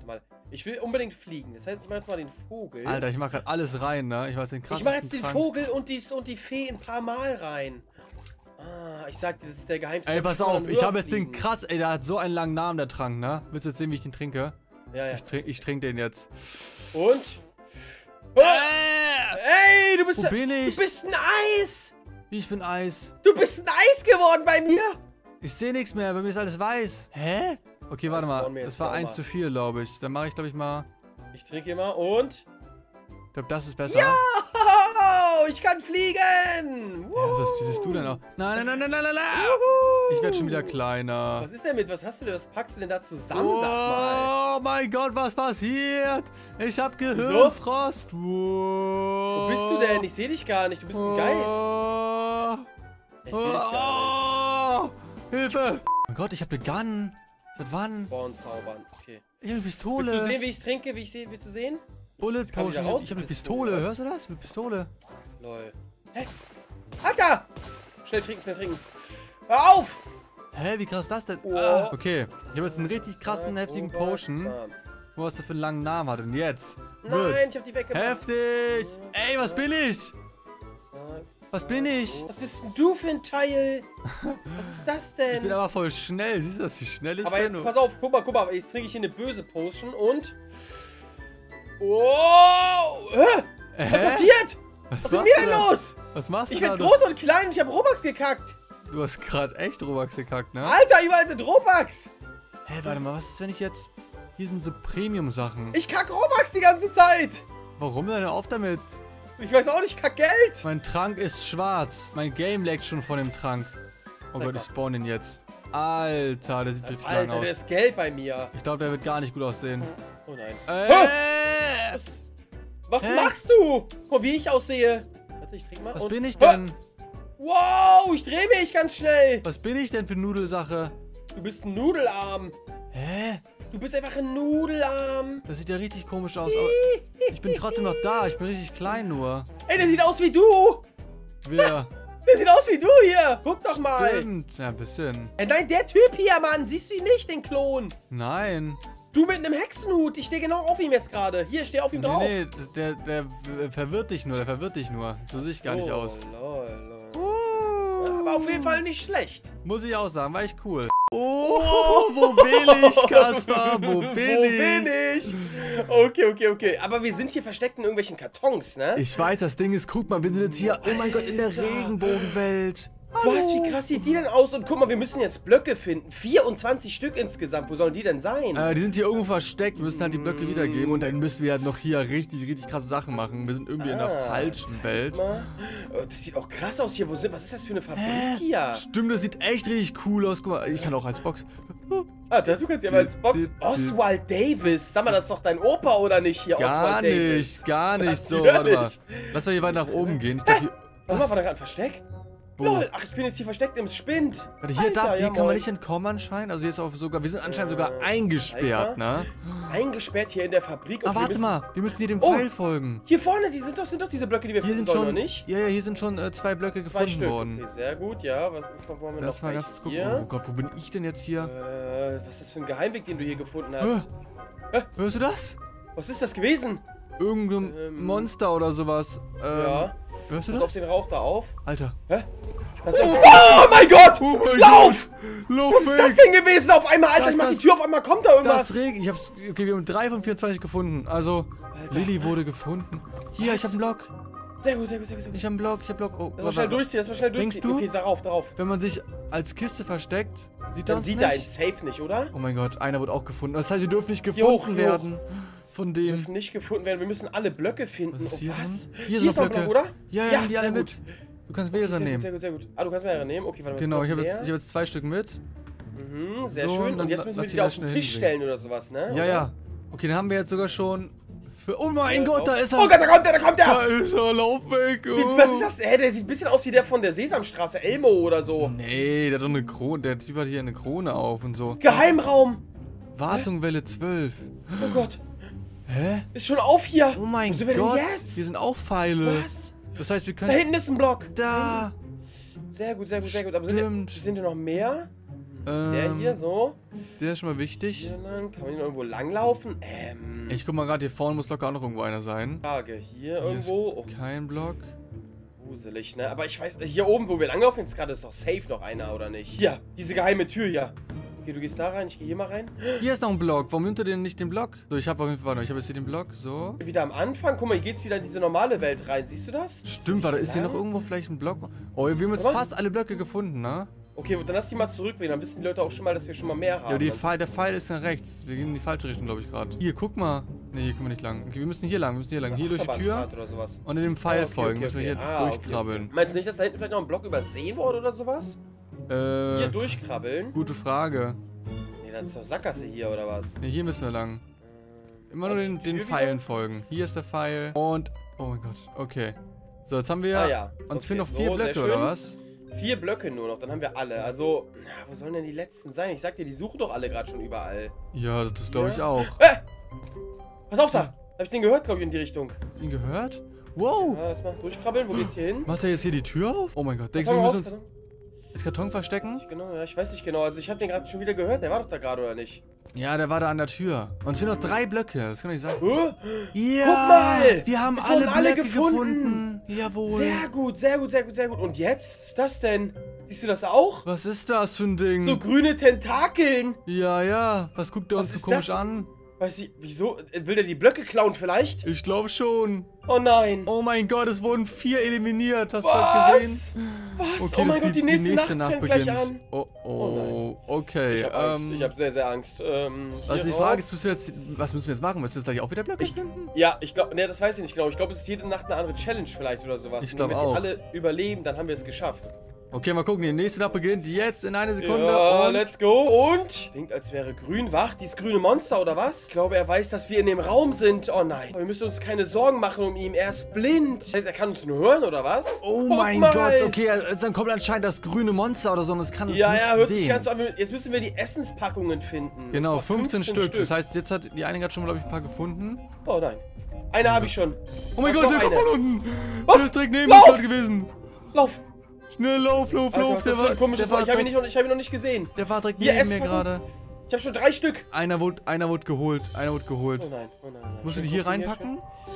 Speaker 2: Ich will unbedingt fliegen. Das heißt, ich mache jetzt mal den Vogel.
Speaker 1: Alter, ich mach grad alles rein, ne? Ich weiß den krassesten
Speaker 2: Ich mache jetzt den
Speaker 1: Trank.
Speaker 2: Vogel und die, und die Fee ein paar Mal rein. Ah, ich sag dir, das ist der Geheimtipp.
Speaker 1: Ey, pass auf, ich habe jetzt den krass... Ey, der hat so einen langen Namen, der Trank, ne? Willst du jetzt sehen, wie ich den trinke?
Speaker 2: Ja, ja.
Speaker 1: Ich trink, ich trink den jetzt.
Speaker 2: Und?
Speaker 1: Äh,
Speaker 2: Ey, du bist...
Speaker 1: Wo bin ich?
Speaker 2: Du bist ein Eis!
Speaker 1: Ich bin Eis.
Speaker 2: Du bist ein Eis geworden bei mir!
Speaker 1: Ich sehe nichts mehr, bei mir ist alles weiß. Hä? Okay, warte
Speaker 2: Das
Speaker 1: mal.
Speaker 2: wollen wir jetzt
Speaker 1: Das war
Speaker 2: auch
Speaker 1: eins
Speaker 2: mal.
Speaker 1: zu viel, glaube ich. Dann mache ich, glaube ich, mal...
Speaker 2: Ich trinke hier mal und...
Speaker 1: Ich glaube, das ist besser.
Speaker 2: Ja! Ich kann fliegen!
Speaker 1: Ja, was ist, wie siehst du denn auch? Nein, nein, nein, nein, nein, nein, nein. Ich werde schon wieder kleiner.
Speaker 2: Was ist denn mit? Was hast du denn? Was packst du denn da zusammen? Sag mal.
Speaker 1: Oh mein Gott, was passiert? Ich hab Gehirnfrost.
Speaker 2: Wo bist du denn? Ich sehe dich gar nicht. Du bist ein Geist.
Speaker 1: Oh,
Speaker 2: Ich sehe dich gar
Speaker 1: oh, Hilfe! Oh mein Gott, ich hab eine Gun. Seit wann?
Speaker 2: nicht. Born zaubern. Okay.
Speaker 1: Ich hab eine Pistole.
Speaker 2: Willst du sehen, wie ich trinke? Wie ich sehe? Willst du sehen?
Speaker 1: Bullet
Speaker 2: kann wieder
Speaker 1: Potion.
Speaker 2: raus,
Speaker 1: Ich hab eine
Speaker 2: die
Speaker 1: Pistole.
Speaker 2: Pistole.
Speaker 1: Hörst du das? Eine Pistole.
Speaker 2: Lol. Hä? Alter! Schnell trinken, schnell trinken. Hör auf!
Speaker 1: Hä, wie krass ist das denn?
Speaker 2: Oh.
Speaker 1: Ah, okay. Ich habe jetzt einen richtig krassen, heftigen
Speaker 2: Ober-
Speaker 1: Potion.
Speaker 2: Mann.
Speaker 1: Wo hast du für einen langen Namen hat. Und jetzt
Speaker 2: Nein,
Speaker 1: wird's
Speaker 2: ich hab die weggemacht.
Speaker 1: heftig. Ey, was bin ich?
Speaker 2: Zack,
Speaker 1: Was
Speaker 2: zack.
Speaker 1: bin ich?
Speaker 2: Was bist denn du für ein Teil? Was ist das denn?
Speaker 1: Ich bin aber voll schnell. Siehst du das, wie schnell ich
Speaker 2: Aber
Speaker 1: bin?
Speaker 2: jetzt pass auf, guck mal, guck mal, jetzt trinke ich hier eine böse Potion und... Wow! Hä? Was
Speaker 1: Hä?
Speaker 2: passiert? Was ist mit
Speaker 1: machst
Speaker 2: mir
Speaker 1: du
Speaker 2: denn
Speaker 1: da?
Speaker 2: los?
Speaker 1: Was machst
Speaker 2: Ich
Speaker 1: du
Speaker 2: bin
Speaker 1: da?
Speaker 2: groß und klein und ich habe Robux gekackt.
Speaker 1: Du hast gerade echt Robux gekackt, ne?
Speaker 2: Alter, überall sind Robux.
Speaker 1: Hä, warte mal, was ist, wenn ich jetzt... Hier sind so Premium-Sachen.
Speaker 2: Ich kack Robux die ganze Zeit.
Speaker 1: Warum denn? Hör auf damit.
Speaker 2: Ich weiß auch nicht, ich kack Geld.
Speaker 1: Mein Trank ist schwarz. Mein Game laggt schon von dem Trank. Oh
Speaker 2: Zeig
Speaker 1: Gott,
Speaker 2: mal.
Speaker 1: ich spawn ihn jetzt. Alter, der sieht richtig lang
Speaker 2: Alter,
Speaker 1: aus.
Speaker 2: der ist gelb bei mir.
Speaker 1: Ich glaube, der wird gar nicht gut aussehen.
Speaker 2: Oh nein.
Speaker 1: Äh,
Speaker 2: Was, ist, was
Speaker 1: Hä?
Speaker 2: machst du? Guck mal, wie ich aussehe. Warte, ich trinke mal.
Speaker 1: was
Speaker 2: und-
Speaker 1: bin ich
Speaker 2: Hä?
Speaker 1: denn?
Speaker 2: Wow, ich drehe mich ganz schnell.
Speaker 1: Was bin ich denn für Nudelsache?
Speaker 2: Du bist ein Nudelarm.
Speaker 1: Hä?
Speaker 2: Du bist einfach ein Nudelarm.
Speaker 1: Das sieht ja richtig komisch aus. Aber ich bin trotzdem noch da. Ich bin richtig klein nur.
Speaker 2: Ey, der sieht aus wie du.
Speaker 1: Wer?
Speaker 2: Der sieht aus wie du hier. Guck doch mal.
Speaker 1: Stimmt. Ja, ein bisschen.
Speaker 2: Ey, nein, der Typ hier, Mann. Siehst du ihn nicht, den Klon?
Speaker 1: Nein.
Speaker 2: Du mit einem Hexenhut. Ich stehe genau auf ihm jetzt gerade. Hier, ich stehe auf ihm drauf.
Speaker 1: Nee, nee, der, der der verwirrt dich nur. Der verwirrt dich nur. So sehe ich gar nicht
Speaker 2: Oh,
Speaker 1: aus.
Speaker 2: Lol, lol. Ja, aber auf jeden Fall nicht schlecht.
Speaker 1: Muss ich auch sagen, war echt cool. Oh, wo bin ich, Kaspar? Wo bin
Speaker 2: Wo
Speaker 1: ich?
Speaker 2: bin ich? Okay, okay, okay. Aber wir sind hier versteckt in irgendwelchen Kartons, ne?
Speaker 1: Ich weiß, das Ding ist, guck mal, wir sind jetzt hier, oh mein Gott, in der
Speaker 2: Alter.
Speaker 1: Regenbogenwelt.
Speaker 2: Was, wie krass sieht die denn aus? Und guck mal, wir müssen jetzt Blöcke finden. vierundzwanzig Stück insgesamt. Wo sollen die denn sein?
Speaker 1: Äh, die sind hier irgendwo versteckt, wir müssen halt die Blöcke wiedergeben und dann müssen wir halt noch hier richtig, richtig krasse Sachen machen. Wir sind irgendwie in der
Speaker 2: Ah,
Speaker 1: falschen Welt.
Speaker 2: Mal. Oh, das sieht auch krass aus hier. Wo sind, was ist das für eine Fabrik hier?
Speaker 1: Stimmt, das sieht echt richtig cool aus. Guck mal, ich kann auch als Box.
Speaker 2: Ah, das, du kannst ja mal als Box. Oswald Davis. Sag mal, das ist doch dein Opa, oder nicht hier?
Speaker 1: Gar
Speaker 2: Oswald Davis.
Speaker 1: nicht, gar nicht so. Warte mal.
Speaker 2: Natürlich.
Speaker 1: Lass mal hier weiter nach oben gehen. Ich dachte, hier,
Speaker 2: Warte mal,
Speaker 1: was?
Speaker 2: war da gerade ein Versteck?
Speaker 1: Wo?
Speaker 2: Lol, ach, ich bin jetzt hier versteckt im Spind.
Speaker 1: Warte, hier,
Speaker 2: Alter,
Speaker 1: darf, hier
Speaker 2: ja,
Speaker 1: kann man
Speaker 2: moin.
Speaker 1: nicht entkommen anscheinend. Also hier ist auch sogar, wir sind anscheinend
Speaker 2: Äh,
Speaker 1: sogar eingesperrt,
Speaker 2: zeig
Speaker 1: ne?
Speaker 2: Eingesperrt hier in der Fabrik.
Speaker 1: Ah,
Speaker 2: Okay, wir
Speaker 1: warte
Speaker 2: müssen-
Speaker 1: mal, wir müssen hier dem
Speaker 2: Oh.
Speaker 1: Pfeil folgen.
Speaker 2: Hier vorne, die sind doch, sind doch diese Blöcke, die wir
Speaker 1: Hier
Speaker 2: finden
Speaker 1: sind
Speaker 2: sollen,
Speaker 1: schon,
Speaker 2: oder nicht?
Speaker 1: ja, ja, hier sind schon äh, zwei Blöcke
Speaker 2: Zwei
Speaker 1: gefunden
Speaker 2: Stück.
Speaker 1: worden.
Speaker 2: Okay, sehr gut, ja. Was, was wollen wir
Speaker 1: Lass
Speaker 2: noch
Speaker 1: mal
Speaker 2: gleich
Speaker 1: ganz gucken.
Speaker 2: hier?
Speaker 1: Oh Gott, wo bin ich denn jetzt hier?
Speaker 2: Äh, was ist das für ein Geheimweg, den du hier gefunden hast?
Speaker 1: Hä?
Speaker 2: Hä?
Speaker 1: Hörst du das?
Speaker 2: Was ist das gewesen?
Speaker 1: Irgendein
Speaker 2: Ähm,
Speaker 1: Monster oder sowas. Ähm,
Speaker 2: Ja.
Speaker 1: Hörst du
Speaker 2: Pass auf
Speaker 1: das?
Speaker 2: den Rauch da auf.
Speaker 1: Alter.
Speaker 2: Hä? Pass auf. Oh mein Gott!
Speaker 1: Oh mein
Speaker 2: Lauf!
Speaker 1: Gott! Lauf
Speaker 2: Was ist das
Speaker 1: weg!
Speaker 2: denn gewesen auf einmal? Alter,
Speaker 1: Das-
Speaker 2: ich mach die
Speaker 1: das-
Speaker 2: Tür auf einmal, kommt da irgendwas.
Speaker 1: Das Regen. Ich hab's. Okay, wir haben drei von vierundzwanzig gefunden. Also,
Speaker 2: Alter.
Speaker 1: Lilly wurde gefunden. Hier, ich hab einen Block.
Speaker 2: Sehr gut, sehr gut, sehr gut. Sehr gut.
Speaker 1: Ich hab einen Block, ich hab einen Block. Oh,
Speaker 2: Lass mal
Speaker 1: warte,
Speaker 2: schnell
Speaker 1: warte.
Speaker 2: durchziehen, lass mal schnell durchziehen.
Speaker 1: Denkst du?
Speaker 2: Okay, darauf, darauf.
Speaker 1: Wenn man sich als Kiste versteckt, sieht er
Speaker 2: Dann
Speaker 1: uns
Speaker 2: sieht
Speaker 1: nicht.
Speaker 2: er einen Safe nicht, oder?
Speaker 1: Oh mein Gott, einer wurde auch gefunden. Das heißt, wir dürfen nicht
Speaker 2: Hier
Speaker 1: gefunden
Speaker 2: hoch, hier hoch.
Speaker 1: werden. Von
Speaker 2: Die
Speaker 1: dem.
Speaker 2: dürfen nicht gefunden werden. Wir müssen alle Blöcke finden.
Speaker 1: Was ist
Speaker 2: Oh,
Speaker 1: hier
Speaker 2: was?
Speaker 1: drin? Hier sind noch
Speaker 2: ein
Speaker 1: Blöcke.
Speaker 2: Block, oder?
Speaker 1: Ja, ja, nimm die alle
Speaker 2: sehr
Speaker 1: mit.
Speaker 2: gut.
Speaker 1: Du kannst mehrere
Speaker 2: Sehr gut,
Speaker 1: nehmen.
Speaker 2: sehr gut, sehr gut. Ah, du kannst mehrere nehmen? Okay, warte mal.
Speaker 1: Genau, ich habe
Speaker 2: leer.
Speaker 1: jetzt, ich hab jetzt zwei Stück mit.
Speaker 2: Mhm, sehr
Speaker 1: So,
Speaker 2: schön.
Speaker 1: dann
Speaker 2: Und jetzt
Speaker 1: la-
Speaker 2: müssen
Speaker 1: lass
Speaker 2: wir
Speaker 1: die
Speaker 2: wieder
Speaker 1: mal
Speaker 2: auf den
Speaker 1: schnell
Speaker 2: Tisch
Speaker 1: hinbringen.
Speaker 2: stellen oder sowas, ne?
Speaker 1: Ja,
Speaker 2: Oder?
Speaker 1: ja. Okay, dann haben wir jetzt sogar schon. Für oh mein
Speaker 2: Äh,
Speaker 1: Gott, da
Speaker 2: lauf-
Speaker 1: ist er!
Speaker 2: Oh Gott, da kommt der, da kommt
Speaker 1: Da
Speaker 2: der!
Speaker 1: ist er, lauf weg!
Speaker 2: Wie,
Speaker 1: Oh.
Speaker 2: was ist das? Hä, der sieht ein bisschen aus wie der von der Sesamstraße, Elmo oder so.
Speaker 1: Nee, der hat doch eine Krone. Der Typ hat hier eine Krone auf und so.
Speaker 2: Geheimraum!
Speaker 1: Wartung Welle zwölf.
Speaker 2: Oh Gott,
Speaker 1: Hä?
Speaker 2: ist schon auf hier.
Speaker 1: Oh mein
Speaker 2: Wo sind wir
Speaker 1: Gott.
Speaker 2: denn jetzt?
Speaker 1: Hier sind auch Pfeile.
Speaker 2: Was?
Speaker 1: Das heißt, wir
Speaker 2: Da
Speaker 1: können.
Speaker 2: hinten ist ein Block.
Speaker 1: Da!
Speaker 2: Sehr gut, sehr gut, sehr gut. Aber sind, hier,
Speaker 1: Stimmt.
Speaker 2: sind hier noch mehr?
Speaker 1: Ähm,
Speaker 2: Der hier, so.
Speaker 1: Der ist schon mal wichtig.
Speaker 2: Hier lang. Kann man hier noch irgendwo langlaufen? Ähm.
Speaker 1: Ich guck mal gerade, hier vorne muss locker auch noch irgendwo einer sein.
Speaker 2: Frage. Hier,
Speaker 1: Hier
Speaker 2: irgendwo.
Speaker 1: ist
Speaker 2: Oh,
Speaker 1: kein Block.
Speaker 2: gruselig, ne? Aber ich weiß, hier oben, wo wir langlaufen, jetzt gerade ist doch safe noch einer, oder nicht? Hier, diese geheime Tür hier. Okay, du gehst da rein, ich gehe hier mal rein.
Speaker 1: Hier ist noch ein Block. Warum nimmt er denn nicht den Block? So, ich habe auf jeden Fall, warte, ich habe jetzt hier den Block. So.
Speaker 2: Wieder am Anfang. Guck mal, hier geht's wieder in diese normale Welt rein. Siehst du das?
Speaker 1: Stimmt, warte, ist hier noch
Speaker 2: lang?
Speaker 1: irgendwo vielleicht ein Block? Oh, wir haben jetzt
Speaker 2: Was?
Speaker 1: fast alle Blöcke gefunden, ne?
Speaker 2: Okay, dann lass die mal zurückbringen. Dann wissen die Leute auch schon mal, dass wir schon mal mehr haben.
Speaker 1: Ja, die
Speaker 2: Dann-
Speaker 1: Pfeil, der Pfeil ist nach rechts. Wir gehen in die falsche Richtung, glaube ich, gerade. Hier, guck mal. Ne, hier können wir nicht lang. Okay, wir müssen hier lang, wir müssen hier lang. Hier durch die Tür
Speaker 2: Achterbahnfahrt oder sowas.
Speaker 1: und in dem Pfeil
Speaker 2: Ah, okay,
Speaker 1: folgen.
Speaker 2: okay,
Speaker 1: Müssen wir
Speaker 2: okay.
Speaker 1: hier
Speaker 2: Ah, okay,
Speaker 1: durchkrabbeln.
Speaker 2: okay. Meinst du nicht, dass da hinten vielleicht noch ein Block übersehen wurde oder sowas?
Speaker 1: Äh,
Speaker 2: Hier durchkrabbeln?
Speaker 1: gute Frage.
Speaker 2: Nee, das ist doch Sackgasse hier, oder was?
Speaker 1: Ne, hier müssen wir lang.
Speaker 2: Ähm,
Speaker 1: Immer nur
Speaker 2: hab
Speaker 1: den,
Speaker 2: ich die
Speaker 1: den
Speaker 2: Tür
Speaker 1: Pfeilen
Speaker 2: wieder?
Speaker 1: folgen. Hier ist der Pfeil. Und, oh mein Gott, okay. So, jetzt haben wir,
Speaker 2: Ah ja.
Speaker 1: uns
Speaker 2: Okay,
Speaker 1: fehlen noch
Speaker 2: so,
Speaker 1: vier
Speaker 2: sehr
Speaker 1: Blöcke,
Speaker 2: schön.
Speaker 1: oder was?
Speaker 2: Vier Blöcke nur noch, dann haben wir alle. Also, na, wo sollen denn die letzten sein? Ich sag dir, die suchen doch alle gerade schon überall.
Speaker 1: Ja, das, das glaube ich
Speaker 2: Ja.
Speaker 1: auch.
Speaker 2: Äh! Pass auf da! Hab ich den gehört, glaube ich, in die Richtung.
Speaker 1: Hast du ihn gehört? Wow!
Speaker 2: Ja, lass mal durchkrabbeln. Wo geht's hier hin?
Speaker 1: Macht er jetzt hier die Tür auf? Oh mein Gott, denkst du,
Speaker 2: Karton
Speaker 1: wir
Speaker 2: raus,
Speaker 1: müssen uns
Speaker 2: Karton.
Speaker 1: jetzt Karton verstecken?
Speaker 2: Genau, ja, ich weiß nicht genau. Also, ich habe den gerade schon wieder gehört. Der war doch da gerade, oder nicht?
Speaker 1: Ja, der war da an der Tür. Und es sind noch drei Blöcke, das kann ich sagen.
Speaker 2: Huh?
Speaker 1: Ja!
Speaker 2: Guck mal!
Speaker 1: Wir haben
Speaker 2: Es
Speaker 1: alle
Speaker 2: wurden alle
Speaker 1: Blöcke
Speaker 2: gefunden.
Speaker 1: gefunden. Jawohl.
Speaker 2: Sehr gut, sehr gut, sehr gut, sehr gut. Und jetzt? Was ist das denn? Siehst du das auch?
Speaker 1: Was ist das für ein Ding?
Speaker 2: So grüne Tentakeln.
Speaker 1: Ja, ja. Was guckt der
Speaker 2: Was
Speaker 1: uns so
Speaker 2: ist
Speaker 1: komisch
Speaker 2: das?
Speaker 1: an?
Speaker 2: Weiß ich, wieso? Will der die Blöcke klauen vielleicht?
Speaker 1: Ich glaube schon.
Speaker 2: Oh nein.
Speaker 1: Oh mein Gott, es wurden vier eliminiert. Hast du das
Speaker 2: Was?
Speaker 1: gesehen?
Speaker 2: Was?
Speaker 1: Okay,
Speaker 2: oh mein
Speaker 1: das
Speaker 2: Gott, die, nächste, Nacht fängt gleich an.
Speaker 1: Oh,
Speaker 2: Oh
Speaker 1: oh, okay.
Speaker 2: Ich hab Angst,
Speaker 1: ähm,
Speaker 2: ich hab sehr, sehr Angst. Ähm,
Speaker 1: also
Speaker 2: hier
Speaker 1: die
Speaker 2: rauf.
Speaker 1: Frage ist, müssen wir jetzt, was müssen wir jetzt machen? Müssen wir jetzt gleich auch wieder Blöcke finden?
Speaker 2: Ja, ich glaube, ne, das weiß ich nicht genau. Ich glaube, es ist jede Nacht eine andere Challenge vielleicht oder sowas.
Speaker 1: Ich
Speaker 2: Und
Speaker 1: glaub
Speaker 2: wenn
Speaker 1: auch.
Speaker 2: wir alle überleben, dann haben wir es geschafft.
Speaker 1: Okay, mal gucken. Die nächste Nacht beginnt jetzt in einer Sekunde.
Speaker 2: Ja,
Speaker 1: und
Speaker 2: let's go. Und? Klingt, als wäre grün wach. Dieses grüne Monster, oder was? Ich glaube, er weiß, dass wir in dem Raum sind. Oh nein. Wir müssen uns keine Sorgen machen um ihn. Er ist blind. Das heißt, er kann uns nur hören, oder was?
Speaker 1: oh
Speaker 2: Guck
Speaker 1: mein
Speaker 2: mal.
Speaker 1: Gott, okay, also dann kommt anscheinend das grüne Monster oder so und es kann uns
Speaker 2: Ja,
Speaker 1: nicht
Speaker 2: ja, hört
Speaker 1: sehen.
Speaker 2: sich ganz so an. Jetzt müssen wir die Essenspackungen finden.
Speaker 1: Genau,
Speaker 2: Und zwar
Speaker 1: fünfzehn, Stück. Das heißt, jetzt hat die eine gerade schon, glaube ich, ein paar gefunden.
Speaker 2: Oh nein. Eine habe ich schon.
Speaker 1: Oh mein
Speaker 2: Was,
Speaker 1: Gott,
Speaker 2: noch
Speaker 1: der kommt
Speaker 2: eine?
Speaker 1: von unten.
Speaker 2: Was?
Speaker 1: Der ist direkt neben
Speaker 2: Lauf!
Speaker 1: uns halt gewesen.
Speaker 2: Lauf.
Speaker 1: Schnell, lauf, lauf,
Speaker 2: Alter,
Speaker 1: lauf.
Speaker 2: was
Speaker 1: Der
Speaker 2: ist das
Speaker 1: war,
Speaker 2: für ein komisches
Speaker 1: der war
Speaker 2: Wort? Ich habe ihn,
Speaker 1: direkt,
Speaker 2: nicht- ich hab ihn noch nicht gesehen.
Speaker 1: der war direkt
Speaker 2: Hier,
Speaker 1: neben mir
Speaker 2: Esspackung.
Speaker 1: gerade.
Speaker 2: Ich habe schon drei Stück.
Speaker 1: Einer wurde, einer wurde geholt. Einer wurde geholt.
Speaker 2: Oh nein, oh nein. Oh nein.
Speaker 1: Musst du die
Speaker 2: Schön
Speaker 1: hier
Speaker 2: gucken,
Speaker 1: reinpacken?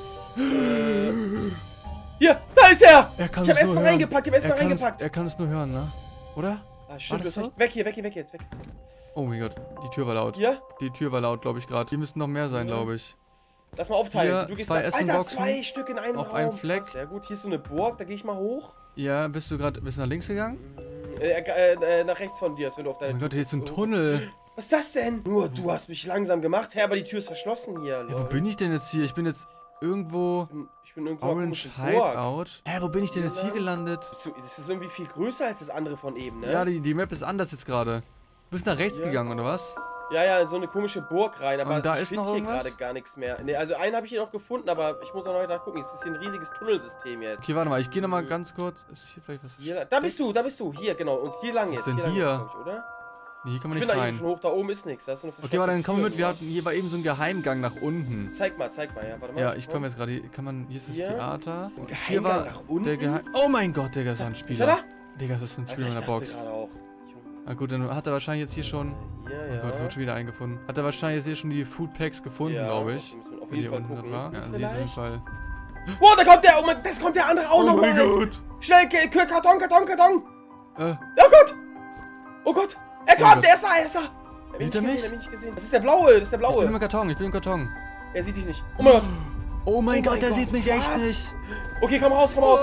Speaker 2: schön. Hier, da ist er.
Speaker 1: Er kann
Speaker 2: Ich hab
Speaker 1: es
Speaker 2: Essen
Speaker 1: nur hören.
Speaker 2: reingepackt, ich hab Essen
Speaker 1: er kann
Speaker 2: reingepackt.
Speaker 1: Es, er kann es nur hören, ne? Oder?
Speaker 2: Ah, stimmt, du
Speaker 1: das
Speaker 2: hast recht.
Speaker 1: so?
Speaker 2: Weg hier, weg hier, weg hier jetzt, weg jetzt.
Speaker 1: Oh mein Gott, die Tür war laut.
Speaker 2: Hier,
Speaker 1: Die Tür war laut, glaube ich, gerade. Hier müssten noch mehr sein,
Speaker 2: Ja.
Speaker 1: glaube ich.
Speaker 2: lass mal aufteilen.
Speaker 1: Hier,
Speaker 2: du gehst
Speaker 1: zwei
Speaker 2: da, Alter,
Speaker 1: Essenboxen
Speaker 2: zwei Stück in einem
Speaker 1: auf
Speaker 2: Raum.
Speaker 1: einem Fleck.
Speaker 2: Krass, sehr gut, hier ist so eine Burg, da gehe ich mal hoch.
Speaker 1: Ja, bist du gerade, bist du nach links gegangen?
Speaker 2: Äh, äh, äh, nach rechts von dir, als wenn du auf
Speaker 1: Oh
Speaker 2: deine
Speaker 1: mein Gott, hier ist ein
Speaker 2: Oh.
Speaker 1: Tunnel.
Speaker 2: Was ist das denn? Nur, du hast mich langsam gemacht. Hä, aber die Tür ist verschlossen hier.
Speaker 1: Ja, wo
Speaker 2: lol.
Speaker 1: bin ich denn jetzt hier? Ich bin jetzt irgendwo
Speaker 2: Ich bin irgendwo auf einer
Speaker 1: Orange
Speaker 2: komischen Burg.
Speaker 1: Hideout. Hä, wo bin ich denn jetzt hier gelandet?
Speaker 2: Bist du- Das ist irgendwie viel größer als das andere von eben, ne?
Speaker 1: Ja, die, die Map ist anders jetzt gerade. Du bist nach rechts
Speaker 2: Ja.
Speaker 1: gegangen, oder was?
Speaker 2: Ja, ja, in so eine komische Burg rein, aber
Speaker 1: Und da
Speaker 2: ich
Speaker 1: ist
Speaker 2: find
Speaker 1: noch
Speaker 2: hier
Speaker 1: irgendwas?
Speaker 2: gerade gar nichts mehr. Ne, also einen habe ich hier noch gefunden, aber ich muss auch noch weiter gucken. Es ist hier ein riesiges Tunnelsystem jetzt.
Speaker 1: Okay, warte mal, ich gehe nochmal ganz kurz. Ist hier vielleicht was?
Speaker 2: Hier, da bist du, da bist du. Hier, genau. Und hier lang
Speaker 1: Was
Speaker 2: jetzt.
Speaker 1: ist denn
Speaker 2: lang
Speaker 1: hier?
Speaker 2: jetzt, glaub ich, oder?
Speaker 1: Nee, hier kann man
Speaker 2: Ich bin
Speaker 1: nicht
Speaker 2: da eben
Speaker 1: rein.
Speaker 2: schon hoch, da oben ist nichts. Da ist so eine
Speaker 1: Okay, warte, dann komm
Speaker 2: verschlossene
Speaker 1: mit.
Speaker 2: Tür
Speaker 1: Wir
Speaker 2: nur.
Speaker 1: hatten, hier war eben so ein Geheimgang nach unten.
Speaker 2: Zeig mal, zeig mal, ja. Warte mal.
Speaker 1: Ja, ich komme jetzt gerade. Hier kann man. Hier ist das
Speaker 2: Hier?
Speaker 1: Theater. Und
Speaker 2: Geheimgang
Speaker 1: hier war
Speaker 2: nach unten?
Speaker 1: der Geheim. Oh mein Gott, Digga, das war ein
Speaker 2: Ist er
Speaker 1: Spieler.
Speaker 2: da?
Speaker 1: Digga, das ist ein Spieler in
Speaker 2: Alter,
Speaker 1: der
Speaker 2: ich
Speaker 1: Box.
Speaker 2: dachte gerade auch.
Speaker 1: Na gut, dann hat er wahrscheinlich jetzt hier schon.
Speaker 2: Ja,
Speaker 1: Oh
Speaker 2: ja.
Speaker 1: Gott, es wird schon wieder eingefunden. Hat er wahrscheinlich jetzt hier schon die Food Packs gefunden,
Speaker 2: Ja,
Speaker 1: glaube ich.
Speaker 2: wir müssen auf
Speaker 1: Wenn
Speaker 2: jeden
Speaker 1: hier
Speaker 2: Fall
Speaker 1: unten das
Speaker 2: gucken.
Speaker 1: war. Ja, also hier ist auf jeden Fall.
Speaker 2: Wow, da kommt der! Oh mein, das kommt der andere auch
Speaker 1: Oh
Speaker 2: nochmal!
Speaker 1: mein Gott!
Speaker 2: Schnell, K- K- Karton, Karton, Karton!
Speaker 1: Äh,
Speaker 2: Oh Gott! Oh Gott! Er
Speaker 1: Oh
Speaker 2: kommt!
Speaker 1: Gott.
Speaker 2: Er ist da! Er ist da! Er hat mich
Speaker 1: Hinter
Speaker 2: nicht
Speaker 1: mich?
Speaker 2: gesehen, er hat mich nicht gesehen. Das ist der blaue! Das ist der
Speaker 1: ich bin
Speaker 2: blaue!
Speaker 1: im Karton, ich bin im Karton.
Speaker 2: Er sieht dich nicht. Oh mein Gott!
Speaker 1: Oh mein
Speaker 2: Oh
Speaker 1: Gott,
Speaker 2: mein
Speaker 1: der
Speaker 2: Gott,
Speaker 1: sieht mich
Speaker 2: was?
Speaker 1: echt nicht.
Speaker 2: Okay, komm raus, komm raus!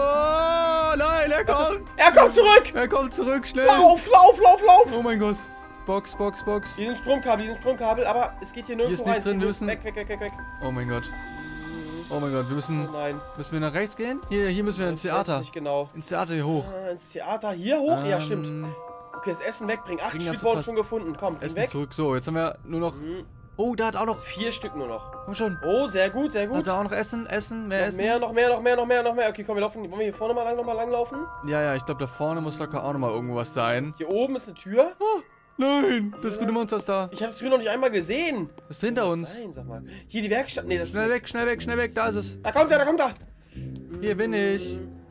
Speaker 1: Oh nein, er
Speaker 2: Was
Speaker 1: kommt!
Speaker 2: ist- Er kommt zurück!
Speaker 1: Er kommt zurück, schnell!
Speaker 2: Lauf, lauf, lauf, lauf!
Speaker 1: Oh mein Gott. Box, Box, Box.
Speaker 2: Hier sind Stromkabel, hier sind Stromkabel, aber es geht hier nirgendwo
Speaker 1: ist nichts
Speaker 2: rein.
Speaker 1: drin, wir müssen-
Speaker 2: Weg, weg, weg, weg, weg.
Speaker 1: Oh mein Gott. Oh mein Gott, wir
Speaker 2: Oh
Speaker 1: müssen.
Speaker 2: nein.
Speaker 1: Müssen wir nach rechts gehen? Hier, hier müssen wir ins
Speaker 2: Ich weiß
Speaker 1: Theater.
Speaker 2: nicht genau.
Speaker 1: Ins Theater hier hoch.
Speaker 2: Ah, ins Theater. Hier hoch? Ja,
Speaker 1: Ähm,
Speaker 2: stimmt. Okay, das Essen wegbringen. Acht
Speaker 1: bring
Speaker 2: Stück
Speaker 1: ganz
Speaker 2: wurden
Speaker 1: was-
Speaker 2: schon gefunden. Komm, bring
Speaker 1: Essen
Speaker 2: weg.
Speaker 1: zurück. So, jetzt haben wir nur noch.
Speaker 2: Mhm.
Speaker 1: Oh, da hat auch noch.
Speaker 2: Vier Stück nur noch.
Speaker 1: Komm schon.
Speaker 2: Oh, sehr gut, sehr gut.
Speaker 1: Hat er auch noch Essen? Essen? Mehr
Speaker 2: Noch
Speaker 1: Essen?
Speaker 2: mehr, noch mehr, noch mehr, noch mehr, noch mehr. Okay, komm, wir laufen. Wollen wir hier vorne mal lang, noch mal langlaufen?
Speaker 1: Ja, ja, ich glaube, da vorne muss locker auch noch mal irgendwo was sein.
Speaker 2: Hier oben ist eine Tür.
Speaker 1: Nein, das grüne Monster ist da.
Speaker 2: Ich habe das Grün noch nicht einmal gesehen.
Speaker 1: Das ist hinter
Speaker 2: Wo
Speaker 1: uns.
Speaker 2: Sein, sag mal. Hier die Werkstatt. Nee, das
Speaker 1: Schnell
Speaker 2: ist
Speaker 1: weg, schnell weg, schnell weg. Da ist es.
Speaker 2: Da kommt er, da kommt er.
Speaker 1: Hier bin ich.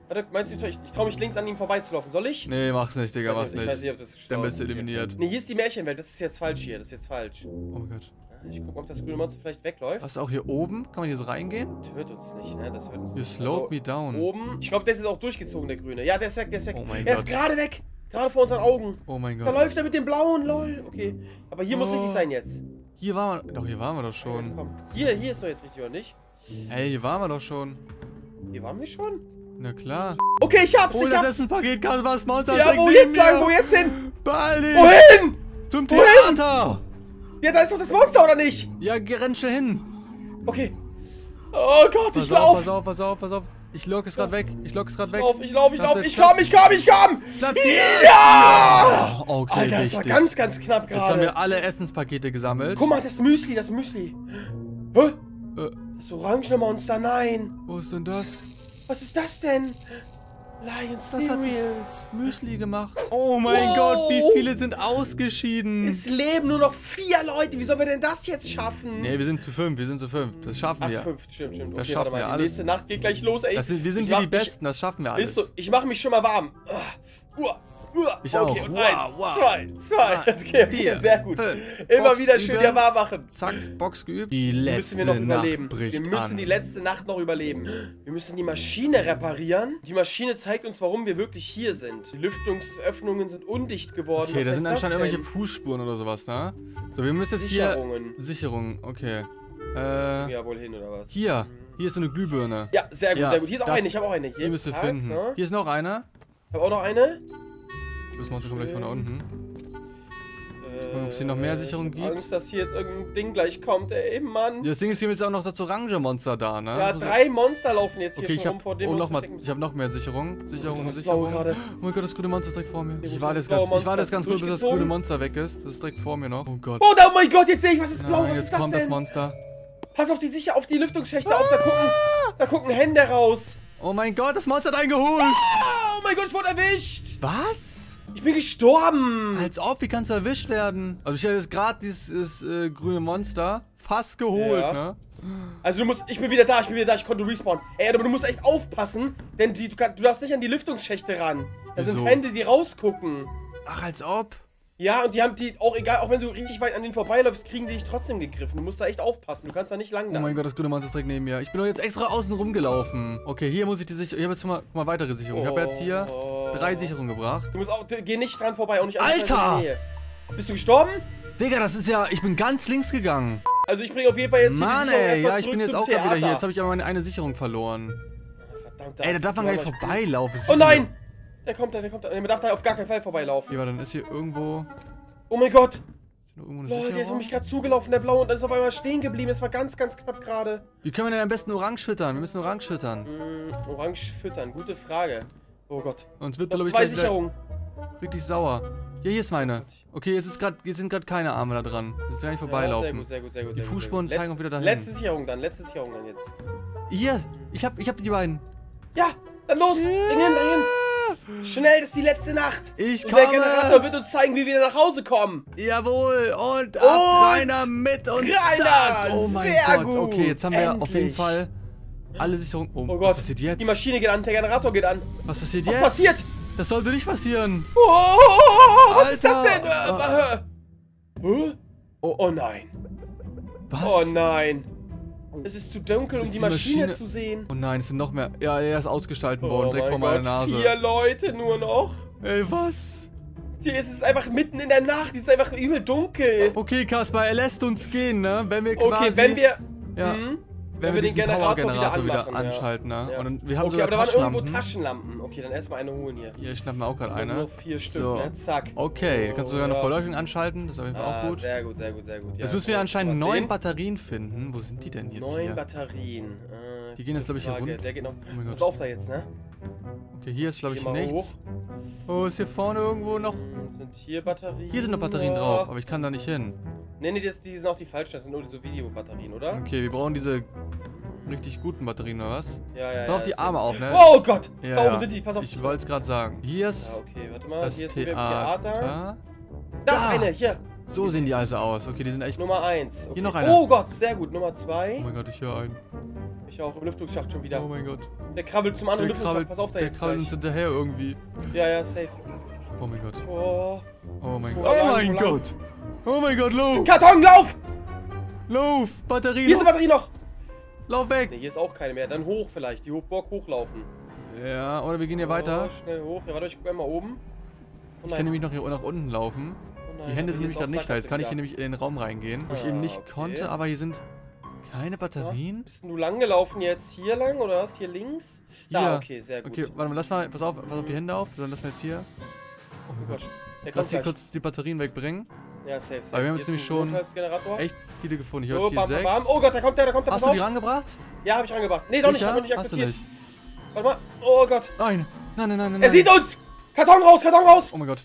Speaker 2: Warte, meinst du, ich, ich traue mich links an ihm vorbeizulaufen. Soll ich?
Speaker 1: Nee, mach's nicht, Digga, mach's
Speaker 2: Ich
Speaker 1: nicht.
Speaker 2: weiß nicht, ob das
Speaker 1: Dann
Speaker 2: schlau
Speaker 1: bist du
Speaker 2: ist.
Speaker 1: eliminiert.
Speaker 2: Nee, hier ist die Märchenwelt. Das ist jetzt falsch hier. Das ist jetzt falsch.
Speaker 1: Oh mein Gott.
Speaker 2: Ich guck, ob das grüne Monster vielleicht wegläuft.
Speaker 1: Was, auch hier oben? Kann man hier so reingehen?
Speaker 2: Das hört uns nicht, ne? Das hört uns
Speaker 1: You
Speaker 2: nicht.
Speaker 1: slowed
Speaker 2: Also,
Speaker 1: me down.
Speaker 2: Oben. Ich glaube, der ist jetzt auch durchgezogen, der grüne. Ja, der ist weg, der ist weg.
Speaker 1: Oh mein
Speaker 2: er
Speaker 1: Gott.
Speaker 2: ist gerade weg. Gerade vor unseren Augen.
Speaker 1: Oh mein
Speaker 2: Da
Speaker 1: Gott.
Speaker 2: läuft er mit dem blauen, lol. Okay. Aber hier muss
Speaker 1: Oh.
Speaker 2: richtig sein jetzt.
Speaker 1: Hier waren wir. Doch, hier waren wir doch schon.
Speaker 2: Komm. Hier, hier ist doch jetzt richtig, oder nicht?
Speaker 1: Ey, hier waren wir doch schon.
Speaker 2: Hier waren wir schon?
Speaker 1: Na klar.
Speaker 2: Okay, ich hab's,
Speaker 1: Hol
Speaker 2: ich
Speaker 1: das
Speaker 2: hab's.
Speaker 1: Essenpaket, Kaspas Monster.
Speaker 2: Ja, wo jetzt lang, wo jetzt hin?
Speaker 1: Beeil dich.
Speaker 2: Wohin?
Speaker 1: Zum
Speaker 2: Wohin?
Speaker 1: Theater.
Speaker 2: Ja, da ist doch das Monster, oder nicht?
Speaker 1: Ja, geh, renn schnell hin.
Speaker 2: Okay. Oh Gott,
Speaker 1: Pass
Speaker 2: ich
Speaker 1: auf,
Speaker 2: lauf.
Speaker 1: pass auf, pass auf, pass auf. Ich lock es gerade weg. Ich lock es gerade
Speaker 2: Ich
Speaker 1: weg.
Speaker 2: lauf, ich lauf, ich
Speaker 1: Lass
Speaker 2: lauf.
Speaker 1: jetzt
Speaker 2: Ich komm,
Speaker 1: Platz.
Speaker 2: ich komm, ich komm.
Speaker 1: Platziert.
Speaker 2: Ja!
Speaker 1: Oh, okay,
Speaker 2: Alter, das war
Speaker 1: wichtig.
Speaker 2: ganz, ganz knapp
Speaker 1: Jetzt haben wir
Speaker 2: gerade.
Speaker 1: alle Essenspakete gesammelt.
Speaker 2: Guck mal, das Müsli, das Müsli. Hä?
Speaker 1: Äh,
Speaker 2: Das orange Monster, nein.
Speaker 1: wo ist denn das?
Speaker 2: Was ist das denn? Lion
Speaker 1: Was hat
Speaker 2: Cereals.
Speaker 1: Müsli gemacht. Oh mein
Speaker 2: Wow.
Speaker 1: Gott, wie viele sind ausgeschieden?
Speaker 2: Es leben nur noch vier Leute. Wie sollen wir denn das jetzt schaffen?
Speaker 1: Nee, wir sind zu fünf, wir sind zu fünf. Das schaffen
Speaker 2: Ach,
Speaker 1: wir.
Speaker 2: fünf, stimmt, stimmt.
Speaker 1: Das
Speaker 2: Okay,
Speaker 1: schaffen
Speaker 2: warte mal,
Speaker 1: wir
Speaker 2: die
Speaker 1: alles.
Speaker 2: nächste Nacht geht gleich los, ey.
Speaker 1: Das sind, wir sind
Speaker 2: Ich
Speaker 1: hier
Speaker 2: mach
Speaker 1: die
Speaker 2: mich-
Speaker 1: Besten, das schaffen wir alles.
Speaker 2: Ist so, ich mache mich schon mal warm. Uh, uh, uh.
Speaker 1: Ich
Speaker 2: okay,
Speaker 1: auch.
Speaker 2: Und
Speaker 1: Wow,
Speaker 2: eins,
Speaker 1: wow.
Speaker 2: zwei, zwei.
Speaker 1: Drei,
Speaker 2: Okay,
Speaker 1: vier,
Speaker 2: sehr gut.
Speaker 1: fünf.
Speaker 2: Immer
Speaker 1: Box
Speaker 2: wieder schön
Speaker 1: über.
Speaker 2: ja warm machen.
Speaker 1: Zack, Box geübt. Die
Speaker 2: müssen
Speaker 1: letzte
Speaker 2: wir noch überleben.
Speaker 1: Nacht bricht
Speaker 2: Wir müssen
Speaker 1: an.
Speaker 2: die letzte Nacht noch überleben. Wir müssen die Maschine reparieren. Die Maschine zeigt uns, warum wir wirklich hier sind. Die Lüftungsöffnungen sind undicht geworden.
Speaker 1: Okay,
Speaker 2: Was
Speaker 1: da
Speaker 2: heißt
Speaker 1: sind
Speaker 2: das
Speaker 1: anscheinend
Speaker 2: denn?
Speaker 1: irgendwelche Fußspuren oder sowas, ne? So, wir müssen jetzt
Speaker 2: Sicherungen.
Speaker 1: hier... Sicherungen, okay.
Speaker 2: Ja,
Speaker 1: Äh,
Speaker 2: wohl hin, oder was?
Speaker 1: hier. Hier ist so eine Glühbirne.
Speaker 2: Ja, sehr gut,
Speaker 1: Ja,
Speaker 2: sehr gut. Hier ist auch
Speaker 1: das-
Speaker 2: eine. Ich habe auch eine. Hier
Speaker 1: Die müsst ihr
Speaker 2: Zack,
Speaker 1: finden.
Speaker 2: so.
Speaker 1: Hier ist noch einer.
Speaker 2: Ich habe auch noch eine.
Speaker 1: Das Monster kommt gleich von da unten.
Speaker 2: Äh,
Speaker 1: ob es hier noch mehr Sicherungen gibt.
Speaker 2: Angst, dass hier jetzt irgendein Ding gleich kommt, ey, Mann.
Speaker 1: Das Ding ist, hier ist auch noch das orange Monster da, ne?
Speaker 2: Ja,
Speaker 1: Also-
Speaker 2: drei Monster laufen jetzt hier
Speaker 1: Okay,
Speaker 2: schon
Speaker 1: ich
Speaker 2: rum
Speaker 1: hab,
Speaker 2: vor dem
Speaker 1: oh,
Speaker 2: wir
Speaker 1: noch
Speaker 2: uns
Speaker 1: mal,
Speaker 2: verstecken
Speaker 1: ich habe noch mehr Sicherung. Sicherung,
Speaker 2: das
Speaker 1: Sicherung.
Speaker 2: Blaue gerade.
Speaker 1: Oh mein Gott, das grüne Monster ist direkt vor mir.
Speaker 2: Wo
Speaker 1: Ich
Speaker 2: ist
Speaker 1: warte
Speaker 2: das
Speaker 1: jetzt
Speaker 2: blaue
Speaker 1: ganz, ich warte
Speaker 2: Monster?
Speaker 1: jetzt ganz
Speaker 2: Ist
Speaker 1: kurz, bis das
Speaker 2: durchgezogen?
Speaker 1: grüne Monster weg ist. Das ist direkt vor mir noch. Oh Gott.
Speaker 2: Oh, da, oh mein Gott, jetzt sehe ich, was ist blau,
Speaker 1: Nein,
Speaker 2: was
Speaker 1: jetzt
Speaker 2: ist das
Speaker 1: kommt
Speaker 2: denn?
Speaker 1: das Monster.
Speaker 2: Pass auf die sicher auf die Lüftungsschächte auf, da gucken, da gucken Hände raus.
Speaker 1: Oh mein Gott, das Monster hat einen geholt.
Speaker 2: Ah, oh mein Gott, ich wurde erwischt.
Speaker 1: Was?
Speaker 2: Ich bin gestorben.
Speaker 1: Als ob, wie kannst du erwischt werden? Also ich habe jetzt gerade dieses äh, grüne Monster fast geholt,
Speaker 2: Ja.
Speaker 1: ne?
Speaker 2: Also du musst, ich bin wieder da, ich bin wieder da, ich konnte respawnen. Ey, aber du musst echt aufpassen, denn die, du, kann, du darfst nicht an die Lüftungsschächte ran. Da sind
Speaker 1: Wieso?
Speaker 2: Hände, die rausgucken.
Speaker 1: Ach, als ob.
Speaker 2: Ja, und die haben die, auch egal, auch wenn du richtig weit an denen vorbeiläufst, kriegen die dich trotzdem gegriffen. Du musst da echt aufpassen, du kannst da nicht lang
Speaker 1: Oh
Speaker 2: da.
Speaker 1: mein Gott, das grüne Monster ist direkt neben mir. Ich bin doch jetzt extra außen rumgelaufen. Okay, hier muss ich die Sicherung. Ich habe jetzt mal, mal weitere Sicherungen. Ich habe jetzt hier
Speaker 2: Oh.
Speaker 1: drei Sicherungen gebracht.
Speaker 2: Du musst auch, geh nicht dran vorbei, auch nicht an
Speaker 1: Alter!
Speaker 2: in die Nähe. Bist du gestorben?
Speaker 1: Digga, das ist ja. Ich bin ganz links gegangen.
Speaker 2: Also ich bringe auf jeden Fall jetzt
Speaker 1: Mann,
Speaker 2: hier die Sicherung
Speaker 1: ey.
Speaker 2: erstmal
Speaker 1: Ja, ich
Speaker 2: zurück
Speaker 1: bin jetzt
Speaker 2: zum
Speaker 1: auch gerade wieder
Speaker 2: Theater.
Speaker 1: hier. Jetzt habe ich aber meine eine Sicherung verloren.
Speaker 2: Verdammt,
Speaker 1: Ey, da darf man gar nicht vorbeilaufen.
Speaker 2: Oh nein! Der kommt da, der kommt da. Nee, man darf da auf gar keinen Fall vorbeilaufen.
Speaker 1: Ja, aber dann ist hier irgendwo.
Speaker 2: Oh mein Gott!
Speaker 1: Ist hier noch irgendwo eine
Speaker 2: Lol, der ist auf
Speaker 1: Sicherung?
Speaker 2: mich gerade zugelaufen, der Blaue, und dann ist auf einmal stehen geblieben. Das war ganz, ganz knapp gerade.
Speaker 1: Wie können wir denn am besten orange füttern? Wir müssen orange füttern.
Speaker 2: Mm, orange füttern, gute Frage. Oh Gott.
Speaker 1: Uns wird,
Speaker 2: Noch
Speaker 1: glaube ich,
Speaker 2: zwei
Speaker 1: gleich wieder
Speaker 2: Sicherungen.
Speaker 1: richtig sauer. Ja, hier ist meine. Okay, jetzt, ist grad, jetzt sind gerade keine Arme da dran. Jetzt kann ich
Speaker 2: Ja,
Speaker 1: vorbeilaufen.
Speaker 2: sehr gut, sehr gut, sehr gut.
Speaker 1: Die
Speaker 2: sehr gut,
Speaker 1: Fußspuren
Speaker 2: sehr gut.
Speaker 1: zeigen auch wieder dahin.
Speaker 2: Letzte Sicherung dann, letzte Sicherung dann jetzt.
Speaker 1: Hier, ich hab, ich hab die beiden.
Speaker 2: Ja, dann los! Bring hin, bring hin! Schnell, das ist die letzte Nacht!
Speaker 1: Ich
Speaker 2: Und der
Speaker 1: komme.
Speaker 2: Generator wird uns zeigen, wie wir nach Hause kommen!
Speaker 1: Jawohl, und ab
Speaker 2: Und
Speaker 1: Rainer mit und
Speaker 2: Rainer,
Speaker 1: zack. Oh mein
Speaker 2: sehr
Speaker 1: Gott.
Speaker 2: gut.
Speaker 1: Okay, jetzt haben wir auf jeden
Speaker 2: Endlich.
Speaker 1: Fall alle Sicherungen. Oh,
Speaker 2: Oh
Speaker 1: was
Speaker 2: Gott,
Speaker 1: passiert jetzt?
Speaker 2: die Maschine geht an, der Generator geht an.
Speaker 1: Was passiert
Speaker 2: Was
Speaker 1: jetzt?
Speaker 2: passiert?
Speaker 1: Das sollte nicht passieren.
Speaker 2: Oh, was ist das
Speaker 1: Alter.
Speaker 2: denn? Äh, äh, oh, oh nein.
Speaker 1: Was?
Speaker 2: Oh nein. Es ist zu dunkel, um
Speaker 1: Ist
Speaker 2: die
Speaker 1: die
Speaker 2: Maschine,
Speaker 1: Maschine-
Speaker 2: zu sehen.
Speaker 1: Oh nein, es sind noch mehr. Ja, er ist ausgestalten worden,
Speaker 2: Oh
Speaker 1: direkt vor
Speaker 2: mein
Speaker 1: meiner
Speaker 2: Gott,
Speaker 1: Nase.
Speaker 2: vier Leute nur noch.
Speaker 1: Ey, was?
Speaker 2: Hier ist es einfach mitten in der Nacht. Es ist einfach übel dunkel.
Speaker 1: Okay, Kaspar, er lässt uns gehen, ne? Wenn wir quasi...
Speaker 2: Okay, wenn wir...
Speaker 1: Ja.
Speaker 2: Hm?
Speaker 1: Wenn, wir, diesen Power-Generator wieder,
Speaker 2: anmachen,
Speaker 1: anschalten, ne?
Speaker 2: Ja.
Speaker 1: Und dann, wir haben
Speaker 2: Okay,
Speaker 1: sogar
Speaker 2: aber da waren irgendwo
Speaker 1: Taschenlampen.
Speaker 2: Taschenlampen. Okay, dann erstmal eine holen hier.
Speaker 1: Hier, ich schnapp mir auch gerade
Speaker 2: Das sind
Speaker 1: eine.
Speaker 2: Nur vier Stück,
Speaker 1: So.
Speaker 2: ne? Zack.
Speaker 1: Okay, du kannst sogar noch
Speaker 2: ja.
Speaker 1: Beleuchtung anschalten, das ist auf jeden Fall
Speaker 2: Ah,
Speaker 1: auch gut.
Speaker 2: sehr gut, sehr gut, sehr gut. Ja,
Speaker 1: Jetzt müssen wir
Speaker 2: cool.
Speaker 1: anscheinend
Speaker 2: Was
Speaker 1: neun
Speaker 2: sehen?
Speaker 1: Batterien finden. Wo sind die denn jetzt
Speaker 2: Neun
Speaker 1: hier?
Speaker 2: Batterien. Äh,
Speaker 1: Die gehen jetzt, glaub ich, hier
Speaker 2: Frage.
Speaker 1: runter.
Speaker 2: Der geht noch.
Speaker 1: Oh mein
Speaker 2: Pass
Speaker 1: Gott.
Speaker 2: auf da jetzt, ne?
Speaker 1: Okay, hier ist glaube ich
Speaker 2: Geh mal
Speaker 1: nichts. Oh, ist hier vorne irgendwo noch...
Speaker 2: Hm, Sind hier Batterien?
Speaker 1: Hier sind noch Batterien
Speaker 2: Ja.
Speaker 1: drauf, aber ich kann da nicht hin.
Speaker 2: Ne, ne, das, die sind auch die falschen. Das sind nur so Videobatterien, oder?
Speaker 1: Okay, wir brauchen diese richtig guten Batterien, oder was?
Speaker 2: Ja, ja,
Speaker 1: Pass
Speaker 2: ja.
Speaker 1: auf die
Speaker 2: das
Speaker 1: Arme
Speaker 2: sind-
Speaker 1: auf, ne?
Speaker 2: Oh Gott!
Speaker 1: Ja,
Speaker 2: da oben
Speaker 1: ja.
Speaker 2: sind die, pass auf.
Speaker 1: Ich wollte es gerade sagen. Hier
Speaker 2: Ja,
Speaker 1: ist
Speaker 2: okay, warte mal.
Speaker 1: das
Speaker 2: Hier sind wir im Theater.
Speaker 1: Theater.
Speaker 2: Da ist
Speaker 1: Da!
Speaker 2: eine, hier.
Speaker 1: So sehen die also aus. Okay, die sind echt...
Speaker 2: Nummer eins. Okay.
Speaker 1: Hier noch einer.
Speaker 2: Oh Gott, sehr gut. Nummer zwei.
Speaker 1: Oh mein Gott, ich höre einen.
Speaker 2: Ich auch, im Lüftungsschacht schon wieder.
Speaker 1: Oh mein Gott.
Speaker 2: Der krabbelt zum anderen
Speaker 1: Der
Speaker 2: Lüftungsschacht.
Speaker 1: krabbelt,
Speaker 2: Pass auf, da
Speaker 1: der
Speaker 2: jetzt
Speaker 1: krabbelt
Speaker 2: gleich.
Speaker 1: uns hinterher irgendwie.
Speaker 2: Ja, ja, safe.
Speaker 1: Oh mein Gott.
Speaker 2: Oh.
Speaker 1: Oh mein
Speaker 2: Wo
Speaker 1: Gott.
Speaker 2: lang,
Speaker 1: Oh
Speaker 2: wo
Speaker 1: mein
Speaker 2: lang?
Speaker 1: Gott. Oh mein Gott, lauf.
Speaker 2: Karton, lauf!
Speaker 1: Lauf. Batterie.
Speaker 2: Hier ist eine
Speaker 1: Lauf,
Speaker 2: Batterie noch.
Speaker 1: lauf weg.
Speaker 2: Ne, hier ist auch keine mehr. Dann hoch vielleicht. Die Burg hochlaufen.
Speaker 1: Ja, oder wir gehen hier weiter.
Speaker 2: Oh, schnell hoch. Ja, warte, ich guck einmal oben. Oh
Speaker 1: Ich kann nämlich noch hier nach unten laufen.
Speaker 2: Oh nein,
Speaker 1: Die Hände
Speaker 2: aber
Speaker 1: sind
Speaker 2: hier
Speaker 1: nämlich
Speaker 2: ist
Speaker 1: gerade
Speaker 2: auch
Speaker 1: nicht da. Jetzt
Speaker 2: Sackgasse
Speaker 1: kann ich hier
Speaker 2: wieder.
Speaker 1: nämlich in den Raum reingehen, wo ich
Speaker 2: Ah,
Speaker 1: eben nicht
Speaker 2: okay.
Speaker 1: konnte, aber hier sind keine Batterien.
Speaker 2: Bist du lang gelaufen jetzt? Hier lang oder was? Hier links? Da,
Speaker 1: Hier.
Speaker 2: okay, sehr gut.
Speaker 1: Okay, warte mal, lass mal, pass auf, pass auf die Hände auf, dann lassen wir jetzt hier. Oh mein Gott.
Speaker 2: Der
Speaker 1: Lass
Speaker 2: kommt
Speaker 1: hier
Speaker 2: gleich.
Speaker 1: kurz die Batterien wegbringen.
Speaker 2: Ja, safe, safe.
Speaker 1: Aber wir haben
Speaker 2: Hier
Speaker 1: jetzt nämlich
Speaker 2: ist ein
Speaker 1: schon
Speaker 2: Notfallsgenerator.
Speaker 1: echt viele gefunden. Ich habe
Speaker 2: So,
Speaker 1: jetzt hier
Speaker 2: bam, bam,
Speaker 1: sechs.
Speaker 2: bam. Oh Gott, da kommt der, da kommt der.
Speaker 1: Hast
Speaker 2: pass
Speaker 1: du die
Speaker 2: auf.
Speaker 1: rangebracht?
Speaker 2: Ja, hab ich rangebracht. Nee, doch nicht,
Speaker 1: Sicher?
Speaker 2: hab noch nicht
Speaker 1: Hast du
Speaker 2: akzeptiert.
Speaker 1: nicht?
Speaker 2: Warte mal. Oh Gott.
Speaker 1: Nein. Nein, nein, nein, nein.
Speaker 2: Er sieht uns! Karton raus, Karton raus!
Speaker 1: Oh mein Gott.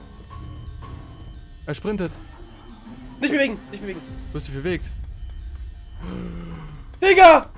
Speaker 1: Er sprintet.
Speaker 2: Nicht bewegen, nicht bewegen.
Speaker 1: Du hast dich bewegt.
Speaker 2: Digga!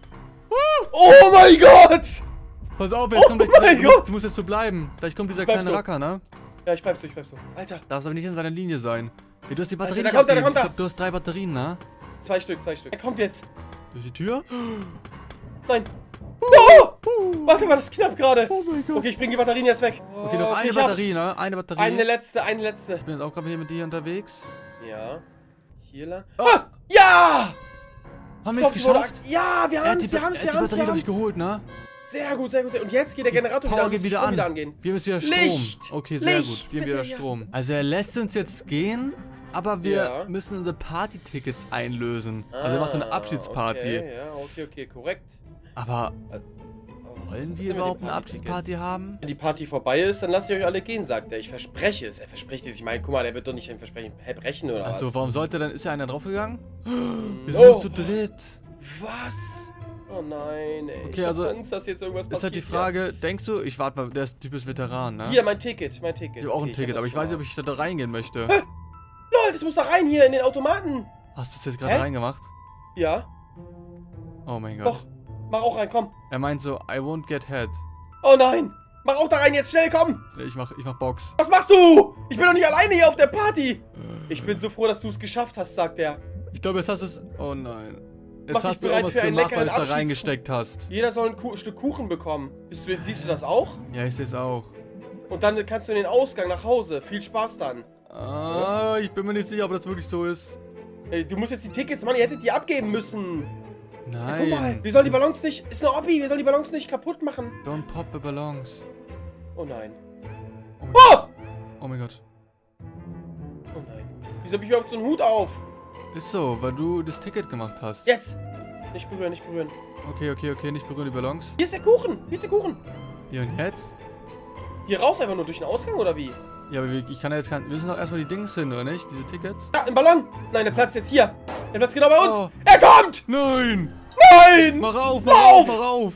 Speaker 2: Oh mein Gott!
Speaker 1: Pass auf, jetzt
Speaker 2: Oh
Speaker 1: kommt gleich
Speaker 2: mein
Speaker 1: dieser, du
Speaker 2: Gott!
Speaker 1: musst, du musst jetzt so bleiben. Gleich kommt dieser
Speaker 2: Bleib
Speaker 1: kleine
Speaker 2: so.
Speaker 1: Racker, ne?
Speaker 2: Ja, ich bleib so, ich bleib so. Alter,
Speaker 1: Darfst aber nicht in seiner Linie sein. Hey, du hast die Batterien
Speaker 2: da
Speaker 1: nicht
Speaker 2: kommt er, da
Speaker 1: abgegeben.
Speaker 2: kommt er.
Speaker 1: Ich glaub, du hast drei Batterien, ne?
Speaker 2: zwei Stück, zwei Stück. Er kommt jetzt.
Speaker 1: Durch die Tür?
Speaker 2: Nein. Oh! Warte mal, das ist knapp gerade.
Speaker 1: Oh mein Gott.
Speaker 2: Okay, ich bring die Batterien jetzt weg.
Speaker 1: Okay, noch eine
Speaker 2: ich hab's.
Speaker 1: Batterie, ne? Eine Batterie.
Speaker 2: Eine letzte, eine letzte.
Speaker 1: Ich bin jetzt auch gerade hier mit dir unterwegs.
Speaker 2: Ja. Hier lang.
Speaker 1: Oh.
Speaker 2: Ah! Ja!
Speaker 1: Haben wir es
Speaker 2: Ich glaub, die wurde
Speaker 1: geschafft?
Speaker 2: ak- Ja, wir
Speaker 1: Er hat
Speaker 2: haben's,
Speaker 1: die,
Speaker 2: wir
Speaker 1: Ba-
Speaker 2: haben's,
Speaker 1: er
Speaker 2: wir
Speaker 1: hat die
Speaker 2: haben's,
Speaker 1: Batterie,
Speaker 2: wir
Speaker 1: glaube ich,
Speaker 2: haben's.
Speaker 1: geholt, ne?
Speaker 2: Sehr gut, sehr gut. sehr- Und jetzt geht der Generator
Speaker 1: Power
Speaker 2: wieder an,
Speaker 1: geht
Speaker 2: muss
Speaker 1: wieder
Speaker 2: Strom
Speaker 1: an.
Speaker 2: wieder angehen.
Speaker 1: Wir haben jetzt wieder Strom.
Speaker 2: Licht!
Speaker 1: Okay, sehr
Speaker 2: Licht,
Speaker 1: gut. Wir haben
Speaker 2: bitte,
Speaker 1: wieder
Speaker 2: ja.
Speaker 1: Strom. Also er lässt uns jetzt gehen, aber wir
Speaker 2: Ja.
Speaker 1: müssen unsere Party-Tickets einlösen. also er macht so eine
Speaker 2: Ah,
Speaker 1: Abschiedsparty.
Speaker 2: Okay, ja, okay, okay, korrekt.
Speaker 1: Aber
Speaker 2: Aber was- was
Speaker 1: wollen
Speaker 2: ist
Speaker 1: wir
Speaker 2: denn mit
Speaker 1: überhaupt
Speaker 2: den
Speaker 1: eine
Speaker 2: Party-Tickets?
Speaker 1: Abschiedsparty haben?
Speaker 2: Wenn die Party vorbei ist, dann lasst ihr euch alle gehen, sagt er. Ich verspreche es. Er verspricht es. Ich meine, guck mal, der wird doch nicht ein Versprechen brechen oder
Speaker 1: Also
Speaker 2: was?
Speaker 1: warum sollte dann, ist ja einer draufgegangen? Wir sind
Speaker 2: Oh.
Speaker 1: nur zu dritt.
Speaker 2: Was? Oh nein, ey.
Speaker 1: Okay,
Speaker 2: Ich
Speaker 1: also,
Speaker 2: hab Angst, dass jetzt irgendwas
Speaker 1: Ist halt die
Speaker 2: passiert
Speaker 1: Frage, denkst du, ich warte mal, der ist Typ ist Veteran, ne?
Speaker 2: hier. Hier, mein Ticket, mein Ticket.
Speaker 1: Ich habe auch ein
Speaker 2: Okay,
Speaker 1: Ticket,
Speaker 2: hab
Speaker 1: aber
Speaker 2: das
Speaker 1: ich
Speaker 2: schon
Speaker 1: weiß nicht,
Speaker 2: mal.
Speaker 1: ob ich da, da reingehen möchte.
Speaker 2: Lol, das muss da rein hier in den Automaten.
Speaker 1: Hast du es jetzt gerade
Speaker 2: Hä?
Speaker 1: reingemacht?
Speaker 2: Ja,
Speaker 1: Oh mein Gott.
Speaker 2: doch. Mach auch rein, komm.
Speaker 1: Er meint so, I won't get head.
Speaker 2: Oh nein. Mach auch da rein jetzt, schnell, komm.
Speaker 1: Ich mach, ich mach Box.
Speaker 2: Was machst du? Ich bin doch nicht alleine hier auf der Party. Ich bin so froh, dass du es geschafft hast, sagt er.
Speaker 1: Ich glaube, jetzt hast du es... Oh nein. Jetzt
Speaker 2: Mach dich
Speaker 1: hast du
Speaker 2: bereit
Speaker 1: irgendwas
Speaker 2: für einen
Speaker 1: gemacht, weil du
Speaker 2: leckeren
Speaker 1: es da
Speaker 2: Abschieds-
Speaker 1: reingesteckt hast.
Speaker 2: Jeder soll ein Ku Stück Kuchen bekommen. Bist du, siehst du das auch?
Speaker 1: Ja, ich sehe es auch.
Speaker 2: Und dann kannst du in den Ausgang nach Hause. Viel Spaß dann.
Speaker 1: Ah, ich bin mir nicht sicher, ob das wirklich so ist.
Speaker 2: Ey, du musst jetzt die Tickets, Mann, ihr hättet die abgeben müssen. Ja, guck mal,
Speaker 1: Nein.
Speaker 2: wir sollen die Ballons nicht, ist eine Obby, wir sollen die Ballons nicht kaputt machen.
Speaker 1: Don't pop the balloons.
Speaker 2: Oh nein.
Speaker 1: Oh mein,
Speaker 2: Oh!
Speaker 1: oh mein Gott.
Speaker 2: Oh nein. Wieso hab ich überhaupt so einen Hut auf?
Speaker 1: Ist so, weil du das Ticket gemacht hast.
Speaker 2: Jetzt! Nicht berühren, nicht berühren.
Speaker 1: Okay, okay, okay, nicht berühren die Ballons.
Speaker 2: Hier ist der Kuchen, hier ist der Kuchen.
Speaker 1: Ja, und jetzt?
Speaker 2: Hier raus einfach nur durch den Ausgang, oder wie?
Speaker 1: Ja, aber wir- ich kann ja jetzt kein... Wir müssen doch erstmal die Dings finden, oder nicht? Diese Tickets?
Speaker 2: Ja, ein Ballon. Nein, der platzt jetzt hier. Der platzt genau bei uns.
Speaker 1: Oh.
Speaker 2: Er kommt!
Speaker 1: Nein!
Speaker 2: Nein!
Speaker 1: Mach auf, mach
Speaker 2: Lauf!
Speaker 1: auf, mach auf!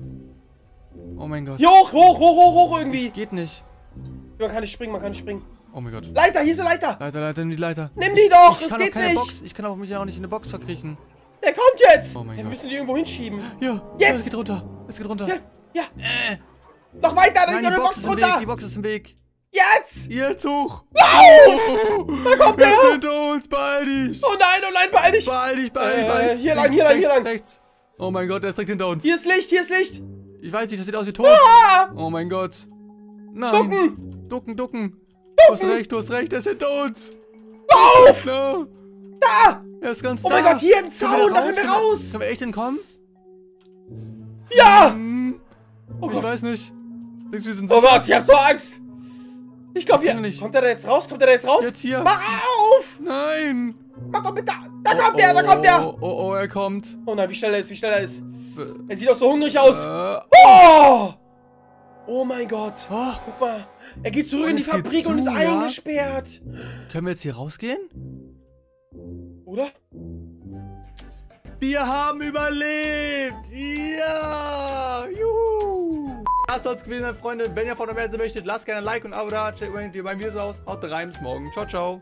Speaker 1: Oh mein Gott.
Speaker 2: Hier hoch, hoch, hoch, hoch, hoch irgendwie.
Speaker 1: Geht nicht.
Speaker 2: Man kann nicht springen, man kann nicht springen.
Speaker 1: Oh mein Gott.
Speaker 2: Leiter, hier ist eine Leiter.
Speaker 1: Leiter, Leiter, nimm die Leiter.
Speaker 2: Nimm die doch,
Speaker 1: Ich
Speaker 2: das
Speaker 1: kann auch
Speaker 2: geht
Speaker 1: keine
Speaker 2: nicht.
Speaker 1: Box. Ich kann auch mich ja auch nicht in eine Box verkriechen.
Speaker 2: Der kommt jetzt.
Speaker 1: Oh mein
Speaker 2: ja, wir
Speaker 1: Gott.
Speaker 2: müssen die irgendwo hinschieben.
Speaker 1: Ja,
Speaker 2: Jetzt!
Speaker 1: Es geht runter. Es geht runter.
Speaker 2: Ja, ja.
Speaker 1: Äh.
Speaker 2: Noch weiter, da
Speaker 1: Nein,
Speaker 2: ist
Speaker 1: die
Speaker 2: eine
Speaker 1: Box
Speaker 2: Box
Speaker 1: ist im Weg.
Speaker 2: runter.
Speaker 1: Die Box ist im Weg.
Speaker 2: Jetzt!
Speaker 1: Jetzt hoch.
Speaker 2: Lauf! Da kommt
Speaker 1: Wir
Speaker 2: der!
Speaker 1: sind uns. Beeil dich.
Speaker 2: Oh nein, oh nein, beeil dich!
Speaker 1: Beeil dich, beeil dich,
Speaker 2: Äh,
Speaker 1: beeil dich.
Speaker 2: hier lang,
Speaker 1: Links,
Speaker 2: hier lang,
Speaker 1: rechts,
Speaker 2: hier lang.
Speaker 1: Rechts. Oh mein Gott, der ist direkt hinter uns.
Speaker 2: Hier ist Licht, hier ist Licht!
Speaker 1: Ich weiß nicht, das sieht aus wie tot.
Speaker 2: Ah!
Speaker 1: Oh mein Gott. Nein.
Speaker 2: Ducken!
Speaker 1: Ducken, ducken. Du hast recht, du hast recht, der ist hinter uns.
Speaker 2: Lauf!
Speaker 1: No.
Speaker 2: Da!
Speaker 1: Er ist ganz
Speaker 2: Oh
Speaker 1: da.
Speaker 2: mein Gott, hier ein
Speaker 1: Können
Speaker 2: Zaun, da können wir
Speaker 1: Können
Speaker 2: raus!
Speaker 1: Können wir echt entkommen?
Speaker 2: Ja!
Speaker 1: Hm,
Speaker 2: Oh
Speaker 1: ich
Speaker 2: Gott,
Speaker 1: weiß nicht. Denkst du, wir sind
Speaker 2: oh
Speaker 1: sicher?
Speaker 2: Gott, ich hab so Angst! Ich glaube,
Speaker 1: Können
Speaker 2: hier.
Speaker 1: wir nicht.
Speaker 2: Kommt er da jetzt raus? Kommt er da jetzt raus?
Speaker 1: Jetzt hier.
Speaker 2: Mach auf!
Speaker 1: Nein.
Speaker 2: Mach doch bitte! Da kommt er, da kommt er!
Speaker 1: Oh, oh, oh, er kommt.
Speaker 2: Oh nein, wie schnell er ist, wie schnell er ist.
Speaker 1: Äh,
Speaker 2: Er sieht auch so hungrig aus.
Speaker 1: äh,
Speaker 2: Oh! Oh mein Gott.
Speaker 1: oh,
Speaker 2: Guck mal. Er geht zurück
Speaker 1: Und
Speaker 2: in die
Speaker 1: es geht
Speaker 2: Fabrik und ist
Speaker 1: zu, ja?
Speaker 2: eingesperrt.
Speaker 1: können wir jetzt hier rausgehen?
Speaker 2: Oder?
Speaker 1: Wir haben überlebt! Ja! Juhu! Das soll's gewesen sein, Freunde. Wenn ihr von der Welt möchtet, lasst gerne ein Like und ein Abo da. Checkt mein Video aus. Haut rein, bis morgen. Ciao, ciao.